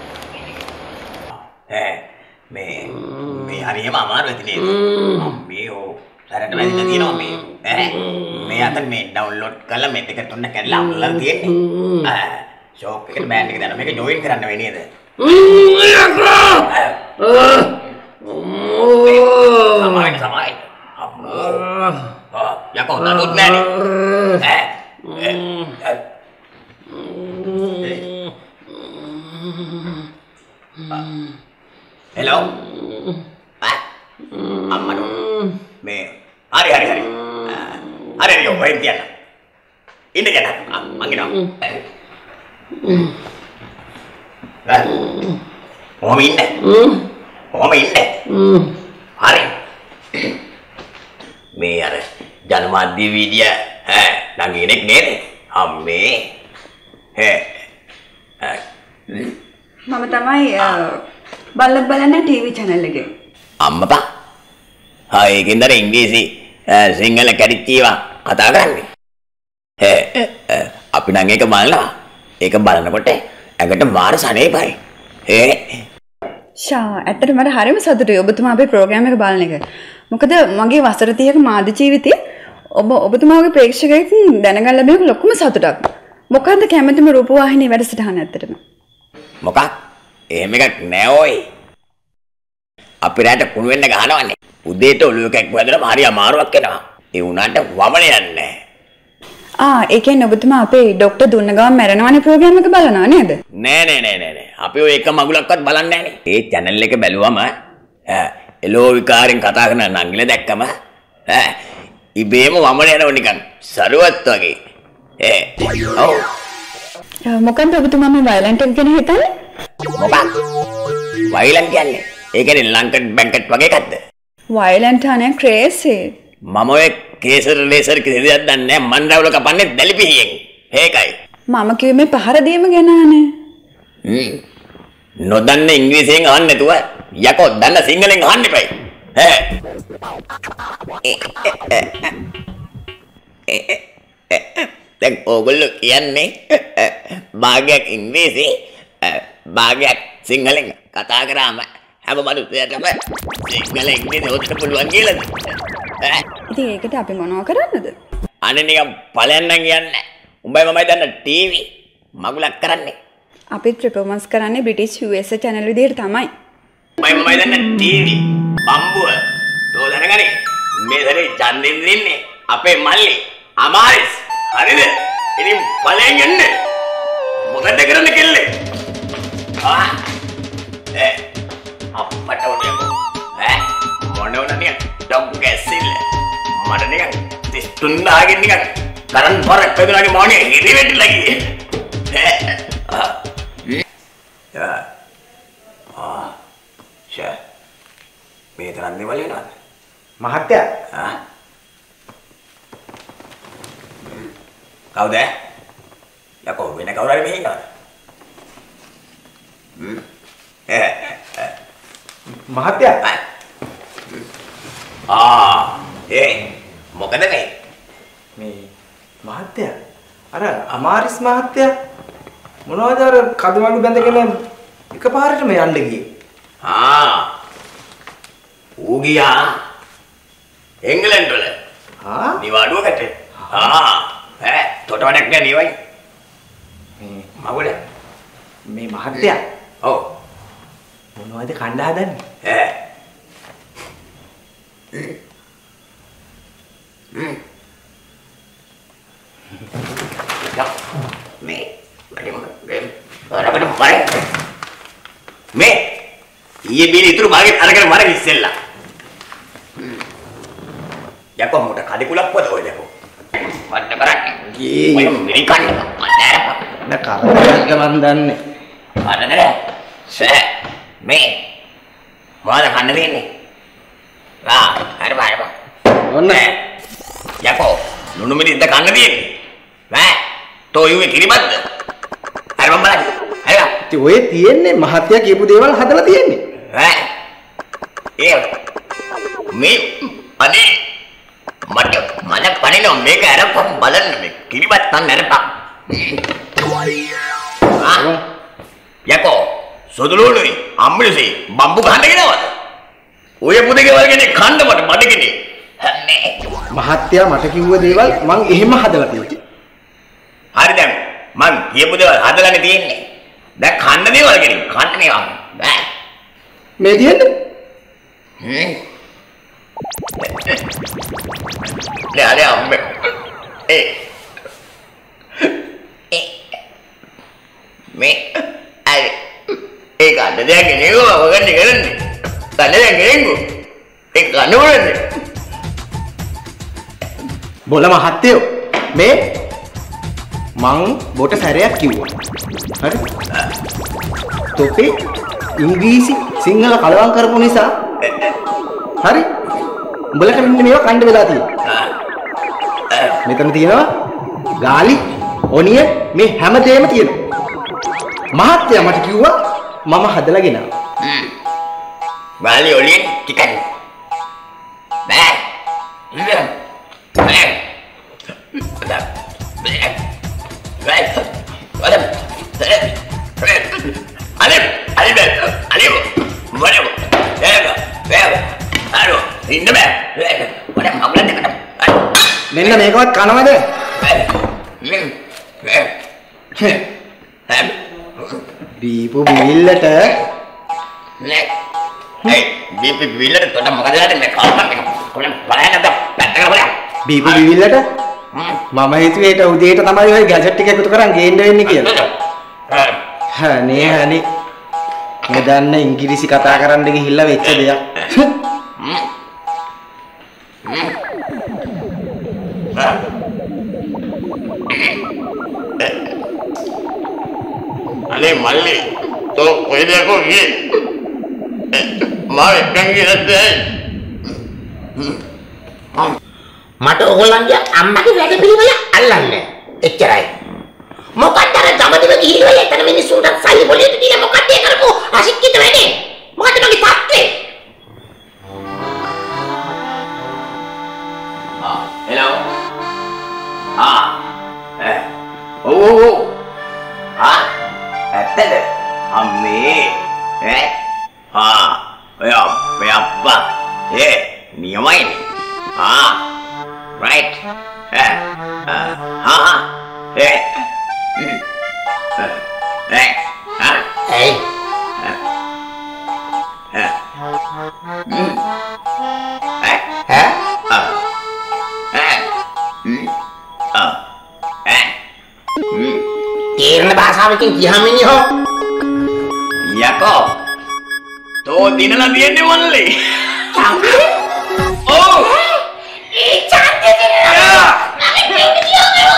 Speaker 1: ඈ මේ මේ හරියම අමාරුයි නේද? මේ ඕ සරට වැදිලා තියෙනවා මේ. ඈ මේ අතන මේ ඩවුන්ලෝඩ් කරලා මේ දෙක තුන කරලා අම්ලලා තියෙන්නේ. ආ ෂෝක් එකට බෑන්ඩ් එක දානවා. මේක ජොයින් කරන්න වෙයි නේද? සමායි සමායි. යකෝ නඩුත් නෑනේ. හෙලෝ. අම්මනෝ. මේ හරි හරි හරි. හරි හරි ඔය තියන්න. ඉන්න ගන්න. මං එනවා. ඔහම ඉන්න. ඔහම ඉන්න. හරි. මේ අර ජනමාධ්‍ය වීඩිය ඈ නංගිනෙක් නේද? අම්මේ. ඈ.
Speaker 14: මම තමයි බල්ලක් බලන්න ටීවී channel එකේ.
Speaker 1: අම්මපා. හා ඒකෙන්ද ඉංග්‍රීසි සිංහල කැඩිච්චීවා කතා කරන්නේ. ඈ අපි නම් ඒක බලනවා. ඒක බලනකොට ඇඟට මාර සනේපයි. ඒ
Speaker 14: ෂා ඇත්තට මට හරිම සතුටුයි ඔබතුමා අපේ ප්‍රෝග්‍රෑම් එක බලන එක. මොකද මගේ වසර තිහක මාධ්‍ය ජීවිතේ ඔබ ඔබතුමාගේ ප්‍රේක්ෂකයන් දැනගන්න ලැබෙන ලොකුම සතුටක්. මොකද්ද කැමතිම රූපවාහිනී වැඩසටහන ඇත්තටම?
Speaker 1: මොකක්? එහෙම එකක් නෑ ඔයි. අපි රැට කුණු වෙන්න ගහනවන්නේ. උදේට ඔළුව එකක් වැදලා හරි අමාරුවක් එනවා. ඒ උනාට වමන යන්නේ.
Speaker 14: ආ ඒ කියන්නේ ඔබතුමා අපේ ડોක්ටර් දුන්නගම මැරෙනවනේ ප්‍රෝග්‍රෑම් එක බලනවා නේද?
Speaker 1: නෑ නෑ නෑ නෑ නෑ. අපි ඔය එක මගුලක්වත් බලන්නේ නෑනේ. ඒ channel එක බැලුවම ඈ එලෝ විකාරෙන් කතා කරන නංගිල දැක්කම ඈ ඉබේම වමන යනවා නිකන් සරුවත් වගේ. ඒ ඔව්.
Speaker 14: මොකන්ද ඔබතුමා මේ වයලන්ට් එක ගැන හිතන්නේ?
Speaker 1: මොකක්? වයලන්ට් කියන්නේ? ඒ කියන්නේ ලංකට් බැංකට් වගේ එකක්ද?
Speaker 14: වයලන්ට් අනේ ක්‍රේසි.
Speaker 1: මම ඔය කේසර ලේසර් කිසි දෙයක් දන්නේ නැහැ. මන් රවුල කපන්නේ දැලිපිහියෙන්. ඒකයි.
Speaker 14: මම කිව්වේ මේ පහර දීම ගැනනේ.
Speaker 1: හ්ම්. නොදන්න ඉංග්‍රීසියෙන් අහන්න නැතුව යකෝ දන්න සිංහලෙන් අහන්න එපයි. ඈ. දැන් ඕගොල්ලෝ කියන්නේ භාගයක් ඉංග්‍රීසි භාගයක් සිංහලෙන් කතා කරාම හැම මිනිස්සුන්ටම සිංහල ඉංග්‍රීසි හොදන්න පුළුවන් කියලාද?
Speaker 14: ඉතින් ඒකට අපි මොනව කරන්නද?
Speaker 1: අනේ නිකන් ඵලයන්නම් කියන්නේ. උඹයි මමයි දන්න ටීවී මගුලක් කරන්නේ.
Speaker 14: අපි ට්‍රිපර්මන්ස් කරන්නේ බ්‍රිටිෂ් යූ එස් channel විදිහට තමයි.
Speaker 1: උඹයි මමයි දන්න ටීවී බම්බුව. තෝ දැනගනි මේ සැරේ ඡන්දෙන් දෙන්නේ අපේ මල්ලි අමාරිස්. හරිද? ඉතින් ඵලයෙන් යන්න. මොකද කරන්න කෙල්ලේ? ආ ඒ අප්පට උඩියක ඈ මොනවද ඩොග් ගැසිල්ල මට නිකන් තිස්තුන් දාගෙන නිකන් කරන් පොරක් පෙදුනාගේ මොනේ හිරි වෙట్లా ගියේ ඈ ආ යා ආ ෂා මේ තරම් දේවල් වෙනවද
Speaker 15: මහත්තයා
Speaker 1: ආ කවුද යකෝ වෙන කවුරු හරි මෙහි ඉන්නවද හ්ම් ඈ
Speaker 15: මහත්තයා
Speaker 1: ආ ඒ මොකද මේ
Speaker 15: මේ මහත්තයා අර අමාරිස් මහත්තයා මොනවද අර කදවලු බැඳගෙන එකපාරටම යන්න ගියේ
Speaker 1: ආ ඌ ගියා එංගලන්ත වල
Speaker 15: ආ
Speaker 1: නිවාඩුවකට ආ ඈ තොට වැඩක් නෑ නිවයි
Speaker 15: මේ
Speaker 1: මගුල
Speaker 15: මේ මහත්තයා
Speaker 1: ඔව්
Speaker 15: මොනවද කණ්ඩා හදන්නේ
Speaker 1: ඈ මේ වැඩිම කරේ මේ ඊයේ බීලි ඉතුරු භාගෙත් අරගෙන මර ඉස්සෙල්ලා යකෝ මොකට කඩේ කුලප්පද ඔය දැකෝ වන්න කරන්නේ ගී මිනි කන්න මන්න
Speaker 15: කරදරයක් මන් දන්නේ
Speaker 1: අනනේ සෑ මේ මොනවද කන්න දෙන්නේ ආ හරි බාරපන්
Speaker 15: ඔන්න.
Speaker 1: යකෝ ලුණු මිරිස්ද කන්න තියෙන්නේ. නෑ. තෝ යුවේ කිරිබත්ද? අර මම බලන්න. හරිද?
Speaker 15: ඉතින් ඔය තියෙන්නේ මහත්තයා කියපු දේවල් හදලා තියෙන්නේ.
Speaker 1: ඈ. ඒ මේ අනේ මට මට පණිනවා මේක අරපන් බලන්න මේ කිරිබත් කන්න අරපන්. ආ. යකෝ සොදුලුණුයි අම්බුලසේ බම්බු ගහන්න ගෙනවද? ඔය පුතේ වල්ගෙන කන්න මට බඩගිනේ. අනේ
Speaker 15: මහත්තයා මට කිව්ව දේවල් මං එහෙම හදලා තියෙන්නේ.
Speaker 1: හරි දැන් මං කියපු දේවල් හදලානේ තියෙන්නේ. දැන් කන්න දේවල් ගෙනින් කන්න නේවා. බෑ.
Speaker 15: මේ තියෙන්නේ?
Speaker 1: හ්ම්. නෑ නෑ අම්මේ. ඒ. ඒ. මේ අය ඒ කන්න දෙයක් ගෙනියුවා මොකද කරන්නේ? කන්න දෙයක් ගෙනියුවා. ඒ කන්න මොකද?
Speaker 15: බොල මහත්තයෝ මේ මං බොට සැරයක් කිව්වා. හරි? තොපේ ඉංග්‍රීසි සිංහල කලවම් කරපු නිසා හරි? උඹලට මෙන්න මේවා කන්න වෙලා තියෙනවා. මෙතන තියෙනවා ගාලි, ඔනියන් මේ හැමදේම තියෙනවා. මහත්තයා මට කිව්වා මම හදලා ගෙනාවා.
Speaker 1: හ්ම්. ගාලි ඔනියන් ටිකක්. බෑ. ඉතින් බෑ. Right. Adam. Adam. Adam. Adam. Adam. Eva. Eva. Aro. Inna bෑ. Adam. අම්ලන්න කඩම්.
Speaker 15: මෙන්න මේකවත් කනවද? බීපු බිල්ලට
Speaker 1: නේ. ඒ බීපු බිල්ලට තොට මොකද කරන්නේ මේ කල්පන කොලම් බලන්නද පැත්තකට බලන්න.
Speaker 15: බීපු බිල්ලට මම හිතුවේ ඒට උදේට තමයි ඔය ගැජට් ටික එකතු කරන් ගේන්න වෙන්නේ කියලා. හා නේ හනි. මම දන්න ඉංග්‍රීසි කතා කරන්න ගිහිල්ලා වෙච්ච දෙයක්.
Speaker 1: අනේ මල්ලි තෝ ඔය දෙකෝ ගියේ. මාව එක්කන් ගියද?
Speaker 2: මට ඕගොල්ලන්ගේ අම්මගේ වැඩ පිළිවෙල අල්ලන්නේ. එච්චරයි. මොකක්ද අර ගමදෙම ගිහිල්ලා එතන මිනිස්සුන්ට සල්ලි පොලියට දීලා මොකක්ද ඒ කරපු අශික්කිත වැඩේ? මොකක්ද මගේ තාත්තේ?
Speaker 1: ආ හෙලෝ. ආ ඈ ඕ ඕ ආ ඇත්තද? අම්මේ ඈ ආ ඔය අපේ අප්පා ඒ නියමයිනේ. ආ right. Eh. Ah. Ah. Eh. Eh. Ah.
Speaker 2: Hey.
Speaker 1: Eh. Hmm. Eh.
Speaker 2: Eh?
Speaker 1: Ah. Eh. Hmm. Ah. Eh. Hmm.
Speaker 2: තේරෙන භාෂාවකින් කියහම මිනිහෝ.
Speaker 1: යකෝ. තෝ දිනලා තියන්නේ මොල්ලේ.
Speaker 2: චම්පේ.
Speaker 1: ඔව්.
Speaker 2: ඒ චම්පේ දිනලා. මම කියන්නේ.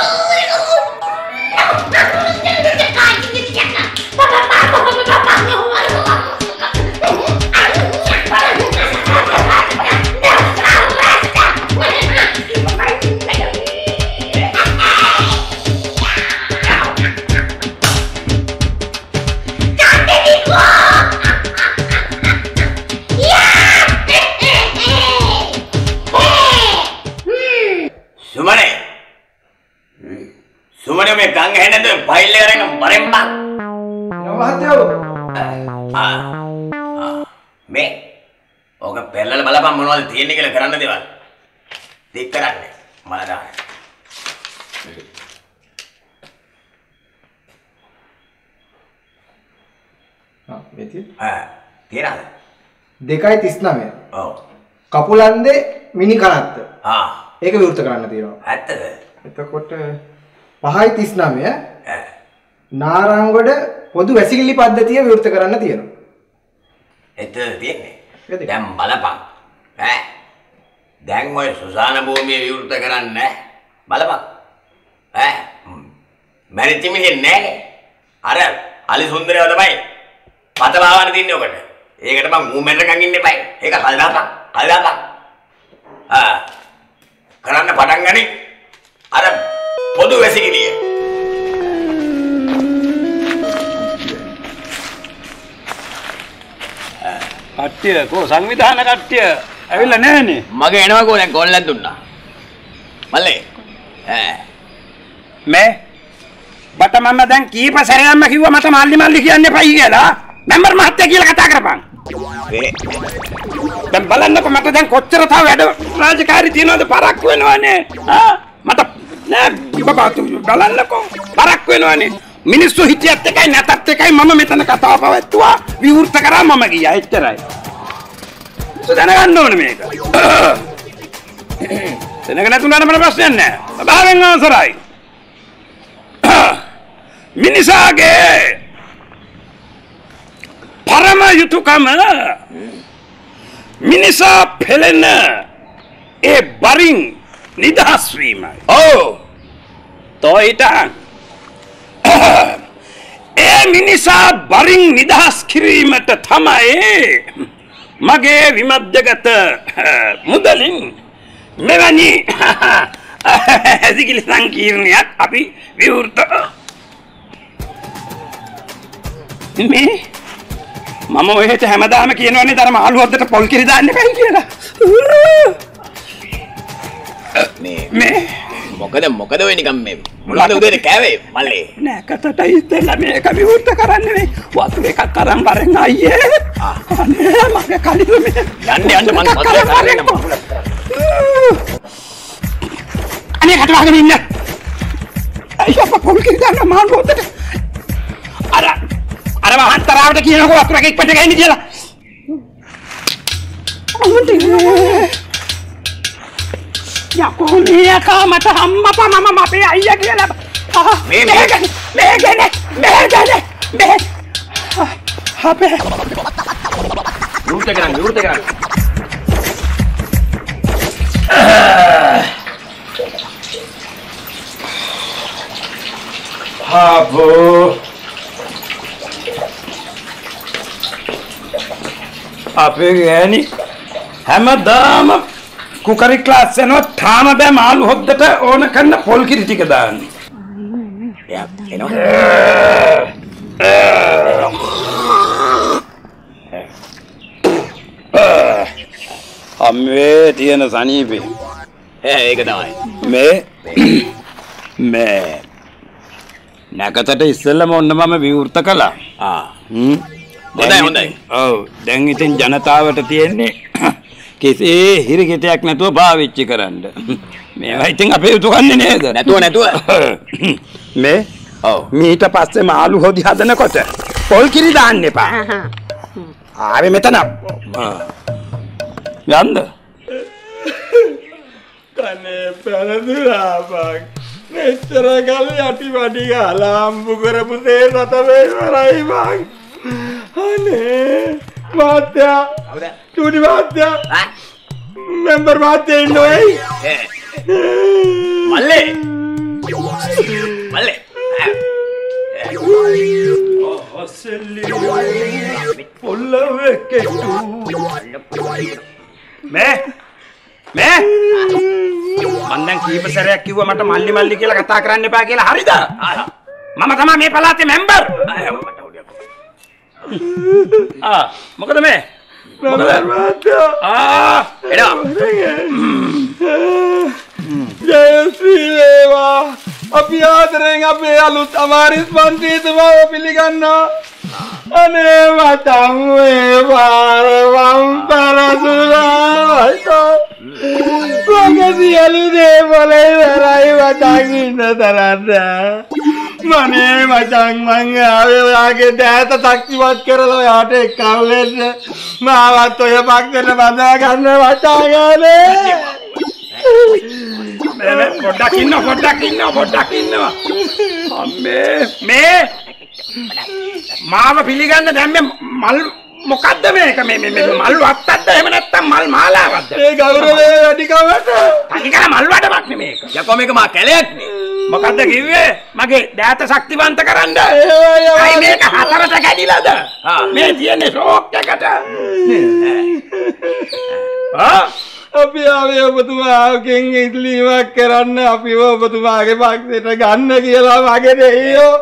Speaker 1: Sumane. Sumane me gang hai na to file le reng bareng bang.
Speaker 15: නවහත්යෝ.
Speaker 1: Ah. Me. Oka pellala balapන් මොනවද තියෙන්නේ කියලා කරන්න දේවල්. දෙක් කරන්නේ. මල දාන්න.
Speaker 15: ආ මේ තියෙන්නේ.
Speaker 1: ආ තියනද?
Speaker 15: දෙකයි තිස් නවය.
Speaker 1: ඔව්.
Speaker 15: කපුලන්දේ මිනි කනත්ත.
Speaker 1: ආ.
Speaker 15: ඒක විවෘත කරන්න තියෙනවා.
Speaker 1: ඇත්තද?
Speaker 15: එතකොට පහයි තිස් නවය නාරංගොඩ පොදු වැසිකිලි පද්ධතිය විවෘත කරන්න තියෙනවා.
Speaker 1: එතන තියෙන්නේ. දැන් බලපන්. ඈ. දැන් ඔය සුසාන භූමිය විවෘත කරන්න බලපන්. ඈ. මැරිච්ච මිනිහෙක් නෑනේ. අර අලි සුන්දරයව තමයි පත බාවන්න තින්නේ ඔකට. ඒකට මං මූමෙන්ට් එකක් ඉන්න එපා. ඒක කල් දාපන්. කල් දාපන්. ආ. කරන්න පටන් ගනි. අර පොදු වැසිකිළිය.
Speaker 12: කට්ටිය කෝ සංවිධාන කට්ටිය ඇවිල්ලා නැහනේ.
Speaker 1: මගේ එනවා කෝ දැන් කෝල්ලක් දුන්නා. මල්ලේ. ඈ.
Speaker 12: මේ බට මම දැන් කීප සැරයක්ම කිව්වා මට මල්ලි මල්ලි කියන්න එපයි කියලා. මෙම්බර් මහත්තයා කියලා කතා කරපන්. දැන් බලන්නකො මට දැන් කොච්චර තව වැඩ රාජකාරී තියනවද පරක් වෙනවනේ. ආ මට නෑ බබාතු බලන්නකො පරක් වෙනවනේ. මිනිස්සු හිටියත් එකයි නැතත් එකයි මම මෙතන කතාව පවත්තුවා විවෘත කරා මම ගියා එච්චරයි. දැනගන්න ඕනේ මේක. දැනගන්න නැතුණාට මට ප්‍රශ්නයක් නෑ. සභාවෙන් අවසරයි. මිනිසාගේ පරම යුතුයකම මිනිසා පෙළෙන ඒ බරින් නිදහස් වීමයි. ඔව්. තෝයිටන් ඒ මිනිසා බරින් නිදහස් කිරීමට තමයි මගේ විමධ්‍යගත මුදලින් මෙවැනි ඇසිකිලි සංකීර්ණයක් අපි විවෘත මේ මම ඔහෙට හැමදාම කියනවනේ දර මාළු හොද්දට පොල් කිරි දාන්න එපා කියලා.
Speaker 1: මේ මේ මොකද මොකද වෙ නිකම් මේ මොනවද උදේට කෑවේ මල්ලේ?
Speaker 12: නෑ කතට ඉස්සෙල්ලා මේක විවෘත කරන්න මේ වතු එකක් අරන් බරෙන් අයියේ. අනේ මගේ කලියු මේ
Speaker 1: යන්න යන්න මං වතු එක අරගෙන
Speaker 12: අනේ කට වහගෙන ඉන්න. අයියා පොල් කිරි දාන්න මාළු හොද්දට. අර අර වහන්තරාවට කියනකො වතුරක ඉක්පට ගන්නේ කියලා. යකෝ මේකා මට අම්මපා මම අපේ අයියා කියලා.
Speaker 1: මේ මේ
Speaker 12: මේ ගැන මේ ගැන මේ අපේ
Speaker 1: විවෘත කරන්න විවෘත කරන්න.
Speaker 12: අපෝ අපේ ගෑණි හැමදාම කුකරි ක්ලාස් යනවා තාම බෑ මාළු හොද්දට ඕන කරන පොල් කිරි ටික දාන්න.
Speaker 1: එයා එනවා.
Speaker 12: අම්මේ තියෙන සනීපේ.
Speaker 1: ඒ ඒක තමයි.
Speaker 12: මේ මේ නැකතට ඉස්සෙල්ලම ඔන්න මම විවෘත කළා.
Speaker 1: ආ.
Speaker 12: හ්ම්.
Speaker 1: හොඳයි හොඳයි.
Speaker 12: ඔව් දැන් ඉතින් ජනතාවට තියෙන්නේ කිසි හිරිකිතයක් නැතුව පාවිච්චි කරන්න. මේවා ඉතින් අපේ යුතුයකන්නේ නේද?
Speaker 1: නැතුව නැතුව.
Speaker 12: මේ ඔව් මීට පස්සේ මාළු හොදි හදනකොට පොල් කිරි දාන්න එපා. ආවේ මෙතන. යන්න.
Speaker 6: කනේ පැනදුරා බං. මෙච්චර කල් යටි වඩි ගාලා අම්බු කරපු තේ රත වේවරයි බං. අනේ මාත්‍යා චූටි මාත්‍යා මෙම්බර් මාත්‍යා ඉන්නවයි
Speaker 1: මල්ලේ මල්ලේ
Speaker 12: පොල්ලවේ කෙටු මේ මේ මං දැන් කීප සැරයක් කිව්වා මට මල්ලි මල්ලි කියලා කතා කරන්න එපා කියලා හරිද? මම තමයි මේ පළාතේ මෙම්බර්. ආ මොකද මේ? මොකද ආ එනවා.
Speaker 6: ජයශ්‍රී වේවා. අපි ආදරෙන් අපේ අලුත් අමාරිස් මන්ත්‍රීතුමාව පිළිගන්නවා. අනේ වතම් වේවා වම්පර සුරායිතෝ. වගසියලු දේවලේ වෙරයි වතන් ඉන්න තරන්න. මනේ මචං මං ආවේ ඔයාගේ දෑත ශක්තිමත් කරලා ඔයාට එක්කව වෙන්න. මාවත් ඔය පක්ෂෙට බඳා ගන්න වටාගානේ.
Speaker 12: මේ පොඩ්ඩක් ඉන්න පොඩ්ඩක් ඉන්න පොඩ්ඩක් ඉන්නවා. අම්මේ මේ මාව පිළිගන්න දැන් මේ මල් මොකද්ද මේක මේ මේ මල් වත්තක්ද එහෙම නැත්නම් මල් මාලාවක්ද?
Speaker 6: ඒ ගෞරවය වැඩි කමට.
Speaker 12: තනිකර මල් වඩමක් නේ මේක.
Speaker 1: යකෝ මේක මා කැලයක් නේ.
Speaker 12: මොකද්ද කිව්වේ? මගේ දෑත ශක්තිවන්ත කරන්න. අයි මේක හතරට කැඩිලාද? මේ තියෙන්නේ ෂෝක් එකට. ආ
Speaker 6: අපි ආවේ ඔබතුමාගෙන් ඉල්ලීමක් කරන්න අපිව ඔබතුමාගේ පක්ෂයට ගන්න කියලා මගේ දෙයියෝ.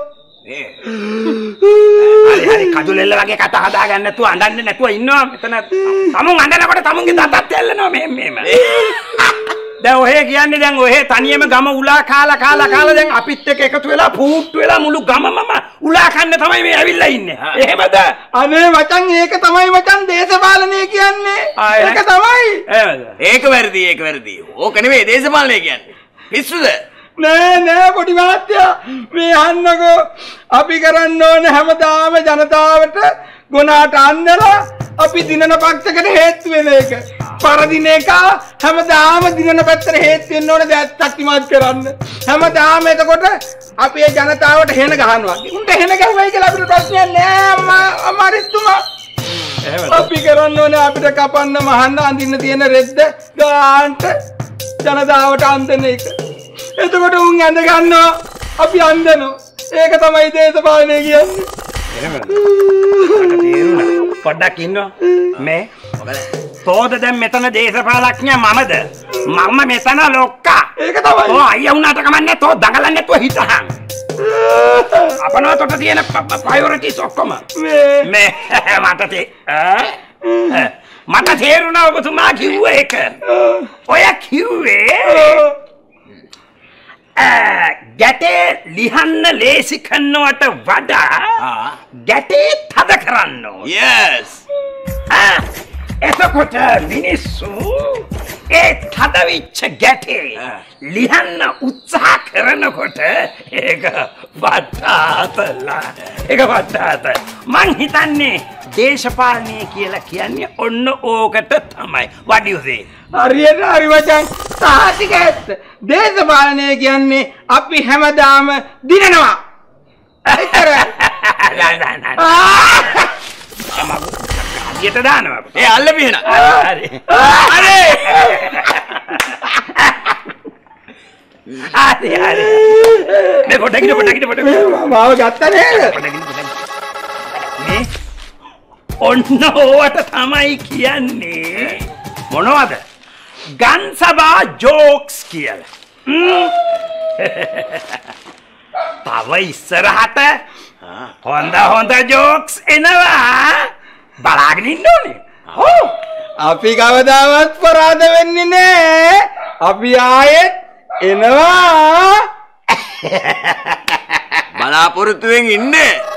Speaker 12: හරි හරි කඩුලෙල්ල වගේ කතා හදාගන්න නැතුව අඬන්නේ නැතුව ඉන්නවා මෙතන. තමුන් අඬනකොට තමුන්ගේ දතත් ඇල්ලනවා මේ මේම. දැන් ඔහේ කියන්නේ දැන් ඔහේ තනියම ගම උලා කාලා කාලා කාලා දැන් අපිත් එක්ක එකතු වෙලා පුට්ටු වෙලා මුළු ගමම උලා කන්න තමයි මේ ඇවිල්ලා ඉන්නේ. එහෙමද?
Speaker 6: අනේ මචං ඒක තමයි මචං දේශපාලනය කියන්නේ. ඒක තමයි.
Speaker 1: ඒක වැරදි ඒක වැරදි. ඕක නෙවෙයි දේශපාලනය කියන්නේ. පිස්සුද?
Speaker 6: නෑ නෑ පොඩි මහත්තයා මේ අහන්නකෝ අපි කරන්න ඕනේ හැමදාම ජනතාවට ගුණාට අන්නලා අපි දිනන පක්ෂයකට හේතු වෙන එක. පරදින එක හැමදාම දිනන පැත්තට හේතු වෙන්න ඕනේ දැත්තක් ඉමත් කරන්න. හැමදාම එතකොට අපි ඒ ජනතාවට හෙන ගහනවා. උන්ට හෙන ගැහුවයි කියලා අපිට ප්‍රශ්නයක් නෑ අමාරිතුමා. අපි කරන්න ඕනේ අපිට කපන්න මහන්න අඳින්න තියෙන රෙද්ද ගාන්ට ජනතාවට අන්දන එක. එතකොට උන් ඇඳ ගන්නවා අපි අන්දනවා. ඒක තමයි දේශපාලනය කියන්නේ.
Speaker 12: පොඩ්ඩක් ඉන්නවා මේ තෝද දැන් මෙතන දේශපාලඥයා මමද මම මෙතන ලොක්කා. ඒක තමයි. ඔය අයියා වුණාට කමන්නේ තෝ දඟලන්නේ නැතුව හිටහන්. අපනවතට තියෙන ප්‍රයොරිටිස් ඔක්කොම මේ මට තේ මට තේරුණා ඔබතුමා කිව්ව එක. ඔය කිව්වේ ගැටේ ලිහන්න ලේසි කරනවට වඩා ගැටේ තද කරන්න ඕන.
Speaker 1: Yes.
Speaker 12: එතකොට මිනිස්සු ඒ තදවිච්ච ගැටේ ලිහන්න උත්සාහ කරනකොට ඒක වටාතලා. ඒක වටාත. මං හිතන්නේ දේශපාලනය කියලා කියන්නේ ඔන්න ඕකට තමයි. What do you say?
Speaker 6: හරියට හරි මචං සාහිතික ඇත්ත. දේශපාලනය කියන්නේ අපි හැමදාම දිනනවා. එච්චරයි.
Speaker 12: යට දානවා.
Speaker 1: ඒ අල්ලපි එන.
Speaker 12: හරි. හරි. හරි හරි. මේ පොඩ්ඩක් ඉන්න පොඩ්ඩක් ඉන්න පොඩ්ඩක්.
Speaker 6: මාව ගත්තා නේද?
Speaker 12: මේ ඔන්න ඕවට තමයි කියන්නේ මොනවද? ගන්සබා ජෝක්ස් කියලා. තව ඉස්සරහට හොඳ හොඳ ජෝක්ස් එනවා. බලාගෙන ඉන්න ඕනේ.
Speaker 6: ඔව්. අපි කවදාවත් පරාද වෙන්නේ නෑ. අපි ආයෙත් එනවා.
Speaker 1: බලාපොරොත්තුෙන් ඉන්නේ.